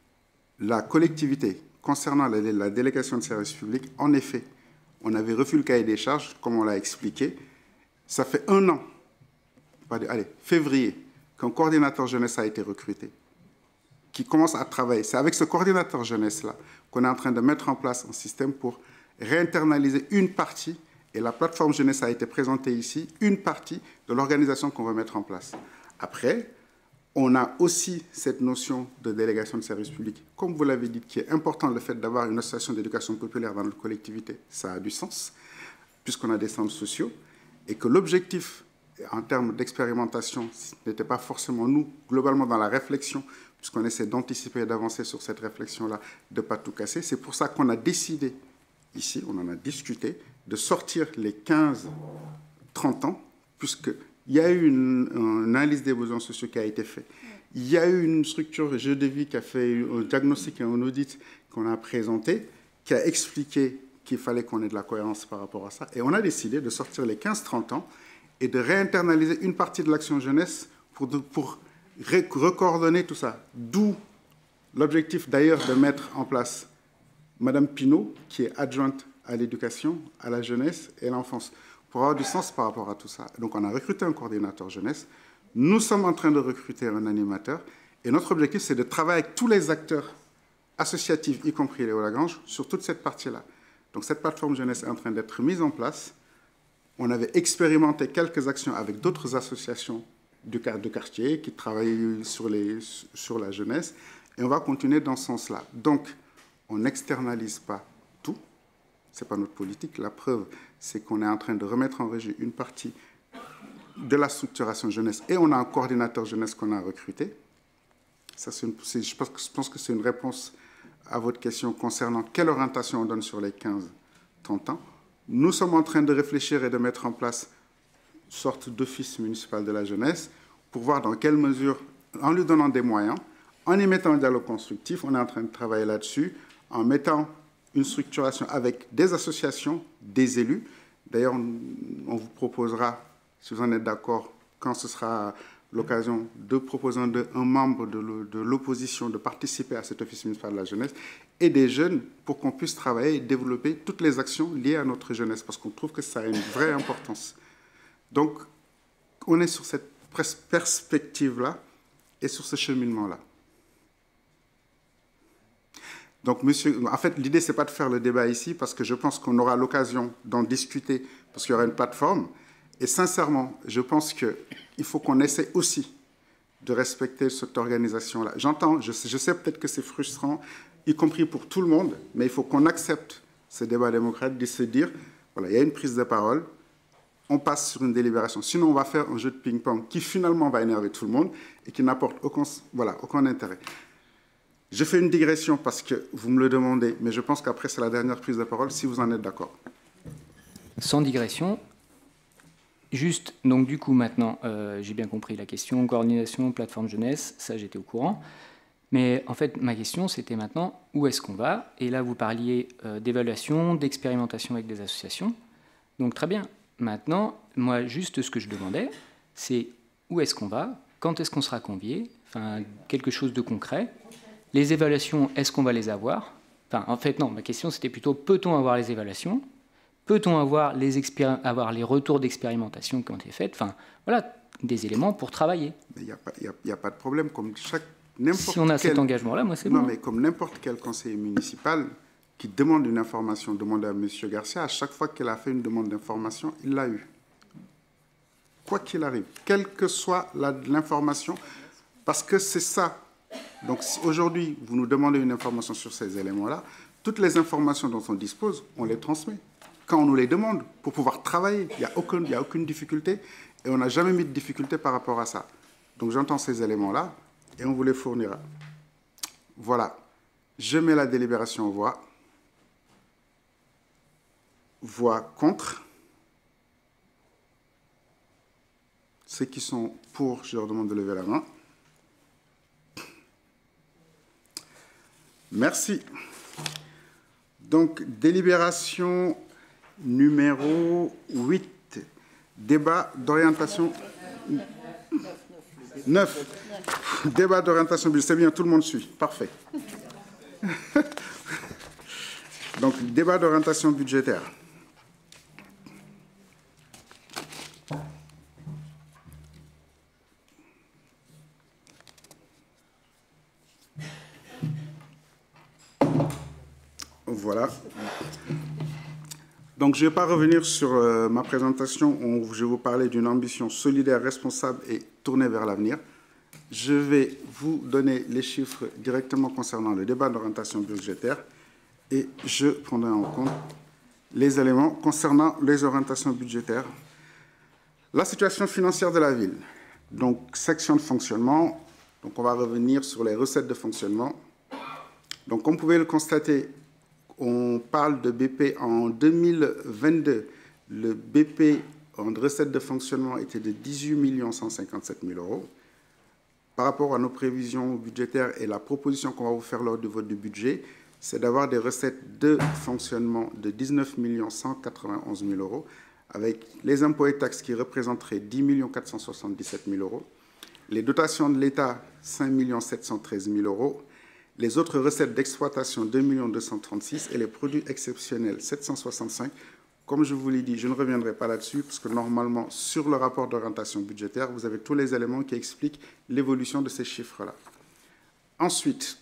la collectivité, concernant la, la délégation de services publics, en effet, on avait reçu le cahier des charges, comme on l'a expliqué. Ça fait un an, allez, février, qu'un coordinateur jeunesse a été recruté, qui commence à travailler. C'est avec ce coordinateur jeunesse-là qu'on est en train de mettre en place un système pour réinternaliser une partie, et la plateforme jeunesse a été présentée ici, une partie de l'organisation qu'on va mettre en place. Après, on a aussi cette notion de délégation de services publics, comme vous l'avez dit, qui est important, le fait d'avoir une association d'éducation populaire dans notre collectivité, ça a du sens, puisqu'on a des centres sociaux, et que l'objectif, en termes d'expérimentation, n'était pas forcément nous, globalement dans la réflexion, puisqu'on essaie d'anticiper et d'avancer sur cette réflexion-là, de ne pas tout casser. C'est pour ça qu'on a décidé, ici, on en a discuté, de sortir les quinze trente ans, puisqu'il y a eu une, une analyse des besoins sociaux qui a été faite. Il y a eu une structure Jeu de vie qui a fait un diagnostic et un audit qu'on a présenté, qui a expliqué qu'il fallait qu'on ait de la cohérence par rapport à ça. Et on a décidé de sortir les quinze trente ans et de réinternaliser une partie de l'action jeunesse pour, de, pour recoordonner tout ça. D'où l'objectif d'ailleurs de mettre en place Madame Pinault, qui est adjointe à l'éducation, à la jeunesse et à l'enfance, pour avoir du sens par rapport à tout ça. Donc on a recruté un coordinateur jeunesse, nous sommes en train de recruter un animateur, et notre objectif c'est de travailler avec tous les acteurs associatifs, y compris Léo Lagrange, sur toute cette partie-là. Donc cette plateforme jeunesse est en train d'être mise en place. On avait expérimenté quelques actions avec d'autres associations de quartier qui travaillent sur, les, sur la jeunesse, et on va continuer dans ce sens-là. Donc, on n'externalise pas tout, ce n'est pas notre politique. La preuve, c'est qu'on est en train de remettre en régie une partie de la structuration jeunesse, et on a un coordinateur jeunesse qu'on a recruté. Ça, c'est une, c'est, je, pense que, je pense que c'est une réponse à votre question concernant quelle orientation on donne sur les quinze trente ans. Nous sommes en train de réfléchir et de mettre en place une sorte d'office municipal de la jeunesse pour voir dans quelle mesure, en lui donnant des moyens, en y mettant un dialogue constructif, on est en train de travailler là-dessus, en mettant une structuration avec des associations, des élus. D'ailleurs, on vous proposera, si vous en êtes d'accord, quand ce sera l'occasion de proposer un, un membre de l'opposition de participer à cet office municipal de la jeunesse et des jeunes pour qu'on puisse travailler et développer toutes les actions liées à notre jeunesse, parce qu'on trouve que ça a une vraie importance. Donc, on est sur cette perspective-là et sur ce cheminement-là. Donc, monsieur, en fait, l'idée, ce n'est pas de faire le débat ici, parce que je pense qu'on aura l'occasion d'en discuter, parce qu'il y aura une plateforme. Et sincèrement, je pense qu'il faut qu'on essaie aussi de respecter cette organisation-là. J'entends, je sais, je sais peut-être que c'est frustrant, y compris pour tout le monde, mais il faut qu'on accepte ce débat démocratique, de se dire, voilà, il y a une prise de parole, on passe sur une délibération. Sinon, on va faire un jeu de ping-pong qui finalement va énerver tout le monde et qui n'apporte aucun, voilà, aucun intérêt. Je fais une digression parce que vous me le demandez, mais je pense qu'après, c'est la dernière prise de parole, si vous en êtes d'accord. Sans digression, juste, donc du coup, maintenant, euh, j'ai bien compris la question, coordination, plateforme jeunesse, ça, j'étais au courant. Mais en fait, ma question, c'était maintenant, où est-ce qu'on va? Et là, vous parliez euh, d'évaluation, d'expérimentation avec des associations. Donc, très bien. Maintenant, moi, juste ce que je demandais, c'est où est-ce qu'on va? Quand est-ce qu'on sera convié? Enfin, quelque chose de concret. Les évaluations, est-ce qu'on va les avoir? Enfin, en fait, non, ma question, c'était plutôt, peut-on avoir les évaluations? Peut-on avoir les, avoir les retours d'expérimentation qui ont été faits? Enfin, voilà, des éléments pour travailler. Il n'y a, a, a pas de problème. Comme chaque, si on a quel... cet engagement-là, moi, c'est bon. Non, mais comme n'importe quel conseiller municipal qui demande une information, demande à M. Garcia, à chaque fois qu'il a fait une demande d'information, il l'a eu. Quoi qu'il arrive, quelle que soit l'information, parce que c'est ça. Donc, si aujourd'hui, vous nous demandez une information sur ces éléments-là, toutes les informations dont on dispose, on les transmet. Quand on nous les demande, pour pouvoir travailler, il n'y a, a aucune difficulté, et on n'a jamais mis de difficulté par rapport à ça. Donc, j'entends ces éléments-là, et on vous les fournira. Voilà. Je mets la délibération en voix. Voix contre. Ceux qui sont pour, je leur demande de lever la main. Merci. Donc, délibération numéro huit. Débat d'orientation... neuf. Débat d'orientation budgétaire. C'est bien, tout le monde suit. Parfait. Donc, débat d'orientation budgétaire. Voilà. Donc, je ne vais pas revenir sur euh, ma présentation où je vais vous parler d'une ambition solidaire, responsable et tournée vers l'avenir. Je vais vous donner les chiffres directement concernant le débat d'orientation budgétaire et je prendrai en compte les éléments concernant les orientations budgétaires. La situation financière de la ville. Donc, section de fonctionnement. Donc, on va revenir sur les recettes de fonctionnement. Donc, comme vous pouvez le constater, on parle de B P en deux mille vingt-deux. Le B P en recettes de fonctionnement était de dix-huit millions cent cinquante-sept mille euros. Par rapport à nos prévisions budgétaires et la proposition qu'on va vous faire lors du vote du budget, c'est d'avoir des recettes de fonctionnement de dix-neuf millions cent quatre-vingt-onze mille euros, avec les impôts et taxes qui représenteraient dix millions quatre cent soixante-dix-sept mille euros, les dotations de l'État cinq millions sept cent treize mille euros, les autres recettes d'exploitation deux millions deux cent trente-six et les produits exceptionnels sept cent soixante-cinq. Comme je vous l'ai dit, je ne reviendrai pas là-dessus parce que normalement, sur le rapport d'orientation budgétaire, vous avez tous les éléments qui expliquent l'évolution de ces chiffres-là. Ensuite,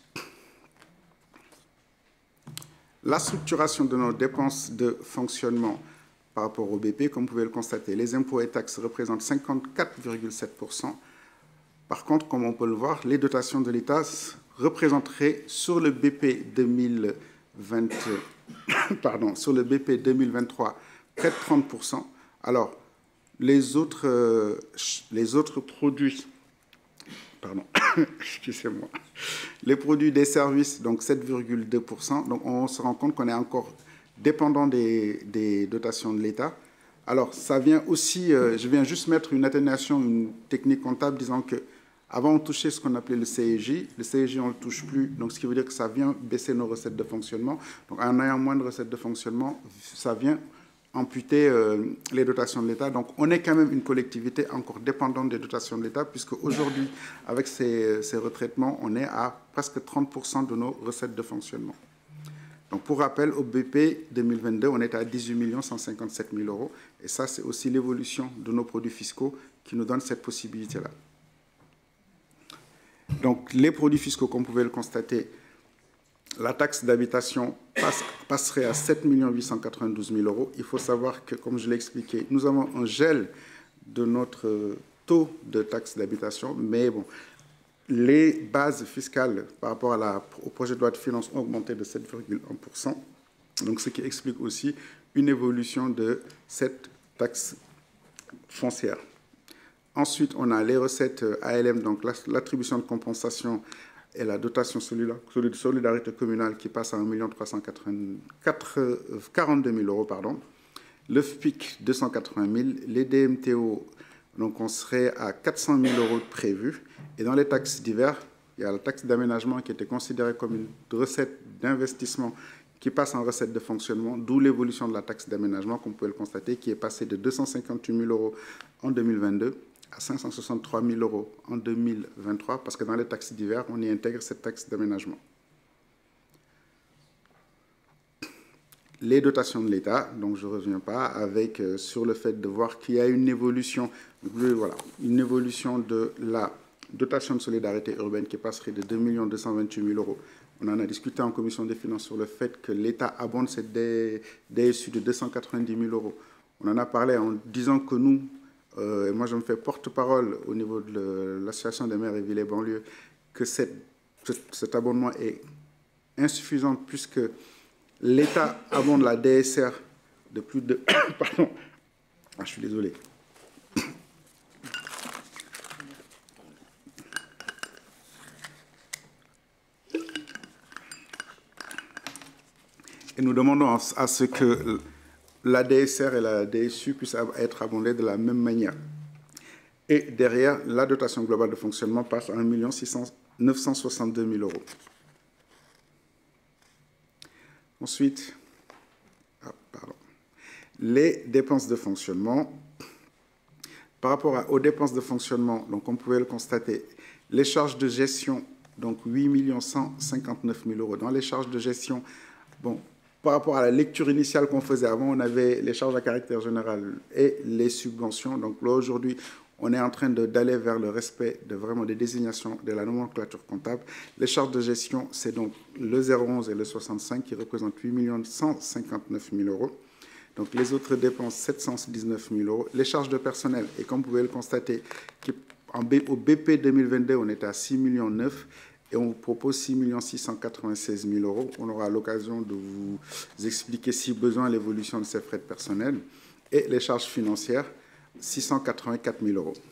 la structuration de nos dépenses de fonctionnement par rapport au B P, comme vous pouvez le constater, les impôts et taxes représentent cinquante-quatre virgule sept pour cent. Par contre, comme on peut le voir, les dotations de l'État représenterait sur le B P deux mille vingt, pardon, sur le B P deux mille vingt-trois près de trente pour cent. Alors, les autres, euh, les autres produits, pardon, excusez-moi, les produits des services, donc sept virgule deux pour cent. Donc, on se rend compte qu'on est encore dépendant des, des dotations de l'État. Alors, ça vient aussi, euh, je viens juste mettre une atténuation, une technique comptable disant que avant, on touchait ce qu'on appelait le C E J. Le C E J, on ne le touche plus. Donc, ce qui veut dire que ça vient baisser nos recettes de fonctionnement. Donc, en ayant moins de recettes de fonctionnement, ça vient amputer euh, les dotations de l'État. Donc, on est quand même une collectivité encore dépendante des dotations de l'État, puisque aujourd'hui, avec ces, ces retraitements, on est à presque trente pour cent de nos recettes de fonctionnement. Donc, pour rappel, au B P deux mille vingt-deux, on est à dix-huit millions cent cinquante-sept mille euros. Et ça, c'est aussi l'évolution de nos produits fiscaux qui nous donne cette possibilité-là. Donc, les produits fiscaux, comme vous pouvez le constater, la taxe d'habitation passe, passerait à sept millions huit cent quatre-vingt-douze mille euros. Il faut savoir que, comme je l'ai expliqué, nous avons un gel de notre taux de taxe d'habitation, mais bon, les bases fiscales par rapport à la, au projet de loi de finances ont augmenté de sept virgule un pour cent, donc ce qui explique aussi une évolution de cette taxe foncière. Ensuite, on a les recettes A L M, donc l'attribution de compensation et la dotation de solidarité communale qui passe à un million trois cent quarante-deux mille euros. Pardon. Le F P I C, deux cent quatre-vingt mille. Les D M T O, donc on serait à quatre cent mille euros de prévus. Et dans les taxes diverses, il y a la taxe d'aménagement qui était considérée comme une recette d'investissement qui passe en recette de fonctionnement, d'où l'évolution de la taxe d'aménagement, comme vous pouvez le constater, qui est passée de deux cent cinquante-huit mille euros en deux mille vingt-deux à cinq cent soixante-trois mille euros en deux mille vingt-trois, parce que dans les taxes diverses, on y intègre cette taxe d'aménagement. Les dotations de l'État, donc je ne reviens pas, avec euh, sur le fait de voir qu'il y a une évolution, voilà, une évolution de la dotation de solidarité urbaine qui passerait de deux millions deux cent vingt-huit mille euros. On en a discuté en commission des finances sur le fait que l'État abonde cette D S U de deux cent quatre-vingt-dix mille euros. On en a parlé en disant que nous, Euh, et moi, je me fais porte-parole au niveau de l'association des maires et villes et banlieues, que cette, cet abondement est insuffisant puisque l'État abonde la D S R de plus de... Pardon. Ah, je suis désolé. Et nous demandons à ce que la D S R et la D S U puissent être abondées de la même manière. Et derrière, la dotation globale de fonctionnement passe à un million neuf cent soixante-deux mille euros. Ensuite, ah, pardon, les dépenses de fonctionnement. Par rapport à, aux dépenses de fonctionnement, donc on pouvait le constater, les charges de gestion, donc huit millions cent cinquante-neuf mille euros. Dans les charges de gestion, bon, par rapport à la lecture initiale qu'on faisait avant, on avait les charges à caractère général et les subventions. Donc là, aujourd'hui, on est en train d'aller vers le respect de vraiment des désignations de la nomenclature comptable. Les charges de gestion, c'est donc le zéro onze et le soixante-cinq qui représentent huit millions cent cinquante-neuf mille euros. Donc les autres dépenses, sept cent dix-neuf mille euros. Les charges de personnel, et comme vous pouvez le constater, en B, au B P deux mille vingt-deux, on était à six millions neuf. Et on vous propose six millions six cent quatre-vingt-seize mille euros. On aura l'occasion de vous expliquer, si besoin, l'évolution de ces frais de personnel. Et les charges financières, six cent quatre-vingt-quatre mille euros.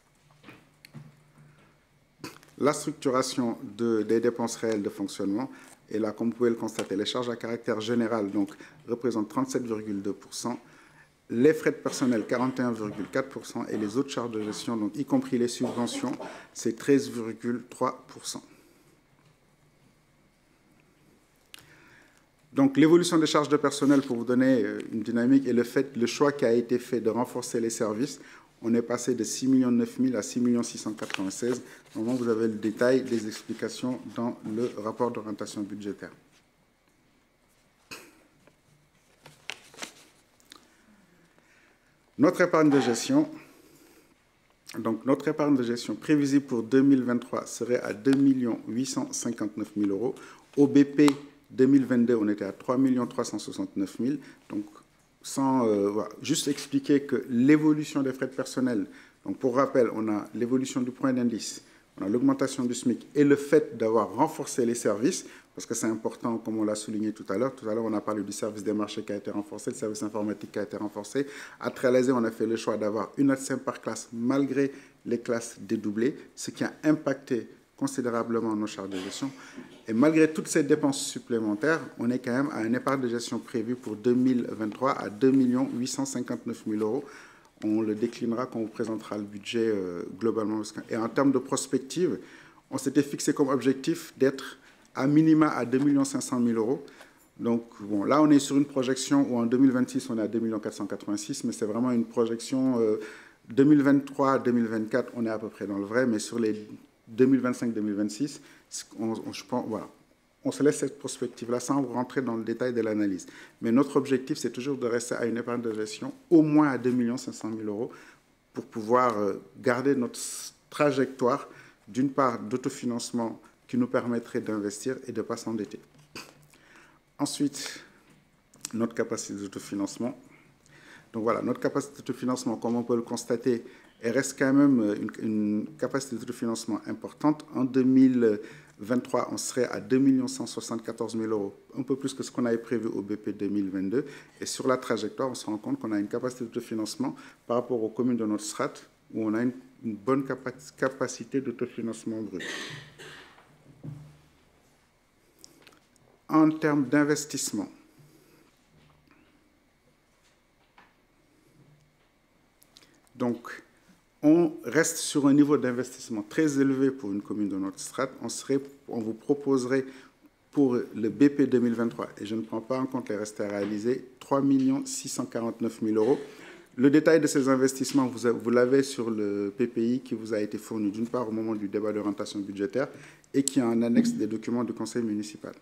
La structuration de, des dépenses réelles de fonctionnement, et là, comme vous pouvez le constater, les charges à caractère général donc, représentent trente-sept virgule deux pour cent. Les frais de personnel, quarante et un virgule quatre pour cent. Et les autres charges de gestion, donc, y compris les subventions, c'est treize virgule trois pour cent. Donc, l'évolution des charges de personnel, pour vous donner une dynamique, et le fait, le choix qui a été fait de renforcer les services, on est passé de six millions neuf mille à six millions six cent quatre-vingt-seize. Normalement, vous avez le détail des explications dans le rapport d'orientation budgétaire. Notre épargne de gestion, donc notre épargne de gestion prévisible pour deux mille vingt-trois serait à deux millions huit cent cinquante-neuf mille euros. Au B P deux mille vingt-deux, on était à trois millions trois cent soixante-neuf mille. Donc, sans euh, voilà, juste expliquer que l'évolution des frais de personnel, donc pour rappel, on a l'évolution du point d'indice, on a l'augmentation du SMIC et le fait d'avoir renforcé les services, parce que c'est important, comme on l'a souligné tout à l'heure. Tout à l'heure, on a parlé du service des marchés qui a été renforcé, le service informatique qui a été renforcé. À Trélazé, on a fait le choix d'avoir une aide simple par classe, malgré les classes dédoublées, ce qui a impacté considérablement nos charges de gestion. Et malgré toutes ces dépenses supplémentaires, on est quand même à une épargne de gestion prévue pour deux mille vingt-trois à deux millions huit cent cinquante-neuf mille euros. On le déclinera quand on vous présentera le budget euh, globalement. Et en termes de prospective, on s'était fixé comme objectif d'être à minima à deux millions cinq cent mille euros. Donc, bon, là, on est sur une projection où en deux mille vingt-six, on est à deux millions quatre cent quatre-vingt-six, mais c'est vraiment une projection euh, deux mille vingt-trois deux mille vingt-quatre, on est à peu près dans le vrai, mais sur les deux mille vingt-cinq deux mille vingt-six, on, on, je pense, voilà, on se laisse cette perspective-là sans rentrer dans le détail de l'analyse. Mais notre objectif, c'est toujours de rester à une épargne de gestion au moins à deux millions cinq cent mille euros pour pouvoir euh, garder notre trajectoire, d'une part, d'autofinancement qui nous permettrait d'investir et de ne pas s'endetter. Ensuite, notre capacité d'autofinancement. Donc voilà, notre capacité d'autofinancement, comme on peut le constater, elle reste quand même une, une capacité d'autofinancement importante. En deux mille vingt-trois, on serait à deux millions cent soixante-quatorze mille euros, un peu plus que ce qu'on avait prévu au B P deux mille vingt-deux. Et sur la trajectoire, on se rend compte qu'on a une capacité d'autofinancement par rapport aux communes de notre strate, où on a une, une bonne capacité d'autofinancement brut. En termes d'investissement, donc, on reste sur un niveau d'investissement très élevé pour une commune de notre strate. On, serait, on vous proposerait pour le B P deux mille vingt-trois, et je ne prends pas en compte les restes à réaliser, trois millions six cent quarante-neuf mille euros. Le détail de ces investissements, vous, vous l'avez sur le P P I qui vous a été fourni d'une part au moment du débat d'orientation budgétaire et qui est en annexe des documents du conseil municipal.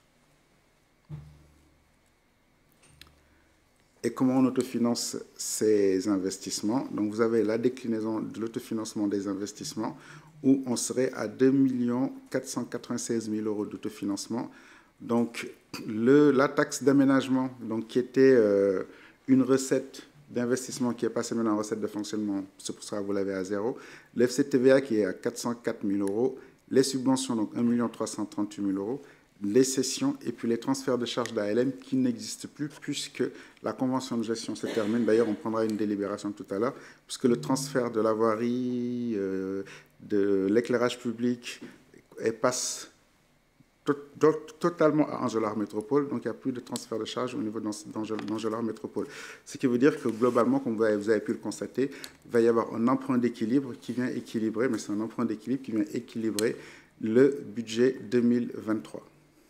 Et comment on autofinance ces investissements? Donc, vous avez la déclinaison de l'autofinancement des investissements où on serait à deux millions quatre cent quatre-vingt-seize mille euros d'autofinancement. Donc, le, la taxe d'aménagement, donc qui était euh, une recette d'investissement qui est passée maintenant en recette de fonctionnement, c'est pour ça que vous l'avez à zéro. Le F C T V A qui est à quatre cent quatre mille euros. Les subventions, donc un million trois cent trente-huit mille euros. Les cessions et puis les transferts de charges d'A L M qui n'existent plus puisque la convention de gestion se termine. D'ailleurs, on prendra une délibération tout à l'heure, puisque le transfert de la voirie, euh, de l'éclairage public et passe to to totalement à Angelard Métropole. Donc, il n'y a plus de transfert de charges au niveau d'Angelard Métropole. Ce qui veut dire que globalement, comme vous avez, vous avez pu le constater, il va y avoir un emprunt d'équilibre qui vient équilibrer, mais c'est un emprunt d'équilibre qui vient équilibrer le budget deux mille vingt-trois.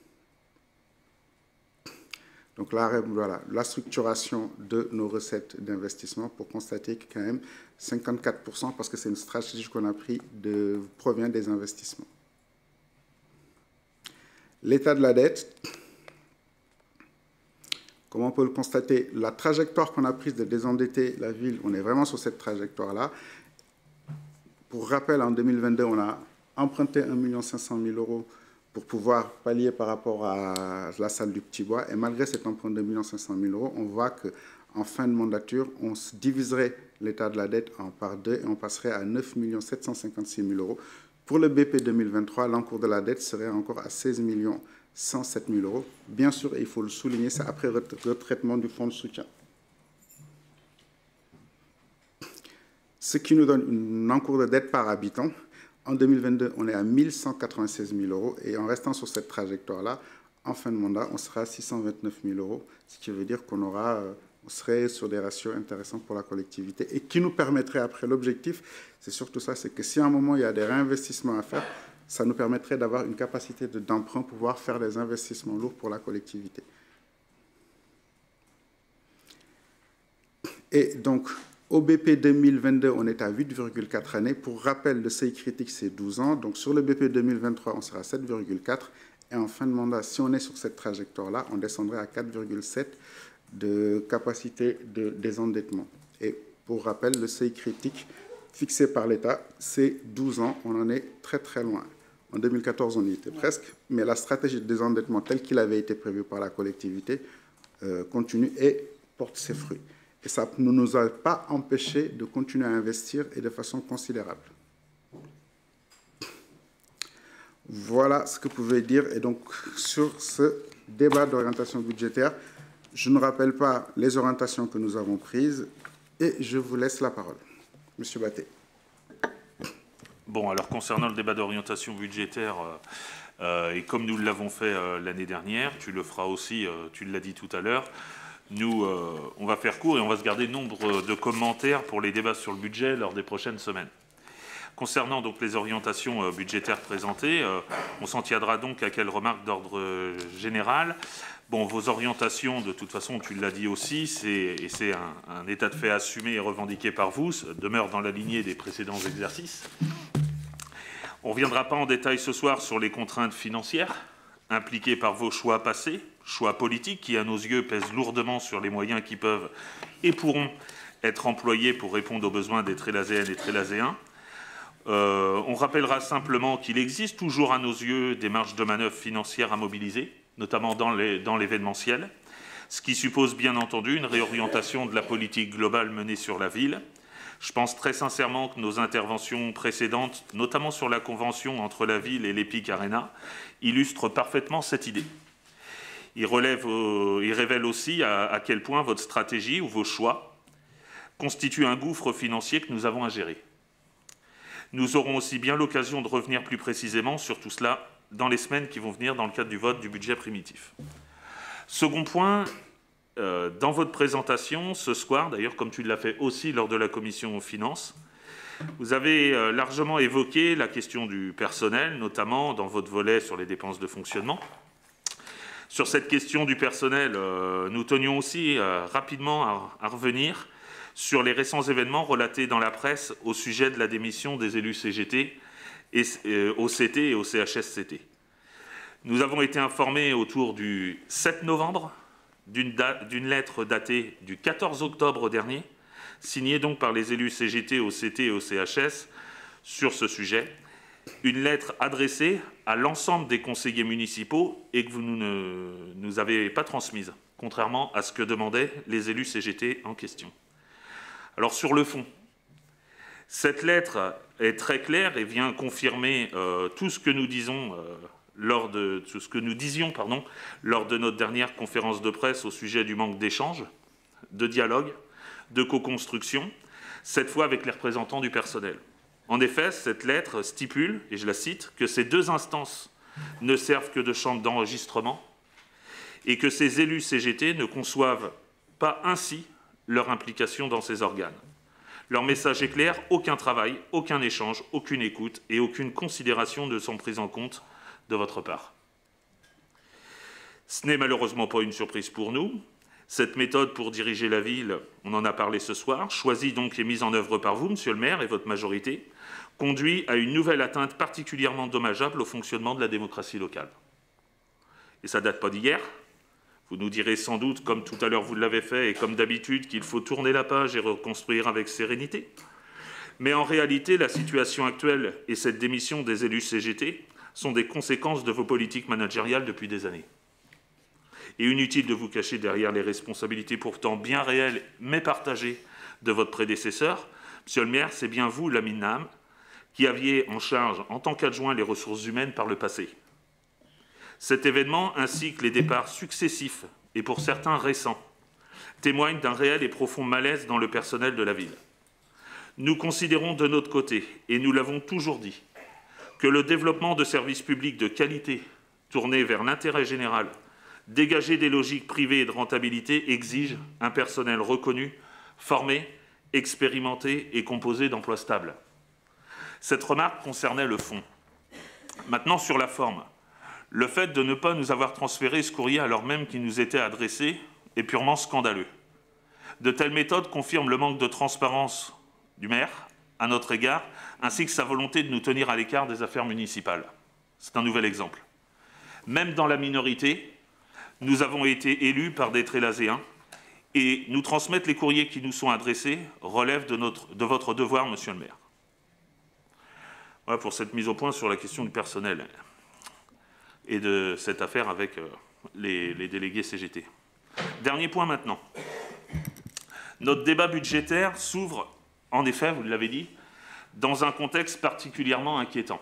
Donc là, voilà, la structuration de nos recettes d'investissement pour constater que quand même cinquante-quatre pour cent, parce que c'est une stratégie qu'on a prise, de, provient des investissements. L'état de la dette, comme on peut le constater, la trajectoire qu'on a prise de désendetter la ville, on est vraiment sur cette trajectoire-là. Pour rappel, en deux mille vingt-deux, on a emprunté un million cinq cent mille euros pour pouvoir pallier par rapport à la salle du Petit Bois. Et malgré cet emprunt de un million cinq cent mille euros, on voit qu'en fin de mandature, on se diviserait l'état de la dette en par deux et on passerait à neuf millions sept cent cinquante-six mille euros. Pour le B P deux mille vingt-trois, l'encours de la dette serait encore à seize millions cent sept mille euros. Bien sûr, il faut le souligner, c'est après retraitement du fonds de soutien. Ce qui nous donne un encours de dette par habitant. En deux mille vingt-deux, on est à mille cent quatre-vingt-seize mille euros et en restant sur cette trajectoire-là, en fin de mandat, on sera à six cent vingt-neuf mille euros, ce qui veut dire qu'on aura, on serait sur des ratios intéressants pour la collectivité et qui nous permettrait, après l'objectif, c'est surtout ça, c'est que si à un moment il y a des réinvestissements à faire, ça nous permettrait d'avoir une capacité d'emprunt pour pouvoir faire des investissements lourds pour la collectivité. Et donc, au B P deux mille vingt-deux, on est à huit virgule quatre années. Pour rappel, le seuil critique, c'est douze ans. Donc, sur le B P deux mille vingt-trois, on sera à sept virgule quatre. Et en fin de mandat, si on est sur cette trajectoire-là, on descendrait à quatre virgule sept de capacité de désendettement. Et pour rappel, le seuil critique fixé par l'État, c'est douze ans. On en est très, très loin. En deux mille quatorze, on y était presque. Mais la stratégie de désendettement telle qu'il avait été prévu par la collectivité euh, continue et porte ses fruits. Et ça ne nous a pas empêché de continuer à investir et de façon considérable. Voilà ce que vous pouvez dire. Et donc, sur ce débat d'orientation budgétaire, je ne rappelle pas les orientations que nous avons prises et je vous laisse la parole. Monsieur Batté. Bon, alors concernant le débat d'orientation budgétaire, euh, euh, et comme nous l'avons fait euh, l'année dernière, tu le feras aussi, euh, tu l'as dit tout à l'heure, nous, euh, on va faire court et on va se garder nombre de commentaires pour les débats sur le budget lors des prochaines semaines. Concernant donc les orientations euh, budgétaires présentées, euh, on s'en tiendra donc à quelques remarques d'ordre euh, général. Bon, vos orientations, de toute façon, tu l'as dit aussi, et c'est un, un état de fait assumé et revendiqué par vous, demeure dans la lignée des précédents exercices. On ne reviendra pas en détail ce soir sur les contraintes financières impliquées par vos choix passés, choix politiques qui, à nos yeux, pèsent lourdement sur les moyens qui peuvent et pourront être employés pour répondre aux besoins des Trélaséennes et Trélaséens. Euh, on rappellera simplement qu'il existe toujours, à nos yeux, des marges de manœuvre financières à mobiliser, notamment dans l'événementiel, ce qui suppose bien entendu une réorientation de la politique globale menée sur la ville. Je pense très sincèrement que nos interventions précédentes, notamment sur la convention entre la ville et l'Epic Arena, illustrent parfaitement cette idée. Il, relève, euh, il révèle aussi à, à quel point votre stratégie ou vos choix constituent un gouffre financier que nous avons à gérer. Nous aurons aussi bien l'occasion de revenir plus précisément sur tout cela dans les semaines qui vont venir dans le cadre du vote du budget primitif. Second point, euh, dans votre présentation ce soir, d'ailleurs comme tu l'as fait aussi lors de la commission finances, vous avez euh, largement évoqué la question du personnel, notamment dans votre volet sur les dépenses de fonctionnement. Sur cette question du personnel, euh, nous tenions aussi euh, rapidement à, à revenir sur les récents événements relatés dans la presse au sujet de la démission des élus C G T, et, euh, au C T et au C H S C T. Nous avons été informés autour du sept novembre d'une lettre datée du quatorze octobre dernier, signée donc par les élus C G T, au C T et au C H S sur ce sujet. Une lettre adressée à l'ensemble des conseillers municipaux et que vous ne nous avez pas transmise, contrairement à ce que demandaient les élus C G T en question. Alors sur le fond, cette lettre est très claire et vient confirmer euh, tout ce que nous disons euh, lors de tout ce que nous disions pardon, lors de notre dernière conférence de presse au sujet du manque d'échange, de dialogue, de co-construction, cette fois avec les représentants du personnel. En effet, cette lettre stipule, et je la cite, que ces deux instances ne servent que de chambre d'enregistrement et que ces élus C G T ne conçoivent pas ainsi leur implication dans ces organes. Leur message est clair, aucun travail, aucun échange, aucune écoute et aucune considération ne sont prises en compte de votre part. Ce n'est malheureusement pas une surprise pour nous. Cette méthode pour diriger la ville, on en a parlé ce soir, choisie donc et mise en œuvre par vous, monsieur le maire, et votre majorité, conduit à une nouvelle atteinte particulièrement dommageable au fonctionnement de la démocratie locale. Et ça ne date pas d'hier. Vous nous direz sans doute, comme tout à l'heure vous l'avez fait, et comme d'habitude, qu'il faut tourner la page et reconstruire avec sérénité. Mais en réalité, la situation actuelle et cette démission des élus C G T sont des conséquences de vos politiques managériales depuis des années. Et inutile de vous cacher derrière les responsabilités pourtant bien réelles, mais partagées, de votre prédécesseur. Monsieur le maire, c'est bien vous, Lamine Naham, qui aviez en charge, en tant qu'adjoint, les ressources humaines par le passé. Cet événement, ainsi que les départs successifs, et pour certains récents, témoignent d'un réel et profond malaise dans le personnel de la ville. Nous considérons de notre côté, et nous l'avons toujours dit, que le développement de services publics de qualité, tournés vers l'intérêt général, dégager des logiques privées et de rentabilité, exige un personnel reconnu, formé, expérimenté et composé d'emplois stables. Cette remarque concernait le fond. Maintenant, sur la forme. Le fait de ne pas nous avoir transféré ce courrier alors même qu'il nous était adressé est purement scandaleux. De telles méthodes confirment le manque de transparence du maire à notre égard, ainsi que sa volonté de nous tenir à l'écart des affaires municipales. C'est un nouvel exemple. Même dans la minorité, nous avons été élus par des Trélaséens et nous transmettre les courriers qui nous sont adressés relève de, notre, de votre devoir, monsieur le maire. Voilà pour cette mise au point sur la question du personnel et de cette affaire avec les, les délégués C G T. Dernier point maintenant. Notre débat budgétaire s'ouvre, en effet, vous l'avez dit, dans un contexte particulièrement inquiétant.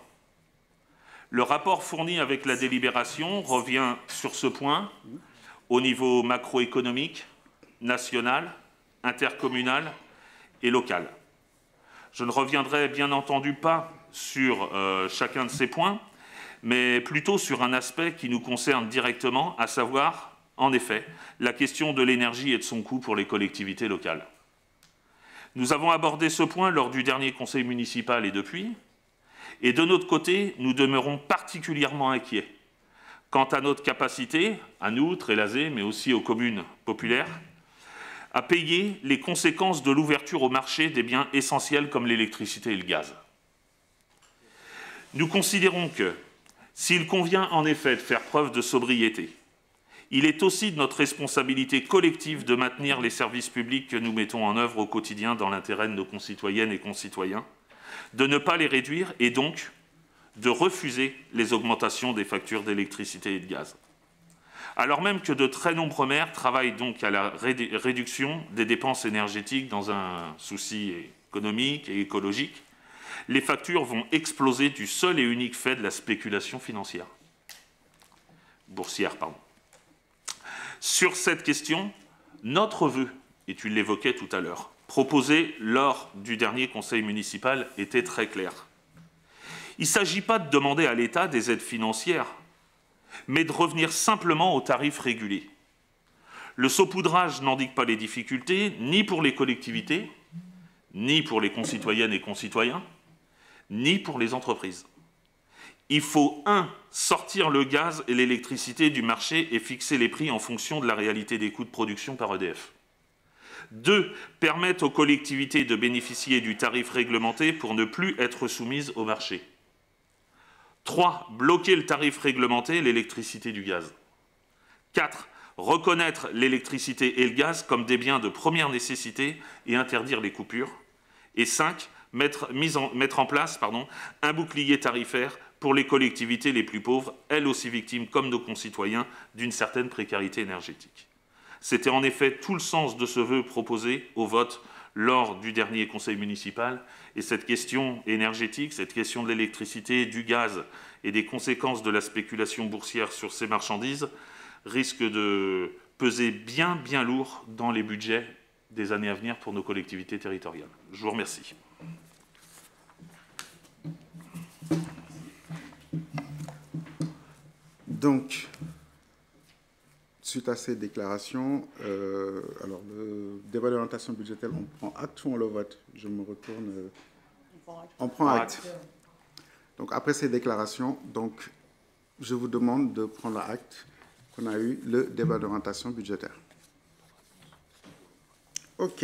Le rapport fourni avec la délibération revient sur ce point au niveau macroéconomique, national, intercommunal et local. Je ne reviendrai bien entendu pas sur euh, chacun de ces points, mais plutôt sur un aspect qui nous concerne directement, à savoir, en effet, la question de l'énergie et de son coût pour les collectivités locales. Nous avons abordé ce point lors du dernier conseil municipal et depuis, Et de notre côté, nous demeurons particulièrement inquiets quant à notre capacité, à nous, Trélazé, mais aussi aux communes populaires, à payer les conséquences de l'ouverture au marché des biens essentiels comme l'électricité et le gaz. Nous considérons que, s'il convient en effet de faire preuve de sobriété, il est aussi de notre responsabilité collective de maintenir les services publics que nous mettons en œuvre au quotidien dans l'intérêt de nos concitoyennes et concitoyens, de ne pas les réduire et donc de refuser les augmentations des factures d'électricité et de gaz. Alors même que de très nombreux maires travaillent donc à la réduction des dépenses énergétiques dans un souci économique et écologique, les factures vont exploser du seul et unique fait de la spéculation financière. Boursière, pardon. Sur cette question, notre vœu, et tu l'évoquais tout à l'heure, proposé lors du dernier conseil municipal était très clair. Il ne s'agit pas de demander à l'État des aides financières, mais de revenir simplement aux tarifs régulés. Le saupoudrage n'indique pas les difficultés, ni pour les collectivités, ni pour les concitoyennes et concitoyens, ni pour les entreprises. Il faut, un, sortir le gaz et l'électricité du marché et fixer les prix en fonction de la réalité des coûts de production par E D F. Deux, permettre aux collectivités de bénéficier du tarif réglementé pour ne plus être soumises au marché. Trois, bloquer le tarif réglementé et l'électricité du gaz. Quatre, reconnaître l'électricité et le gaz comme des biens de première nécessité et interdire les coupures. Et cinq, mettre, mise en, mettre en place pardon, un bouclier tarifaire pour les collectivités les plus pauvres, elles aussi victimes, comme nos concitoyens, d'une certaine précarité énergétique. C'était en effet tout le sens de ce vœu proposé au vote lors du dernier conseil municipal. Et cette question énergétique, cette question de l'électricité, du gaz et des conséquences de la spéculation boursière sur ces marchandises risque de peser bien, bien lourd dans les budgets des années à venir pour nos collectivités territoriales. Je vous remercie. Donc, suite à ces déclarations, euh, alors le débat d'orientation budgétaire, on prend acte ou on le vote? Je me retourne. Euh, on prend acte. Donc, après ces déclarations, donc, je vous demande de prendre acte qu'on a eu le débat d'orientation budgétaire. OK.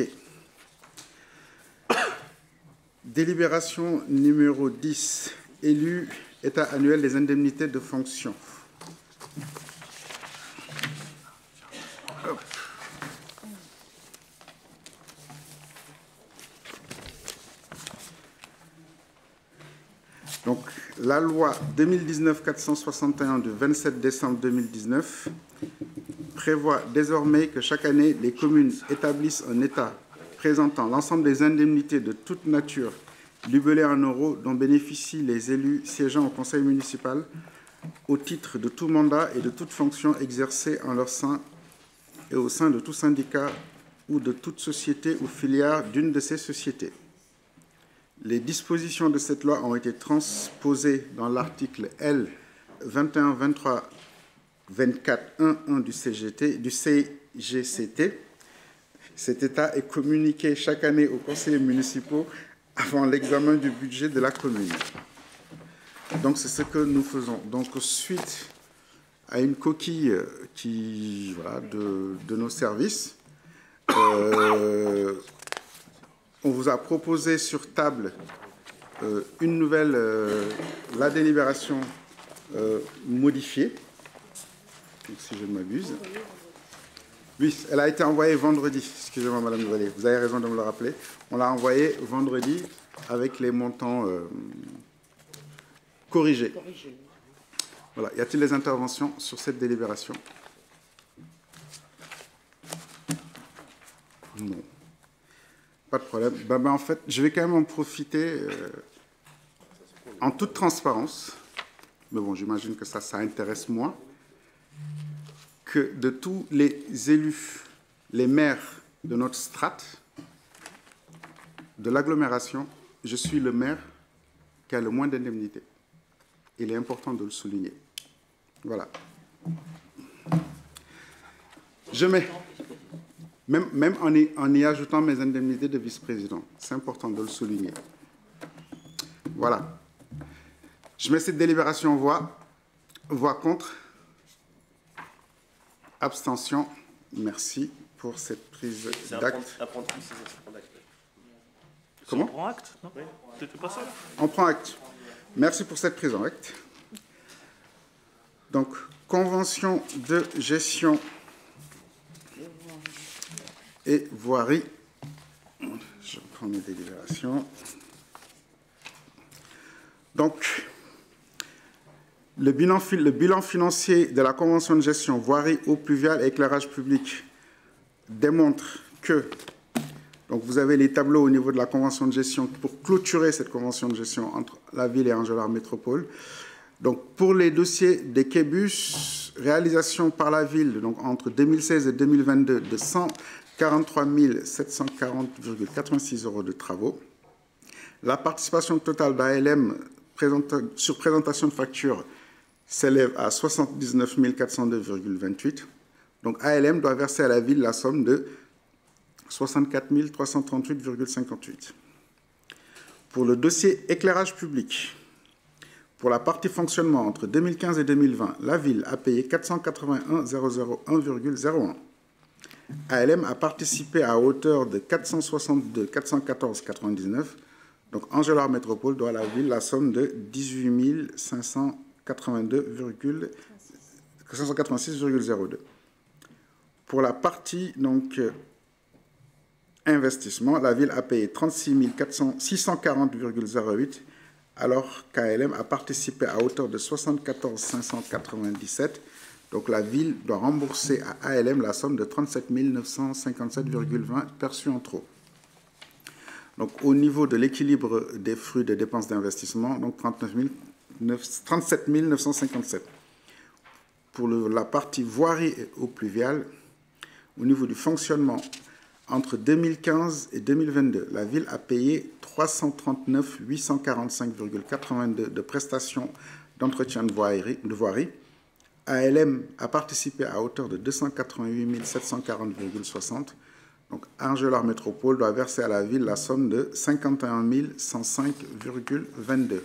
Délibération numéro dix. Élu état annuel des indemnités de fonction. Hop. Donc, la loi deux mille dix-neuf quatre cent soixante et un du vingt-sept décembre deux mille dix-neuf prévoit désormais que chaque année, les communes établissent un état présentant l'ensemble des indemnités de toute nature libellées en euros dont bénéficient les élus siégeant au conseil municipal au titre de tout mandat et de toute fonction exercée en leur sein et au sein de tout syndicat ou de toute société ou filière d'une de ces sociétés. Les dispositions de cette loi ont été transposées dans l'article L vingt et un vingt-trois vingt-quatre point un point un du C G T, du C G C T. Cet état est communiqué chaque année aux conseillers municipaux avant l'examen du budget de la commune. Donc, c'est ce que nous faisons. Donc, suite à une coquille qui, voilà, de, de nos services, euh, on vous a proposé sur table euh, une nouvelle, euh, la délibération euh, modifiée, donc, si je ne m'abuse. Oui, elle a été envoyée vendredi. Excusez-moi, Madame Vallée, vous avez raison de me le rappeler. On l'a envoyée vendredi avec les montants euh, corrigés. Voilà. Y a-t-il des interventions sur cette délibération? Non. Pas de problème. Ben, ben, en fait, je vais quand même en profiter euh, en toute transparence. Mais bon, j'imagine que ça, ça intéresse moins. Que de tous les élus, les maires de notre strate, de l'agglomération, je suis le maire qui a le moins d'indemnités. Il est important de le souligner. Voilà. Je mets, même, même en, y, en y ajoutant mes indemnités de vice-président, c'est important de le souligner. Voilà. Je mets cette délibération en voix. Voix contre. Abstention. Merci pour cette prise d'acte. Comment ? On prend acte, non ? C'était pas ça ? On prend acte. Merci pour cette prise en acte. Donc, convention de gestion et voirie. Je prends mes délibérations. Donc, le bilan, le bilan financier de la convention de gestion voirie, eau pluviale et éclairage public démontre que, donc vous avez les tableaux au niveau de la convention de gestion pour clôturer cette convention de gestion entre la ville et Angelard Métropole. Donc, pour les dossiers des québus, réalisation par la ville, donc entre deux mille seize et deux mille vingt-deux, de cent quarante-trois mille sept cent quarante virgule quatre-vingt-six euros de travaux. La participation totale d'A L M sur présentation de facture s'élève à soixante-dix-neuf mille quatre cent deux virgule vingt-huit. Donc, A L M doit verser à la ville la somme de soixante-quatre mille trois cent trente-huit virgule cinquante-huit. Pour le dossier éclairage public, pour la partie fonctionnement entre deux mille quinze et deux mille vingt, la ville a payé quatre cent quatre-vingt-un mille un virgule zéro un. A L M a participé à hauteur de quatre cent soixante-deux mille quatre cent quatorze virgule quatre-vingt-dix-neuf. Donc, Angelard Métropole doit à la ville la somme de dix-huit mille cinq cent quatre-vingt-deux virgule quatre-vingt-six virgule zéro deux. Pour la partie donc, euh, investissement, la ville a payé trente-six mille six cent quarante virgule zéro huit, alors qu'A L M a participé à hauteur de soixante-quatorze mille cinq cent quatre-vingt-dix-sept. Donc, la ville doit rembourser à A L M la somme de trente-sept mille neuf cent cinquante-sept virgule vingt perçue en trop. Donc, au niveau de l'équilibre des fruits des dépenses d'investissement, donc trente-sept mille neuf cent cinquante-sept. Pour le, la partie voirie et eau pluviale, au niveau du fonctionnement, entre deux mille quinze et deux mille vingt-deux, la ville a payé trois cent trente-neuf mille huit cent quarante-cinq virgule quatre-vingt-deux de prestations d'entretien de voirie, de voirie. A L M a participé à hauteur de deux cent quatre-vingt-huit mille sept cent quarante virgule soixante. Donc, Angelard Métropole doit verser à la ville la somme de cinquante et un mille cent cinq virgule vingt-deux.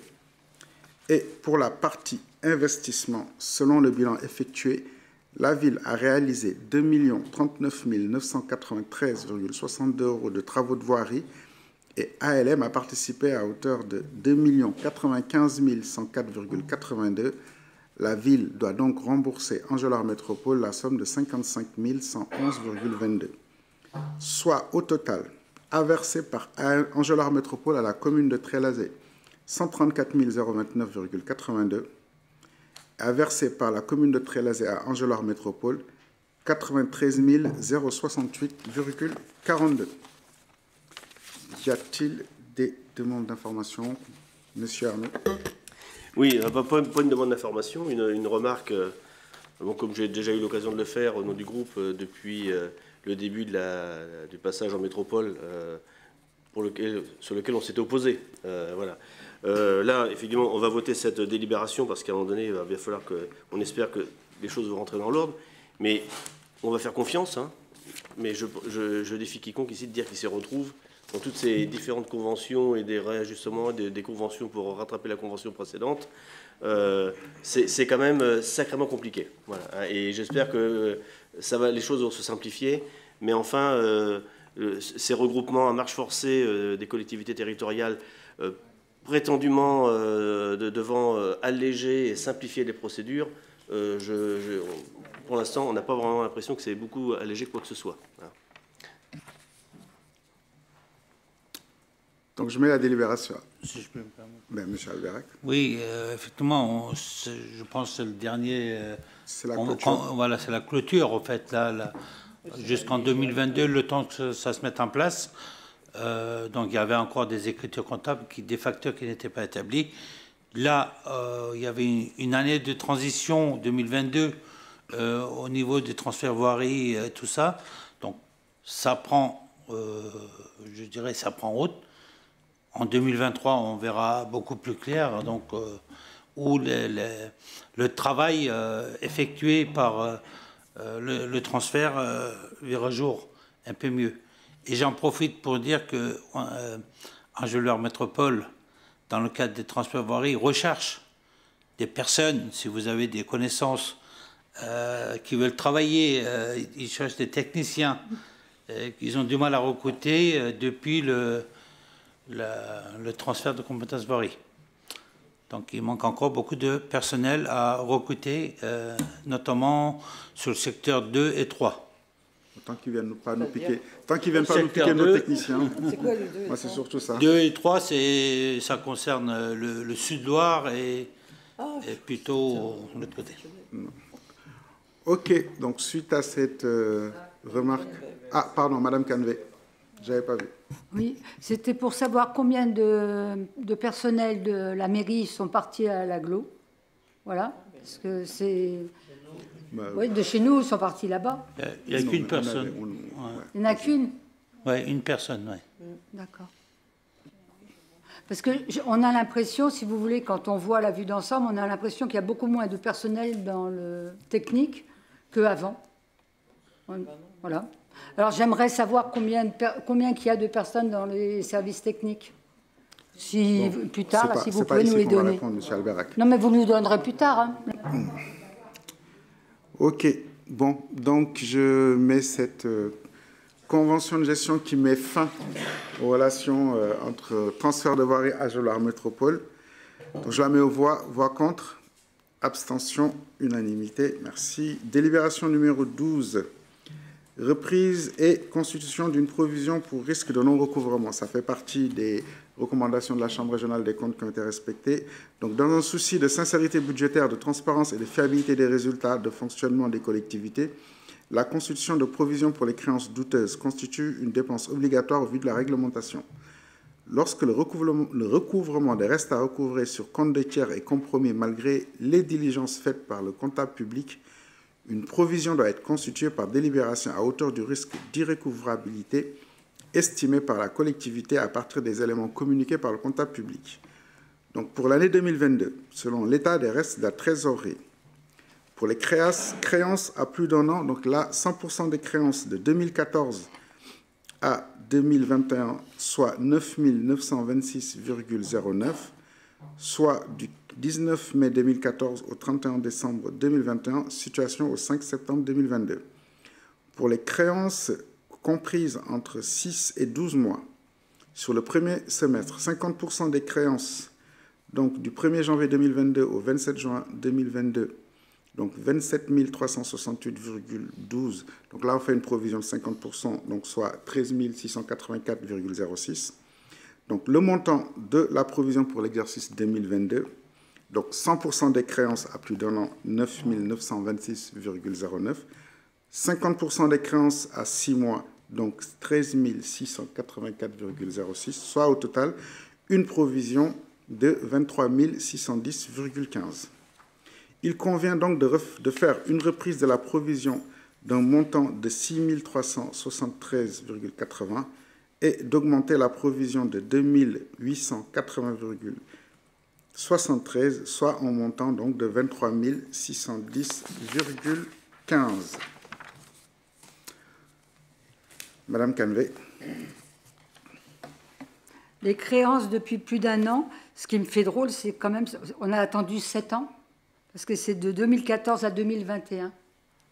Et pour la partie investissement, selon le bilan effectué, la ville a réalisé deux millions trente-neuf mille neuf cent quatre-vingt-treize virgule soixante-deux euros de travaux de voirie et A L M a participé à hauteur de deux millions quatre-vingt-quinze mille cent quatre virgule quatre-vingt-deux. La ville doit donc rembourser Angelard Métropole la somme de cinquante-cinq mille cent onze virgule vingt-deux. Soit au total, à verser par Angelard Métropole à la commune de Trélazé, cent trente-quatre mille vingt-neuf virgule quatre-vingt-deux, à verser par la commune de Trélazé à Angelard Métropole, quatre-vingt-treize mille soixante-huit virgule quarante-deux. Y a-t-il des demandes d'information, Monsieur Arnaud? Oui, pas, pas une demande d'information, une, une remarque, euh, bon, comme j'ai déjà eu l'occasion de le faire au nom du groupe euh, depuis... Euh, le début de la, du passage en métropole euh, pour lequel, sur lequel on s'était opposé. Euh, voilà. Euh, là, effectivement, on va voter cette délibération parce qu'à un moment donné, il va bien falloir qu'on espère que les choses vont rentrer dans l'ordre. Mais on va faire confiance. Hein, mais je, je, je défie quiconque ici de dire qu'il s'y retrouve dans toutes ces différentes conventions et des réajustements des, des conventions pour rattraper la convention précédente. Euh, c'est quand même sacrément compliqué. Voilà. Et j'espère que ça va, les choses vont se simplifier. Mais enfin, euh, ces regroupements à marche forcée euh, des collectivités territoriales, euh, prétendument euh, de, devant euh, alléger et simplifier les procédures, euh, je, je, pour l'instant, on n'a pas vraiment l'impression que c'est beaucoup allégé quoi que ce soit. Voilà. Donc, je mets la délibération. Si je peux me permettre. Ben, Monsieur Alberac. Oui, euh, effectivement, on, je pense que c'est le dernier. Euh, c'est la on, clôture. quand, voilà, c'est la clôture, en fait, là, là jusqu'en deux mille vingt-deux, le temps que ça se mette en place. Euh, donc, il y avait encore des écritures comptables, qui, des facteurs qui n'étaient pas établis. Là, euh, il y avait une, une année de transition, deux mille vingt-deux, euh, au niveau des transferts voirie et tout ça. Donc, ça prend, euh, je dirais, ça prend haute. En deux mille vingt-trois, on verra beaucoup plus clair, donc, euh, où le, le, le travail euh, effectué par euh, le, le transfert euh, verra jour un peu mieux. Et j'en profite pour dire que euh, Angelard Métropole, dans le cadre des transferts voirie, recherche des personnes, si vous avez des connaissances euh, qui veulent travailler, euh, ils cherchent des techniciens, euh, qu'ils ont du mal à recruter euh, depuis le, la, le transfert de compétences Voirie. Donc il manque encore beaucoup de personnel à recruter, euh, notamment sur le secteur deux et trois. Tant qu'ils ne viennent pas nous piquer, tant qu'ils viennent pas nous piquer nos techniciens. C'est quoi les deux? Moi, c'est surtout ça. deux et trois, ça concerne le, le Sud-Loire et, ah, et plutôt l'autre côté. Ok, donc suite à cette euh, remarque... Ah, pardon, Madame Canvé, je n'avais pas vu. Oui, c'était pour savoir combien de, de personnel de la mairie sont partis à l'agglo. Voilà, parce que c'est... Bah, oui, de chez nous, ils sont partis là-bas. Il n'y a qu'une personne. On, on, ouais. Il n'y en a qu'une? Oui, une personne, oui. D'accord. Parce qu'on a l'impression, si vous voulez, quand on voit la vue d'ensemble, on a l'impression qu'il y a beaucoup moins de personnel dans le technique qu'avant. Voilà. Alors j'aimerais savoir combien, de combien qu'il y a de personnes dans les services techniques. Si, bon, plus tard, là, pas, si vous pouvez nous les donner. Répondre, M. Alberac. Non, mais vous nous donnerez plus tard. Hein. Mmh. Ok, bon, donc je mets cette euh, convention de gestion qui met fin aux relations euh, entre transfert de voirie à Ageloire Métropole. Donc je la mets aux voix, voix contre, abstention, unanimité, merci. Délibération numéro douze, reprise et constitution d'une provision pour risque de non-recouvrement. Ça fait partie des recommandations de la Chambre régionale des comptes qui ont été respectées. Donc, dans un souci de sincérité budgétaire, de transparence et de fiabilité des résultats de fonctionnement des collectivités, la constitution de provisions pour les créances douteuses constitue une dépense obligatoire au vu de la réglementation. Lorsque le recouvrement, le recouvrement des restes à recouvrer sur compte des tiers est compromis malgré les diligences faites par le comptable public, une provision doit être constituée par délibération à hauteur du risque d'irrécouvrabilité estimé par la collectivité à partir des éléments communiqués par le comptable public. Donc, pour l'année deux mille vingt-deux, selon l'état des restes de la trésorerie, pour les créances à plus d'un an, donc là, cent pour cent des créances de deux mille quatorze à deux mille vingt et un, soit neuf mille neuf cent vingt-six virgule zéro neuf, soit du dix-neuf mai deux mille quatorze au trente et un décembre deux mille vingt et un, situation au cinq septembre deux mille vingt-deux. Pour les créances comprises entre six et douze mois, sur le premier semestre, cinquante pour cent des créances, donc du premier janvier deux mille vingt-deux au vingt-sept juin deux mille vingt-deux, donc vingt-sept mille trois cent soixante-huit virgule douze, donc là on fait une provision de cinquante pour cent, donc soit treize mille six cent quatre-vingt-quatre virgule zéro six. Donc le montant de la provision pour l'exercice deux mille vingt-deux, donc cent pour cent des créances à plus d'un an, neuf mille neuf cent vingt-six virgule zéro neuf, cinquante pour cent des créances à six mois, donc treize mille six cent quatre-vingt-quatre virgule zéro six, soit au total une provision de vingt-trois mille six cent dix virgule quinze. Il convient donc de, de faire une reprise de la provision d'un montant de six mille trois cent soixante-treize virgule quatre-vingts et d'augmenter la provision de deux mille huit cent quatre-vingts virgule soixante-treize, soit en montant donc de vingt-trois mille six cent dix virgule quinze. Madame Canvé. Les créances depuis plus d'un an, ce qui me fait drôle, c'est quand même, on a attendu sept ans, parce que c'est de deux mille quatorze à deux mille vingt et un.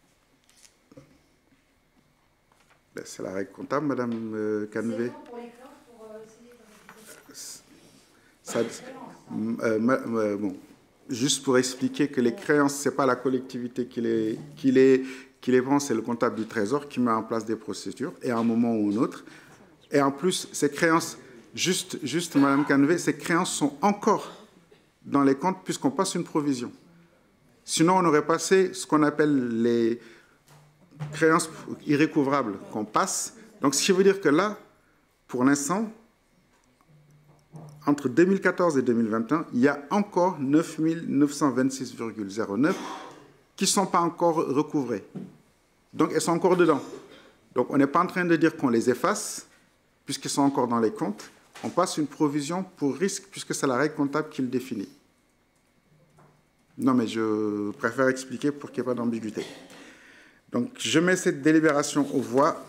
C'est la règle comptable, Madame Canvé. Ça, euh, euh, bon, juste pour expliquer que les créances, ce n'est pas la collectivité qui les, qui les, qui les prend, c'est le comptable du Trésor qui met en place des procédures, et à un moment ou un autre. Et en plus, ces créances, juste, juste Madame Canvé, ces créances sont encore dans les comptes puisqu'on passe une provision. Sinon, on aurait passé ce qu'on appelle les créances irrécouvrables qu'on passe. Donc, ce qui veut dire que là, pour l'instant, entre deux mille quatorze et deux mille vingt et un, il y a encore neuf mille neuf cent vingt-six virgule zéro neuf qui ne sont pas encore recouvrées. Donc, elles sont encore dedans. Donc, on n'est pas en train de dire qu'on les efface, puisqu'ils sont encore dans les comptes. On passe une provision pour risque, puisque c'est la règle comptable qui le définit. Non, mais je préfère expliquer pour qu'il n'y ait pas d'ambiguïté. Donc, je mets cette délibération aux voix.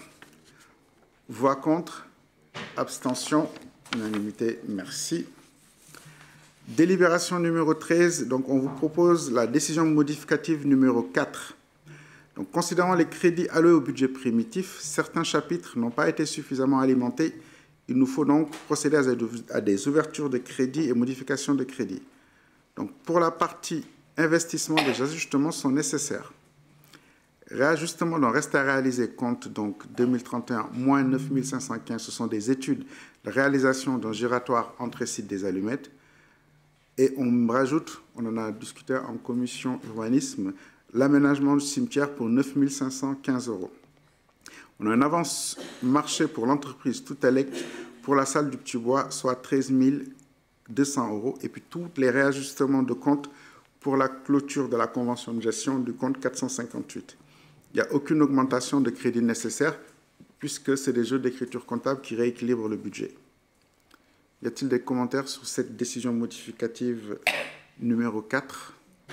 Voix contre, abstention, unanimité, merci. Délibération numéro treize, donc on vous propose la décision modificative numéro quatre. Donc, considérant les crédits alloués au budget primitif, certains chapitres n'ont pas été suffisamment alimentés. Il nous faut donc procéder à des ouvertures de crédits et modifications de crédits. Donc, pour la partie investissement, des ajustements sont nécessaires. Réajustement dont reste à réaliser, compte donc deux mille trente et un, moins neuf mille cinq cent quinze, ce sont des études de réalisation d'un giratoire entrée site des Allumettes. Et on rajoute, on en a discuté en commission urbanisme, l'aménagement du cimetière pour neuf mille cinq cent quinze euros. On a une avance marché pour l'entreprise Toutalec pour la salle du Petit Bois, soit treize mille deux cents euros. Et puis tous les réajustements de compte pour la clôture de la convention de gestion du compte quatre cent cinquante-huit. Il n'y a aucune augmentation de crédit nécessaire puisque c'est des jeux d'écriture comptable qui rééquilibrent le budget. Y a-t-il des commentaires sur cette décision modificative numéro quatre?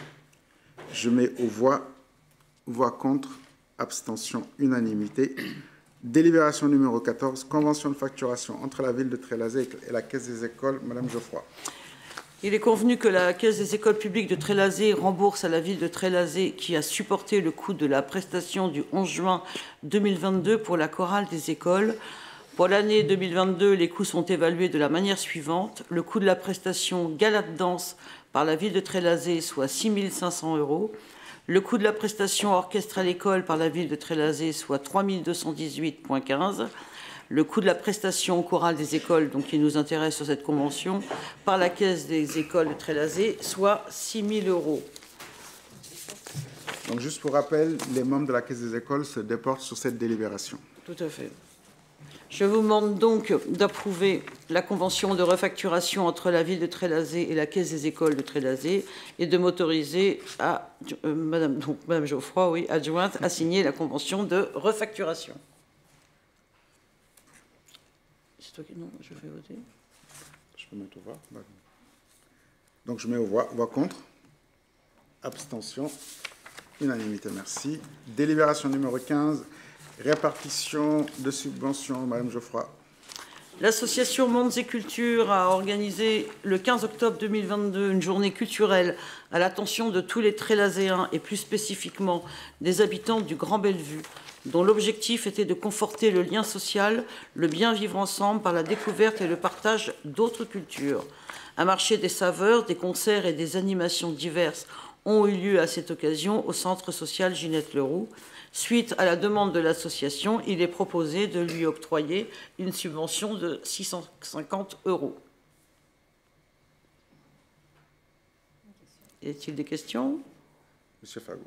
Je mets aux voix, voix contre, abstention, unanimité. Délibération numéro quatorze, convention de facturation entre la ville de Trélazé et la Caisse des écoles. Madame Geoffroy. Il est convenu que la Caisse des écoles publiques de Trélazé rembourse à la ville de Trélazé, qui a supporté le coût de la prestation du onze juin deux mille vingt-deux pour la chorale des écoles. Pour l'année deux mille vingt-deux, les coûts sont évalués de la manière suivante. Le coût de la prestation gala de danse par la ville de Trélazé, soit six mille cinq cents euros. Le coût de la prestation orchestre à l'école par la ville de Trélazé, soit trois mille deux cent dix-huit virgule quinze. Le coût de la prestation chorale des écoles, donc qui nous intéresse sur cette convention, par la Caisse des écoles de Trélazé, soit six mille euros. Donc, juste pour rappel, les membres de la Caisse des écoles se déportent sur cette délibération. Tout à fait. Je vous demande donc d'approuver la convention de refacturation entre la ville de Trélazé et la Caisse des écoles de Trélazé et de m'autoriser à euh, Madame, donc, Madame Geoffroy, oui, adjointe, à signer la convention de refacturation. C'est toi qui... Non, je vais voter. Je peux mettre au voix. Donc je mets au voix. Voix contre. Abstention. Unanimité, merci. Délibération numéro quinze. Répartition de subventions, Madame Geoffroy. L'association Mondes et Culture a organisé le quinze octobre deux mille vingt-deux une journée culturelle à l'attention de tous les Trélazéens et plus spécifiquement des habitants du Grand Bellevue, dont l'objectif était de conforter le lien social, le bien vivre ensemble par la découverte et le partage d'autres cultures. Un marché des saveurs, des concerts et des animations diverses ont eu lieu à cette occasion au centre social Ginette Leroux. Suite à la demande de l'association, il est proposé de lui octroyer une subvention de six cent cinquante euros. Y a-t-il des questions? Monsieur Fago.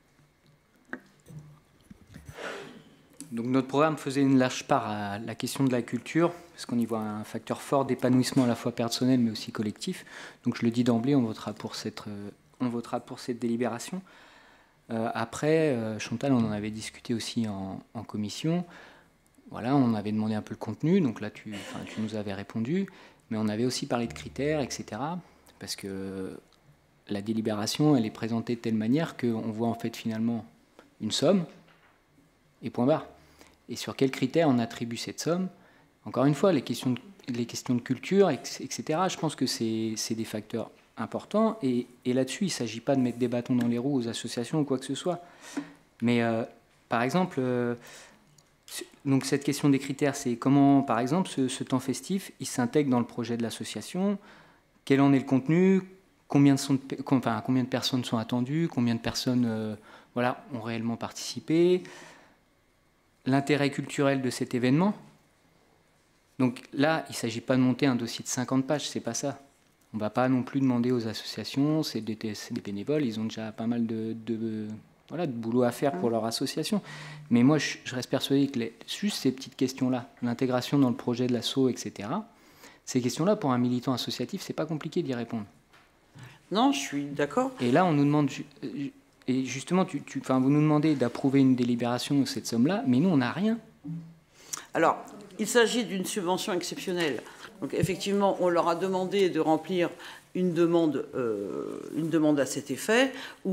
Donc notre programme faisait une large part à la question de la culture, parce qu'on y voit un facteur fort d'épanouissement à la fois personnel mais aussi collectif. Donc je le dis d'emblée, on votera pour cette, on votera pour cette délibération. Euh, après, euh, Chantal, on en avait discuté aussi en, en commission. Voilà, on avait demandé un peu le contenu, donc là tu, enfin, tu nous avais répondu, mais on avait aussi parlé de critères, et cetera. Parce que la délibération, elle est présentée de telle manière qu'on voit en fait finalement une somme, et point barre. Et sur quels critères on attribue cette somme? Encore une fois, les questions de, les questions de culture, et cetera, je pense que c'est des facteurs important, et, et là-dessus, il ne s'agit pas de mettre des bâtons dans les roues aux associations ou quoi que ce soit. Mais euh, par exemple, euh, donc cette question des critères, c'est comment, par exemple, ce, ce temps festif, il s'intègre dans le projet de l'association, quel en est le contenu, combien de, sont de, enfin, combien de personnes sont attendues, combien de personnes euh, voilà, ont réellement participé, l'intérêt culturel de cet événement. Donc là, il ne s'agit pas de monter un dossier de cinquante pages, c'est pas ça. On ne va pas non plus demander aux associations, c'est des, des bénévoles, ils ont déjà pas mal de, de, voilà, de boulot à faire pour leur association. Mais moi, je, je reste persuadé que les, juste ces petites questions-là, l'intégration dans le projet de l'asso, et cetera, ces questions-là, pour un militant associatif, c'est pas compliqué d'y répondre. Non, je suis d'accord. Et là, on nous demande, et justement, tu, tu, enfin, vous nous demandez d'approuver une délibération de cette somme-là, mais nous, on n'a rien. Alors, il s'agit d'une subvention exceptionnelle. Donc effectivement, on leur a demandé de remplir une demande, euh, une demande à cet effet, où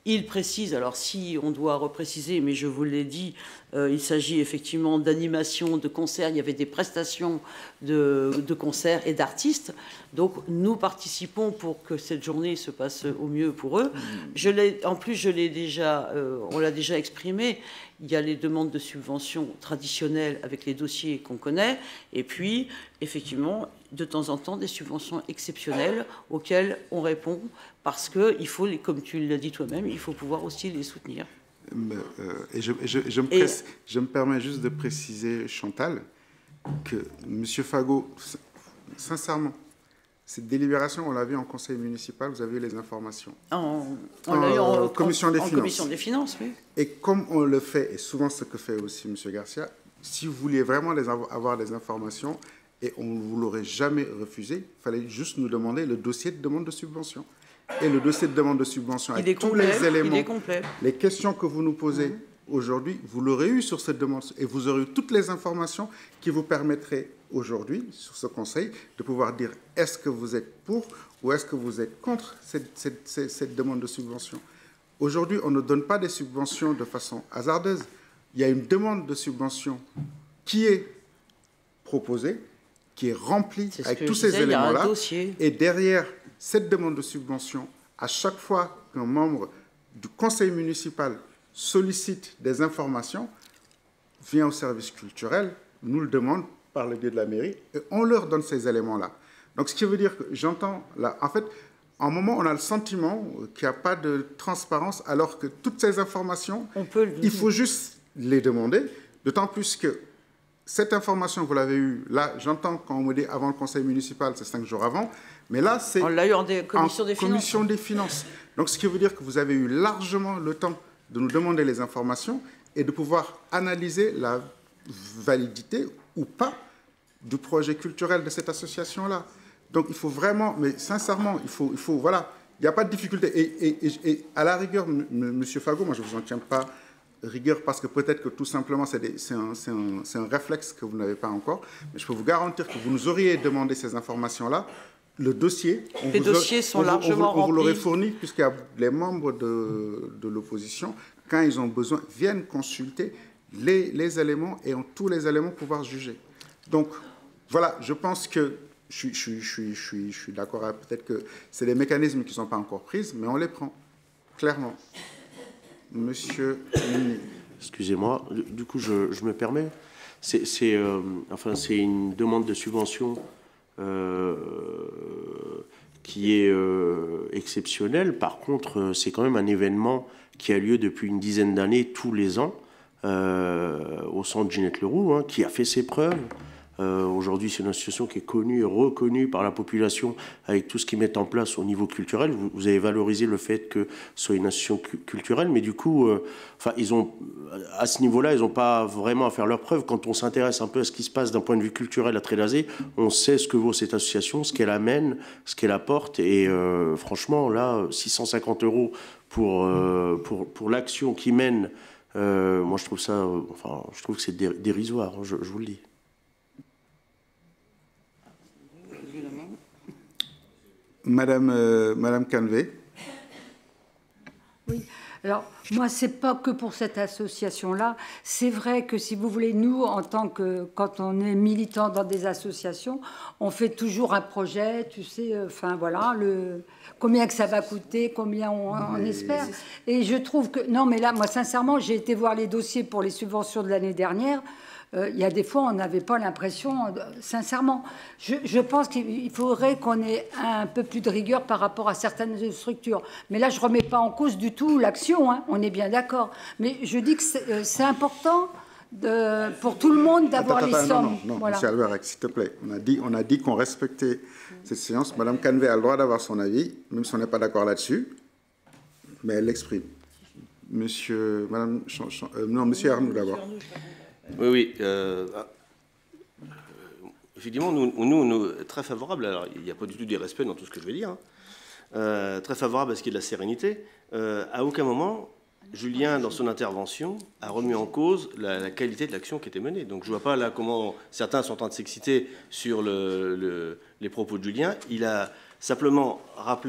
Il précise, alors si on doit repréciser, mais je vous l'ai dit, euh, il s'agit effectivement d'animation, de concerts, il y avait des prestations de, de concerts et d'artistes. Donc nous participons pour que cette journée se passe au mieux pour eux. Je l'ai, en plus, je l'ai déjà, euh, on l'a déjà exprimé, il y a les demandes de subventions traditionnelles avec les dossiers qu'on connaît, et puis effectivement, de temps en temps, des subventions exceptionnelles auxquelles on répond parce que, il faut, comme tu l'as dit toi-même, il faut pouvoir aussi les soutenir. Euh, et je, je, je, me presse, et... je me permets juste de préciser, Chantal, que M. Fagot, sincèrement, cette délibération, on l'a vu en conseil municipal, vous avez eu les informations. En, on l'a eu en, en, commission, des en finances. commission des finances, oui. Et comme on le fait, et souvent ce que fait aussi M. Garcia, si vous vouliez vraiment les avoir, avoir des informations, et on ne vous l'aurait jamais refusé, il fallait juste nous demander le dossier de demande de subvention. Et le dossier de demande de subvention, il avec tous complet, les éléments, il est complet. Les questions que vous nous posez mmh. aujourd'hui, vous l'aurez eu sur cette demande, et vous aurez eu toutes les informations qui vous permettraient aujourd'hui, sur ce conseil, de pouvoir dire est-ce que vous êtes pour ou est-ce que vous êtes contre cette, cette, cette, cette demande de subvention. Aujourd'hui, on ne donne pas des subventions de façon hasardeuse. Il y a une demande de subvention qui est proposée, qui est remplie avec tous ces éléments-là. Et derrière cette demande de subvention, à chaque fois qu'un membre du conseil municipal sollicite des informations, vient au service culturel, nous le demande par le biais de la mairie, et on leur donne ces éléments-là. Donc, ce qui veut dire que j'entends là, en fait, en un moment, on a le sentiment qu'il n'y a pas de transparence, alors que toutes ces informations, on peut le... il faut juste les demander, d'autant plus que cette information, vous l'avez eue, là, j'entends quand on me dit avant le conseil municipal, c'est cinq jours avant, mais là, c'est on l'a eu en des commission en des finances. commission des finances. Donc, ce qui veut dire que vous avez eu largement le temps de nous demander les informations et de pouvoir analyser la validité ou pas du projet culturel de cette association-là. Donc, il faut vraiment, mais sincèrement, il faut, il faut voilà, il n'y a pas de difficulté. Et, et, et, et à la rigueur, M. Fagot, moi, je ne vous en tiens pas rigueur parce que peut-être que tout simplement, c'est un, un, un réflexe que vous n'avez pas encore. Mais je peux vous garantir que vous nous auriez demandé ces informations-là. Le dossier, on les vous dossiers a, sont on, largement on, on vous l'aurait remplis. fourni, puisque les membres de, de l'opposition, quand ils ont besoin, viennent consulter les, les éléments et ont tous les éléments pour pouvoir juger. Donc, voilà, je pense que je, je, je, je, je, je suis d'accord, peut-être que c'est des mécanismes qui ne sont pas encore pris, mais on les prend, clairement. Monsieur Mini. Excusez-moi, du coup, je, je me permets. C'est euh, enfin, c'est une demande de subvention euh, qui est euh, exceptionnelle. Par contre, c'est quand même un événement qui a lieu depuis une dizaine d'années, tous les ans, euh, au centre Ginette Leroux, hein, qui a fait ses preuves. Euh, Aujourd'hui, c'est une association qui est connue et reconnue par la population avec tout ce qu'ils mettent en place au niveau culturel. Vous, vous avez valorisé le fait que ce soit une association cu culturelle, mais du coup, euh, enfin, ils ont, à ce niveau-là, ils n'ont pas vraiment à faire leurs preuves. Quand on s'intéresse un peu à ce qui se passe d'un point de vue culturel à Trélazé, on sait ce que vaut cette association, ce qu'elle amène, ce qu'elle apporte. Et euh, franchement, là, six cent cinquante euros pour, euh, pour, pour l'action qu'ils mènent, euh, moi, je trouve ça, euh, enfin, je trouve que c'est dérisoire, je, je vous le dis. Madame, euh, Madame Canvé. Oui, alors moi, c'est pas que pour cette association-là. C'est vrai que si vous voulez, nous, en tant que, quand on est militant dans des associations, on fait toujours un projet, tu sais, enfin voilà, le, combien que ça va coûter, combien on, on espère. Et je trouve que, non, mais là, moi, sincèrement, j'ai été voir les dossiers pour les subventions de l'année dernière. Euh, il y a des fois, on n'avait pas l'impression, euh, sincèrement. Je, je pense qu'il faudrait qu'on ait un peu plus de rigueur par rapport à certaines structures. Mais là, je ne remets pas en cause du tout l'action, hein, on est bien d'accord. Mais je dis que c'est euh, important de, pour tout le monde d'avoir les sommes. Non, non, non, voilà. Monsieur Alvarez, s'il te plaît. On a dit, on a dit qu'on respectait cette séance. Madame Canvé a le droit d'avoir son avis, même si on n'est pas d'accord là-dessus, mais elle l'exprime. Monsieur, Madame, euh, non, Monsieur Arnoux d'abord. Oui, oui. Euh, euh, effectivement, nous, nous, nous, très favorables, alors il n'y a pas du tout d'irrespect dans tout ce que je vais dire, hein, euh, très favorable à ce qu'il y ait de la sérénité. Euh, à aucun moment, Julien, dans son intervention, a remis en cause la, la qualité de l'action qui était menée. Donc je ne vois pas là comment certains sont en train de s'exciter sur le, le, les propos de Julien. Il a simplement rappelé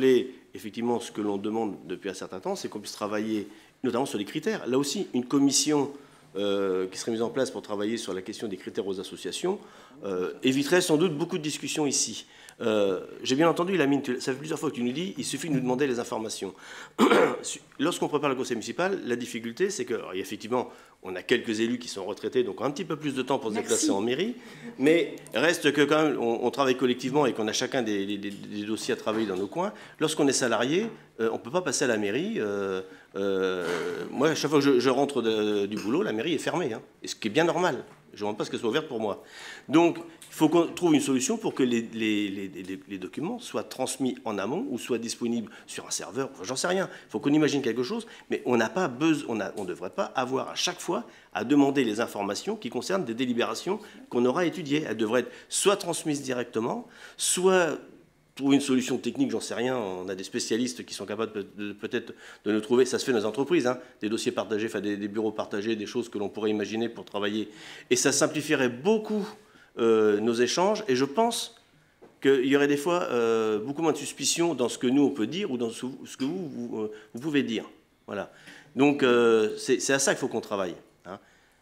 effectivement, ce que l'on demande depuis un certain temps, c'est qu'on puisse travailler notamment sur les critères. Là aussi, une commission euh, qui serait mise en place pour travailler sur la question des critères aux associations euh, éviterait sans doute beaucoup de discussions ici. Euh, J'ai bien entendu, Lamine, ça fait plusieurs fois que tu nous dis, il suffit de nous demander les informations. Lorsqu'on prépare le conseil municipal, la difficulté, c'est que, alors, effectivement, on a quelques élus qui sont retraités, donc on a un petit peu plus de temps pour se déplacer en mairie, mais reste que quand même, on, on travaille collectivement et qu'on a chacun des, des, des dossiers à travailler dans nos coins. Lorsqu'on est salarié, euh, on ne peut pas passer à la mairie. Euh, euh, moi, à chaque fois que je, je rentre de, du boulot, la mairie est fermée, hein, et ce qui est bien normal. Je ne demande pas ce qu'elle soit ouverte pour moi. Donc, il faut qu'on trouve une solution pour que les, les, les, les documents soient transmis en amont ou soient disponibles sur un serveur. Enfin, j'en sais rien. Il faut qu'on imagine quelque chose, mais on n'a pas besoin, on ne devrait pas avoir à chaque fois à demander les informations qui concernent des délibérations qu'on aura étudiées. Elles devraient être soit transmises directement, soit trouver une solution technique, j'en sais rien. On a des spécialistes qui sont capables peut-être de nous trouver, ça se fait dans les entreprises, hein, des dossiers partagés, enfin des, des bureaux partagés, des choses que l'on pourrait imaginer pour travailler. Et ça simplifierait beaucoup euh, nos échanges. Et je pense qu'il y aurait des fois euh, beaucoup moins de suspicion dans ce que nous on peut dire ou dans ce, ce que vous, vous, euh, vous pouvez dire. Voilà. Donc euh, c'est à ça qu'il faut qu'on travaille. Hein.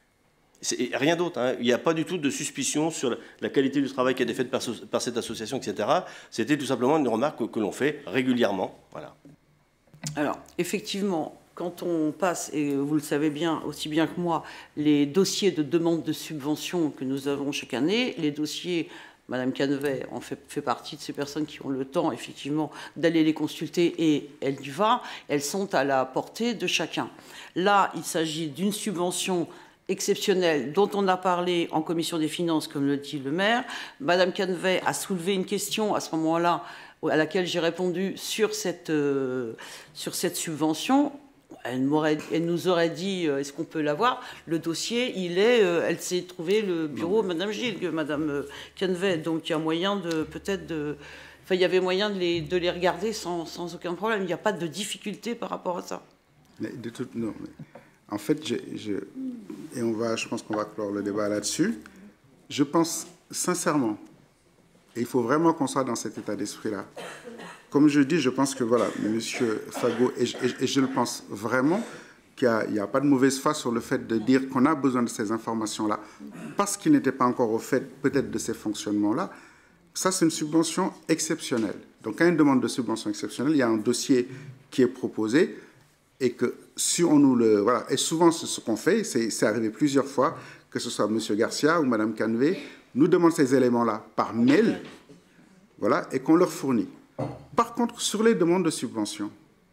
Rien d'autre. Hein. Il n'y a pas du tout de suspicion sur la qualité du travail qui a été fait par, par cette association, et cetera. C'était tout simplement une remarque que, que l'on fait régulièrement. Voilà. Alors, effectivement, quand on passe, et vous le savez bien, aussi bien que moi, les dossiers de demande de subvention que nous avons chaque année, les dossiers, Madame Canevet en fait, fait partie de ces personnes qui ont le temps, effectivement, d'aller les consulter, et elle y va, elles sont à la portée de chacun. Là, il s'agit d'une subvention exceptionnelle dont on a parlé en commission des finances, comme le dit le maire. Madame Canevet a soulevé une question à ce moment-là, à laquelle j'ai répondu sur cette, euh, sur cette subvention. Elle, elle nous aurait dit, euh, est-ce qu'on peut l'avoir? Le dossier, il est, euh, elle s'est trouvé le bureau de Madame Gilles, Madame Canevet. Donc il y a moyen de, peut-être de... Enfin, il y avait moyen de les, de les regarder sans, sans aucun problème. Il n'y a pas de difficulté par rapport à ça. Mais de toute... Non, mais... En fait, je, je, et on va, je pense qu'on va clore le débat là-dessus, je pense sincèrement, et il faut vraiment qu'on soit dans cet état d'esprit-là. Comme je dis, je pense que, voilà, M. Fago, et, et, et je le pense vraiment, qu'il n'y a, a pas de mauvaise foi sur le fait de dire qu'on a besoin de ces informations-là, parce qu'il n'était pas encore au fait, peut-être, de ces fonctionnements-là. Ça, c'est une subvention exceptionnelle. Donc, quand il y a une demande de subvention exceptionnelle, il y a un dossier qui est proposé, et que si on nous le... Voilà, et souvent, ce qu'on fait, c'est arrivé plusieurs fois, que ce soit M. Garcia ou Mme Canevet, nous demandent ces éléments-là par mail, voilà, et qu'on leur fournit. Par contre, sur les demandes de subvention,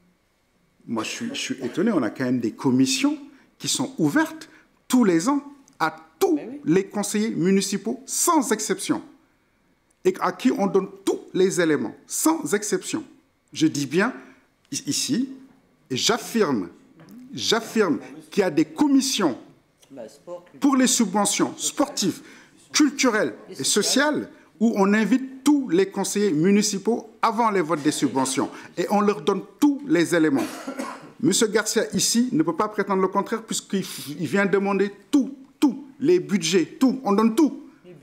moi, je suis, je suis étonné, on a quand même des commissions qui sont ouvertes tous les ans à tous les conseillers municipaux, sans exception, et à qui on donne tous les éléments, sans exception. Je dis bien, ici... Et j'affirme, j'affirme qu'il y a des commissions pour les subventions sportives, culturelles et sociales où on invite tous les conseillers municipaux avant les votes des subventions et on leur donne tous les éléments. Monsieur Garcia, ici, ne peut pas prétendre le contraire puisqu'il vient demander tout, tout, les budgets, tout, on donne tout.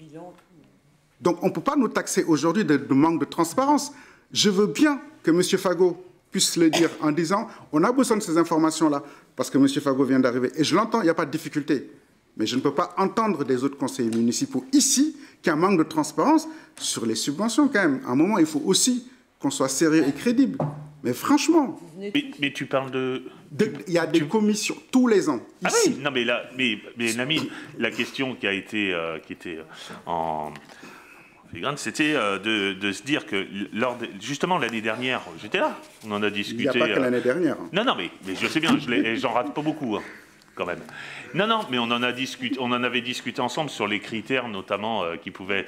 Donc on ne peut pas nous taxer aujourd'hui de, de manque de transparence. Je veux bien que M. Fago puisse le dire en disant on a besoin de ces informations-là, parce que M. Fago vient d'arriver. Et je l'entends, il n'y a pas de difficulté. Mais je ne peux pas entendre des autres conseillers municipaux ici qu'il y a un manque de transparence sur les subventions quand même. À un moment, il faut aussi qu'on soit sérieux et crédible. Mais franchement... Mais, mais tu parles de... de il y a des tu... commissions tous les ans. Ah ici. oui, non mais, là, mais, mais Nami, la question qui a été, euh, qui était en... C'était de, de se dire que, lors de, justement, l'année dernière, j'étais là, on en a discuté. Il n'y a pas que l'année dernière. Non, non, mais, mais je sais bien, j'en rate pas beaucoup, hein, quand même. Non, non, mais on en, a discuté, on en avait discuté ensemble sur les critères, notamment, euh, qu'ils pouvaient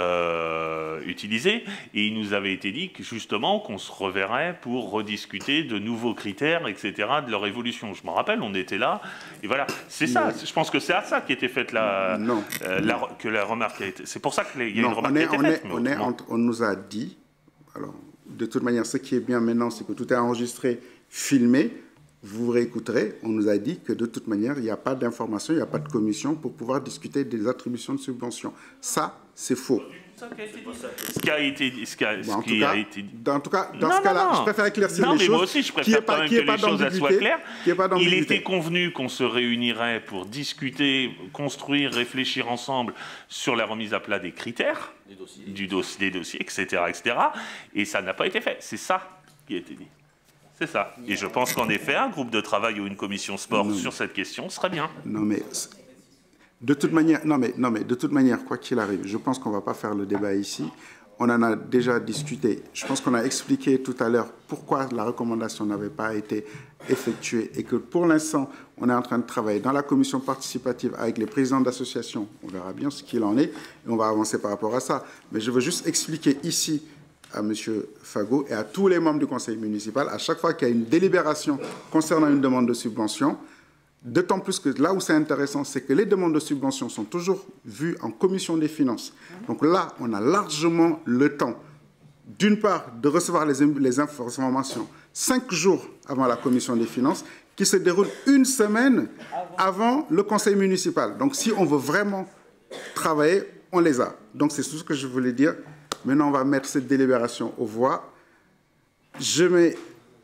euh, utiliser. Et il nous avait été dit que, justement, qu'on se reverrait pour rediscuter de nouveaux critères, et cetera, de leur évolution. Je m'en rappelle, on était là. Et voilà, c'est ça. Je pense que c'est à ça qui était faite la, non, euh, non. la, que la remarque a été... C'est pour ça qu'il y a non, une remarque on est, qui a été on faite. Est, on, est entre, on nous a dit... Alors, de toute manière, ce qui est bien maintenant, c'est que tout est enregistré, filmé. Vous réécouterez, on nous a dit que de toute manière, il n'y a pas d'information, il n'y a pas de commission pour pouvoir discuter des attributions de subventions. Ça, c'est faux. Ce qui a été dit. Ce qui a, Bon, ce en, qui tout cas, a été... dans tout cas, dans non, ce cas-là, je préfère éclaircir non, les mais choses. moi aussi, je préfère quand pas, même qui que est pas les choses soient claires. Il était convenu qu'on se réunirait pour discuter, construire, réfléchir ensemble sur la remise à plat des critères, des dossiers, du dossier, des dossiers, et cetera, et cetera. Et ça n'a pas été fait. C'est ça qui a été dit. C'est ça. Et je pense qu'en effet, un groupe de travail ou une commission sport non, sur cette question serait bien. Non, mais de toute manière, non, mais, non, mais de toute manière, quoi qu'il arrive, je pense qu'on ne va pas faire le débat ici. On en a déjà discuté. Je pense qu'on a expliqué tout à l'heure pourquoi la recommandation n'avait pas été effectuée et que pour l'instant, on est en train de travailler dans la commission participative avec les présidents d'associations. On verra bien ce qu'il en est et on va avancer par rapport à ça. Mais je veux juste expliquer ici à M. Fago et à tous les membres du conseil municipal, à chaque fois qu'il y a une délibération concernant une demande de subvention, d'autant plus que là où c'est intéressant, c'est que les demandes de subvention sont toujours vues en commission des finances. Donc là, on a largement le temps, d'une part, de recevoir les, les informations cinq jours avant la commission des finances, qui se déroule une semaine avant le conseil municipal. Donc si on veut vraiment travailler, on les a. Donc c'est tout ce que je voulais dire. Maintenant, on va mettre cette délibération aux voix. Je mets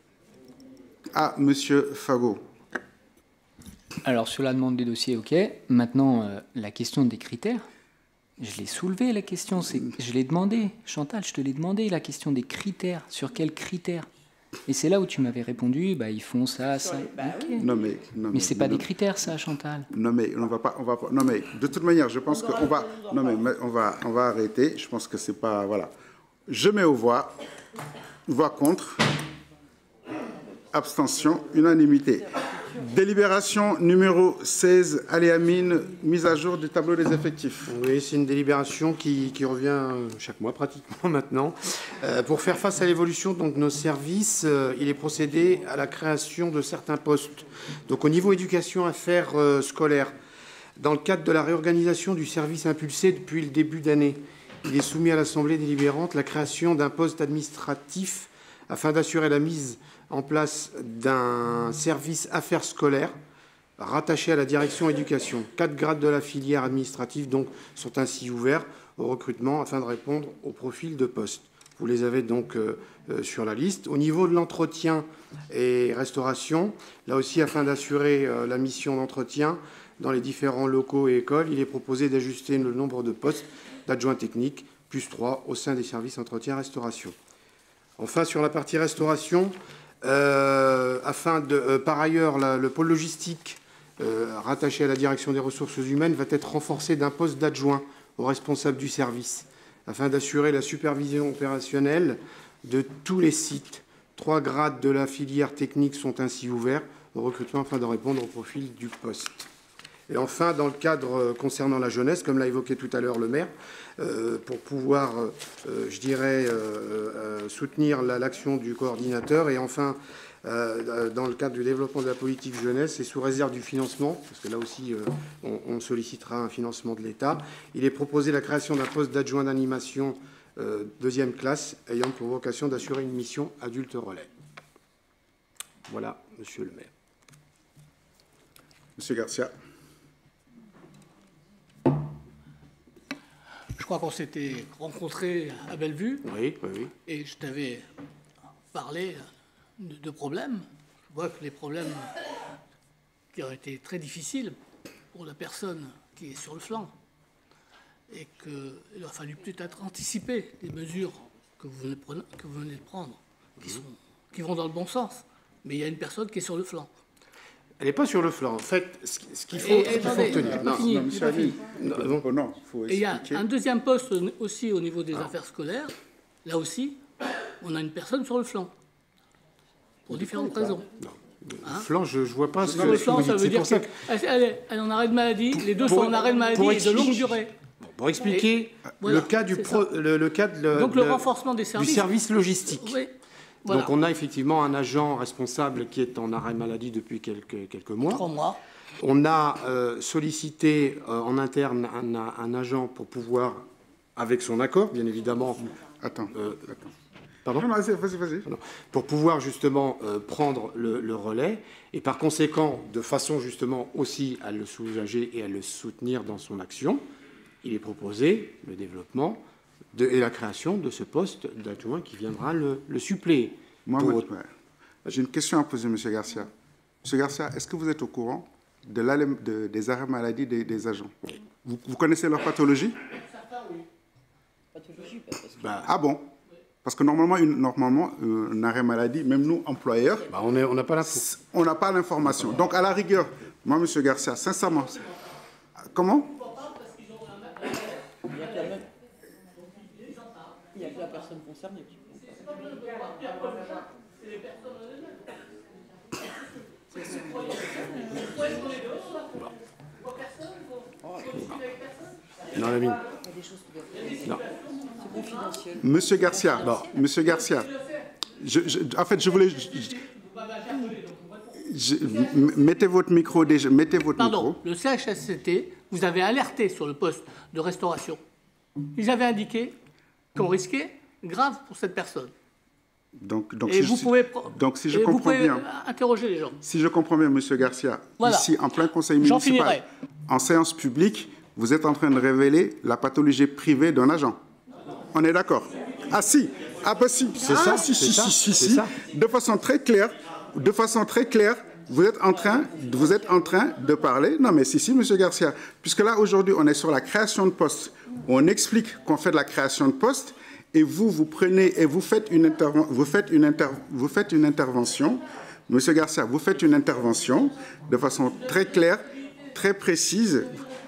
à M. Fago. Alors, sur la demande des dossiers, OK. Maintenant, euh, la question des critères, je l'ai soulevée, la question. Je l'ai demandé. Chantal, je te l'ai demandé, la question des critères. Sur quels critères? Et c'est là où tu m'avais répondu, bah, ils font ça, ça. Bah, okay. Non, mais, non, mais c'est pas non, des critères, ça, Chantal. Non, mais on va pas, on va pas. Non, mais de toute manière, je pense qu'on va. Non, mais on va, on va arrêter. Je pense que c'est pas. Voilà. Je mets aux voix. Voix contre. Abstention. Unanimité. Délibération numéro seize, Aléamine, mise à jour du tableau des effectifs. Oui, c'est une délibération qui, qui revient chaque mois pratiquement maintenant. Euh, pour faire face à l'évolution de nos services, euh, il est procédé à la création de certains postes. Donc au niveau éducation affaires euh, scolaires, dans le cadre de la réorganisation du service impulsé depuis le début d'année, il est soumis à l'Assemblée délibérante la création d'un poste administratif afin d'assurer la mise en place d'un service affaires scolaires rattaché à la direction éducation. Quatre grades de la filière administrative donc sont ainsi ouverts au recrutement afin de répondre au profil de poste. Vous les avez donc euh, euh, sur la liste. Au niveau de l'entretien et restauration, là aussi afin d'assurer euh, la mission d'entretien dans les différents locaux et écoles, il est proposé d'ajuster le nombre de postes d'adjoints techniques, plus trois au sein des services entretien-restauration. Enfin, sur la partie restauration, Euh, afin de, euh, par ailleurs, la, le pôle logistique euh, rattaché à la direction des ressources humaines va être renforcé d'un poste d'adjoint au responsable du service afin d'assurer la supervision opérationnelle de tous les sites. Trois grades de la filière technique sont ainsi ouverts au recrutement afin de répondre au profil du poste. Et enfin, dans le cadre concernant la jeunesse, comme l'a évoqué tout à l'heure le maire, euh, pour pouvoir, euh, je dirais, euh, euh, soutenir l'action du coordinateur, et enfin, euh, dans le cadre du développement de la politique jeunesse, et sous réserve du financement, parce que là aussi, euh, on, on sollicitera un financement de l'État, il est proposé la création d'un poste d'adjoint d'animation euh, deuxième classe, ayant pour vocation d'assurer une mission adulte relais. Voilà, monsieur le maire. Monsieur Garcia. Je crois qu'on s'était rencontrés à Bellevue. Oui, oui, oui. Et je t'avais parlé de, de problèmes. Je vois que les problèmes qui ont été très difficiles pour la personne qui est sur le flanc et qu'il a fallu peut-être anticiper les mesures que vous venez, que vous venez de prendre, qui, sont, qui vont dans le bon sens. Mais il y a une personne qui est sur le flanc. Elle n'est pas sur le flanc. En fait, ce qu'il faut, qu faut retenir. Non, fini, non, pas fini. Non, non, faut et il y a un deuxième poste aussi au niveau des ah. affaires scolaires. Là aussi, on a une personne sur le flanc. Pour différentes raisons. Non. Hein? Flanc, je ne vois pas ce non, que le flanc, ça veut dire qu'elle est, elle est en arrêt de maladie. Pour, les deux pour, sont en arrêt de maladie et de longue durée. Bon, pour expliquer et, voilà, le cas du pro, le, le cas de, Donc, le, le renforcement des services. Du service logistique. Oui. Voilà. Donc on a effectivement un agent responsable qui est en arrêt maladie depuis quelques, quelques mois. Trois mois. On a euh, sollicité euh, en interne un, un agent pour pouvoir, avec son accord, bien évidemment. Attends. Euh, attends. Pardon ? Non, vas-y, vas-y, vas-y. Pour pouvoir justement euh, prendre le, le relais et par conséquent, de façon justement aussi à le soulager et à le soutenir dans son action, il est proposé le développement de, et la création de ce poste d'adjoint qui viendra le, le suppléer. Moi, Pour... ouais. J'ai une question à poser, M. Garcia. M. Garcia, est-ce que vous êtes au courant de de, des arrêts maladie des, des agents? vous, vous connaissez leur pathologie? Certains, oui. Pathologie, parce que... bah, ah bon? Parce que normalement, une, normalement un arrêt maladie, même nous, employeurs, bah, on n'a on pas l'info. On n'a pas l'information. Donc, à la rigueur, moi, M. Garcia, sincèrement, comment? Il n'y a que la, même... Il n'y a que la personne concernée. Non, la mine. Non. C'est confidentiel. Monsieur Garcia, bon. Monsieur Garcia, je, je, en fait, je voulais... Je, je, mettez votre micro déjà, mettez votre Pardon, micro. Le C H S C T vous avait alerté sur le poste de restauration. Ils avaient indiqué qu'on risquait grave pour cette personne. Donc, donc, et si vous je, pouvez, donc, si je et comprends vous pouvez bien, interroger les gens. Si je comprends bien, Monsieur Garcia, voilà. Ici, en plein conseil municipal, en séance publique, vous êtes en train de révéler la pathologie privée d'un agent. On est d'accord? Ah si, ah bah si, c'est ah, ça, si, si, ça, si, si, ça. De façon très claire, de façon très claire, vous êtes en train, vous êtes en train de parler. Non, mais si, si, Monsieur Garcia, puisque là aujourd'hui, on est sur la création de postes. On explique qu'on fait de la création de postes. Et vous, vous prenez et vous faites une, interven vous faites une, inter vous faites une intervention, Monsieur Garcia, vous faites une intervention de façon très claire, très précise.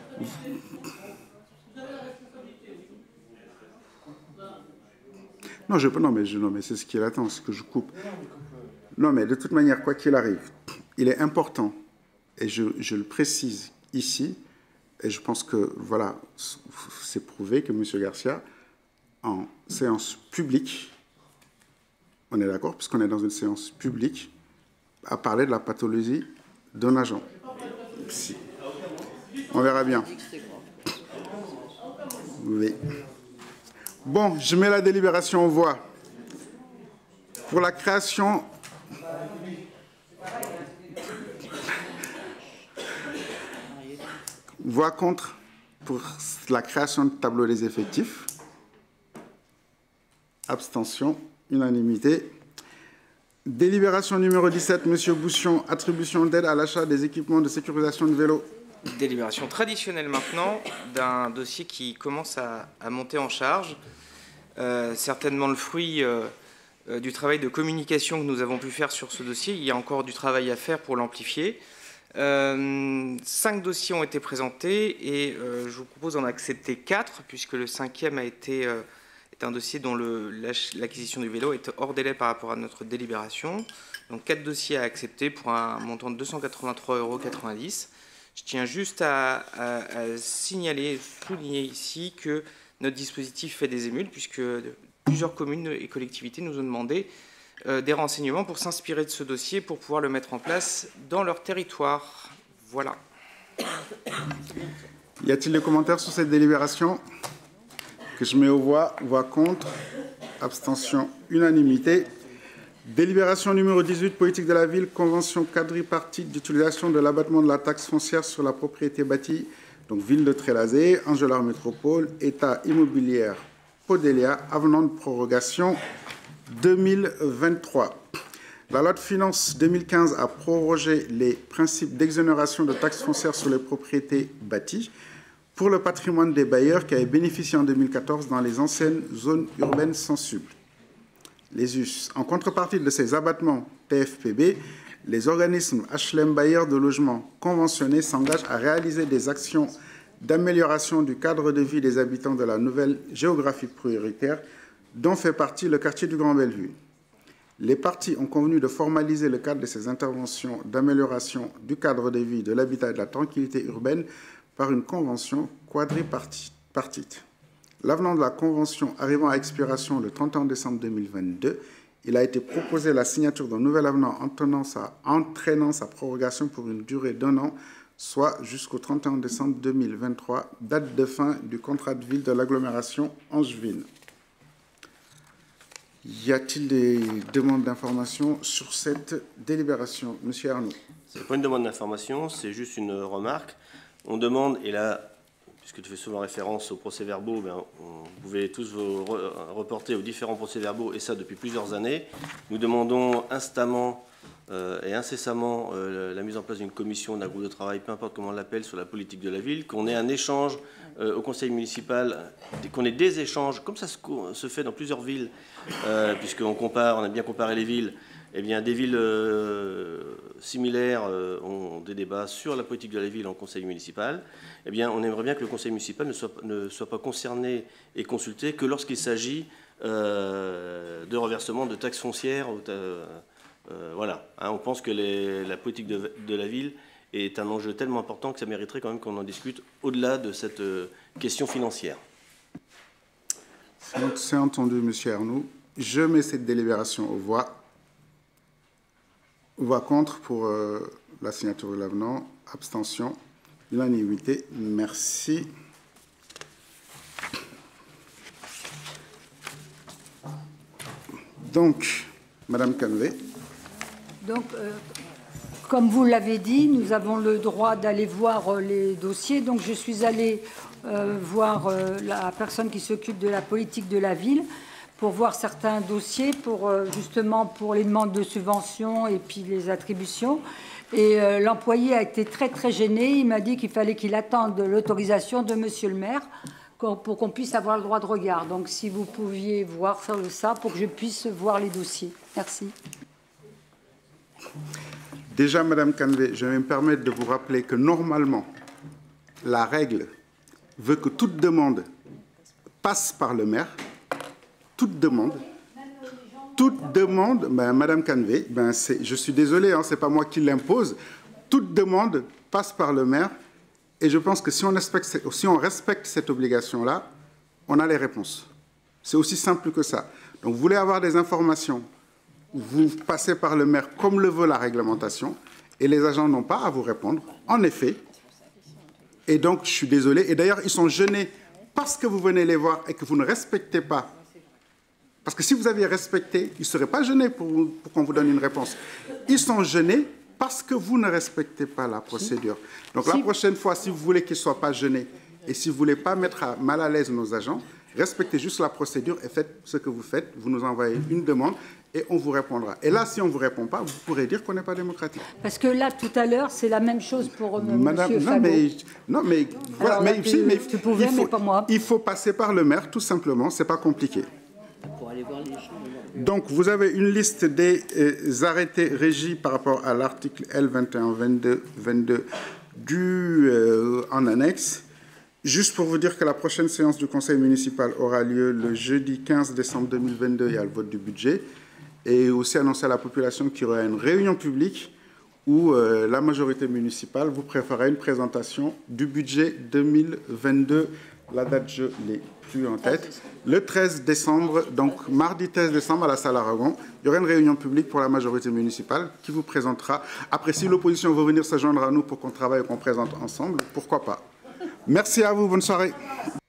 Non, je, non, mais, je, non, mais c'est ce qu'il attend, ce que je coupe. Non, mais de toute manière, quoi qu'il arrive, il est important, et je, je le précise ici, et je pense que, voilà, c'est prouvé que Monsieur Garcia, en séance publique, on est d'accord, puisqu'on est dans une séance publique, à parler de la pathologie d'un agent. Si. On verra bien. Oui. Bon, je mets la délibération aux voix. Pour la création... Voix contre pour la création de tableau des effectifs. Abstention, unanimité. Délibération numéro dix-sept, Monsieur Bouchon, attribution d'aide à l'achat des équipements de sécurisation de vélos. Délibération traditionnelle maintenant d'un dossier qui commence à, à monter en charge. Euh, certainement le fruit euh, euh, du travail de communication que nous avons pu faire sur ce dossier. Il y a encore du travail à faire pour l'amplifier. Euh, cinq dossiers ont été présentés et euh, je vous propose d'en accepter quatre puisque le cinquième a été... Euh, est un dossier dont l'acquisition du vélo est hors délai par rapport à notre délibération. Donc quatre dossiers à accepter pour un montant de deux cent quatre-vingt-trois euros quatre-vingt-dix. Je tiens juste à, à, à signaler, souligner ici que notre dispositif fait des émules puisque plusieurs communes et collectivités nous ont demandé euh, des renseignements pour s'inspirer de ce dossier pour pouvoir le mettre en place dans leur territoire. Voilà. Y a-t-il des commentaires sur cette délibération ? Que je mets aux voix, voix contre, abstention, unanimité. Délibération numéro dix-huit, politique de la ville, convention quadripartite d'utilisation de l'abattement de la taxe foncière sur la propriété bâtie, donc ville de Trélazé, Angelard Métropole, État immobilière, Podélia, avenant de prorogation deux mille vingt-trois. La loi de finances deux mille quinze a prorogé les principes d'exonération de taxes foncières sur les propriétés bâties pour le patrimoine des bailleurs qui avaient bénéficié en deux mille quatorze dans les anciennes zones urbaines sensibles. Les U S. En contrepartie de ces abattements T F P B, les organismes H L M bailleurs de logements conventionnés s'engagent à réaliser des actions d'amélioration du cadre de vie des habitants de la nouvelle géographie prioritaire dont fait partie le quartier du Grand Bellevue. Les parties ont convenu de formaliser le cadre de ces interventions d'amélioration du cadre de vie, de l'habitat et de la tranquillité urbaine par une convention quadripartite. L'avenant de la convention arrivant à expiration le trente et un décembre deux mille vingt-deux, il a été proposé la signature d'un nouvel avenant entraînant sa, entraînant sa prorogation pour une durée d'un an, soit jusqu'au trente et un décembre deux mille vingt-trois, date de fin du contrat de ville de l'agglomération angevine. Y a-t-il des demandes d'information sur cette délibération? Monsieur Arnaud. Ce n'est pas une demande d'information, c'est juste une remarque. On demande, et là, puisque tu fais souvent référence aux procès-verbaux, ben, vous pouvez tous vous reporter aux différents procès-verbaux, et ça depuis plusieurs années. Nous demandons instamment euh, et incessamment euh, la mise en place d'une commission, d'un groupe de travail, peu importe comment on l'appelle, sur la politique de la ville, qu'on ait un échange euh, au conseil municipal, qu'on ait des échanges, comme ça se, se fait dans plusieurs villes, euh, puisqu'on compare, on a bien comparé les villes. Eh bien, des villes euh, similaires euh, ont des débats sur la politique de la ville en conseil municipal. Eh bien, on aimerait bien que le conseil municipal ne soit, ne soit pas concerné et consulté que lorsqu'il s'agit euh, de reversement de taxes foncières. Euh, euh, voilà. Hein, on pense que les, la politique de, de la ville est un enjeu tellement important que ça mériterait quand même qu'on en discute au-delà de cette euh, question financière. C'est entendu, M. Arnoux. Je mets cette délibération aux voix. Voix contre pour euh, la signature de l'avenant. Abstention. Unanimité. Merci. Donc, Madame Canvé. Donc, euh, comme vous l'avez dit, nous avons le droit d'aller voir euh, les dossiers. Donc, je suis allée euh, voir euh, la personne qui s'occupe de la politique de la ville pour voir certains dossiers, pour euh, justement pour les demandes de subventions et puis les attributions. Et euh, l'employé a été très très gêné. Il m'a dit qu'il fallait qu'il attende l'autorisation de Monsieur le maire pour qu'on puisse avoir le droit de regard. Donc si vous pouviez voir ça pour que je puisse voir les dossiers. Merci. Déjà, Madame Canvé, je vais me permettre de vous rappeler que normalement, la règle veut que toute demande passe par le maire. Toute demande, toute demande, ben, Madame Canvé, ben, je suis désolé, hein, ce n'est pas moi qui l'impose, toute demande passe par le maire, et je pense que si on respecte, si on respecte cette obligation-là, on a les réponses. C'est aussi simple que ça. Donc, vous voulez avoir des informations, vous passez par le maire comme le veut la réglementation, et les agents n'ont pas à vous répondre, en effet. Et donc, je suis désolé, et d'ailleurs, ils sont gênés parce que vous venez les voir et que vous ne respectez pas. Parce que si vous aviez respecté, ils ne seraient pas gênés pour, pour qu'on vous donne une réponse. Ils sont gênés parce que vous ne respectez pas la procédure. Donc la prochaine fois, si vous voulez qu'ils ne soient pas gênés et si vous ne voulez pas mettre à mal à l'aise nos agents, respectez juste la procédure et faites ce que vous faites. Vous nous envoyez une demande et on vous répondra. Et là, si on ne vous répond pas, vous pourrez dire qu'on n'est pas démocratique. Parce que là, tout à l'heure, c'est la même chose pour euh, Madame, Monsieur non, Fagot. mais, non, mais, voilà, Alors, là, mais, tu, si, mais, tu pouvais, il faut, mais pas moi. Il faut passer par le maire, tout simplement. Ce n'est pas compliqué. Pour aller voir les gens. Donc, vous avez une liste des euh, arrêtés régis par rapport à l'article L vingt et un vingt-deux vingt-deux du, euh, en annexe. Juste pour vous dire que la prochaine séance du conseil municipal aura lieu le jeudi quinze décembre deux mille vingt-deux, il y a le vote du budget. Et aussi annoncer à la population qu'il y aura une réunion publique où euh, la majorité municipale vous préférera une présentation du budget deux mille vingt-deux. La date, je l'ai plus en tête. Le treize décembre, donc mardi treize décembre à la salle Aragon, il y aura une réunion publique pour la majorité municipale qui vous présentera. Après, si l'opposition veut venir se joindre à nous pour qu'on travaille et qu'on présente ensemble, pourquoi pas. Merci à vous, bonne soirée.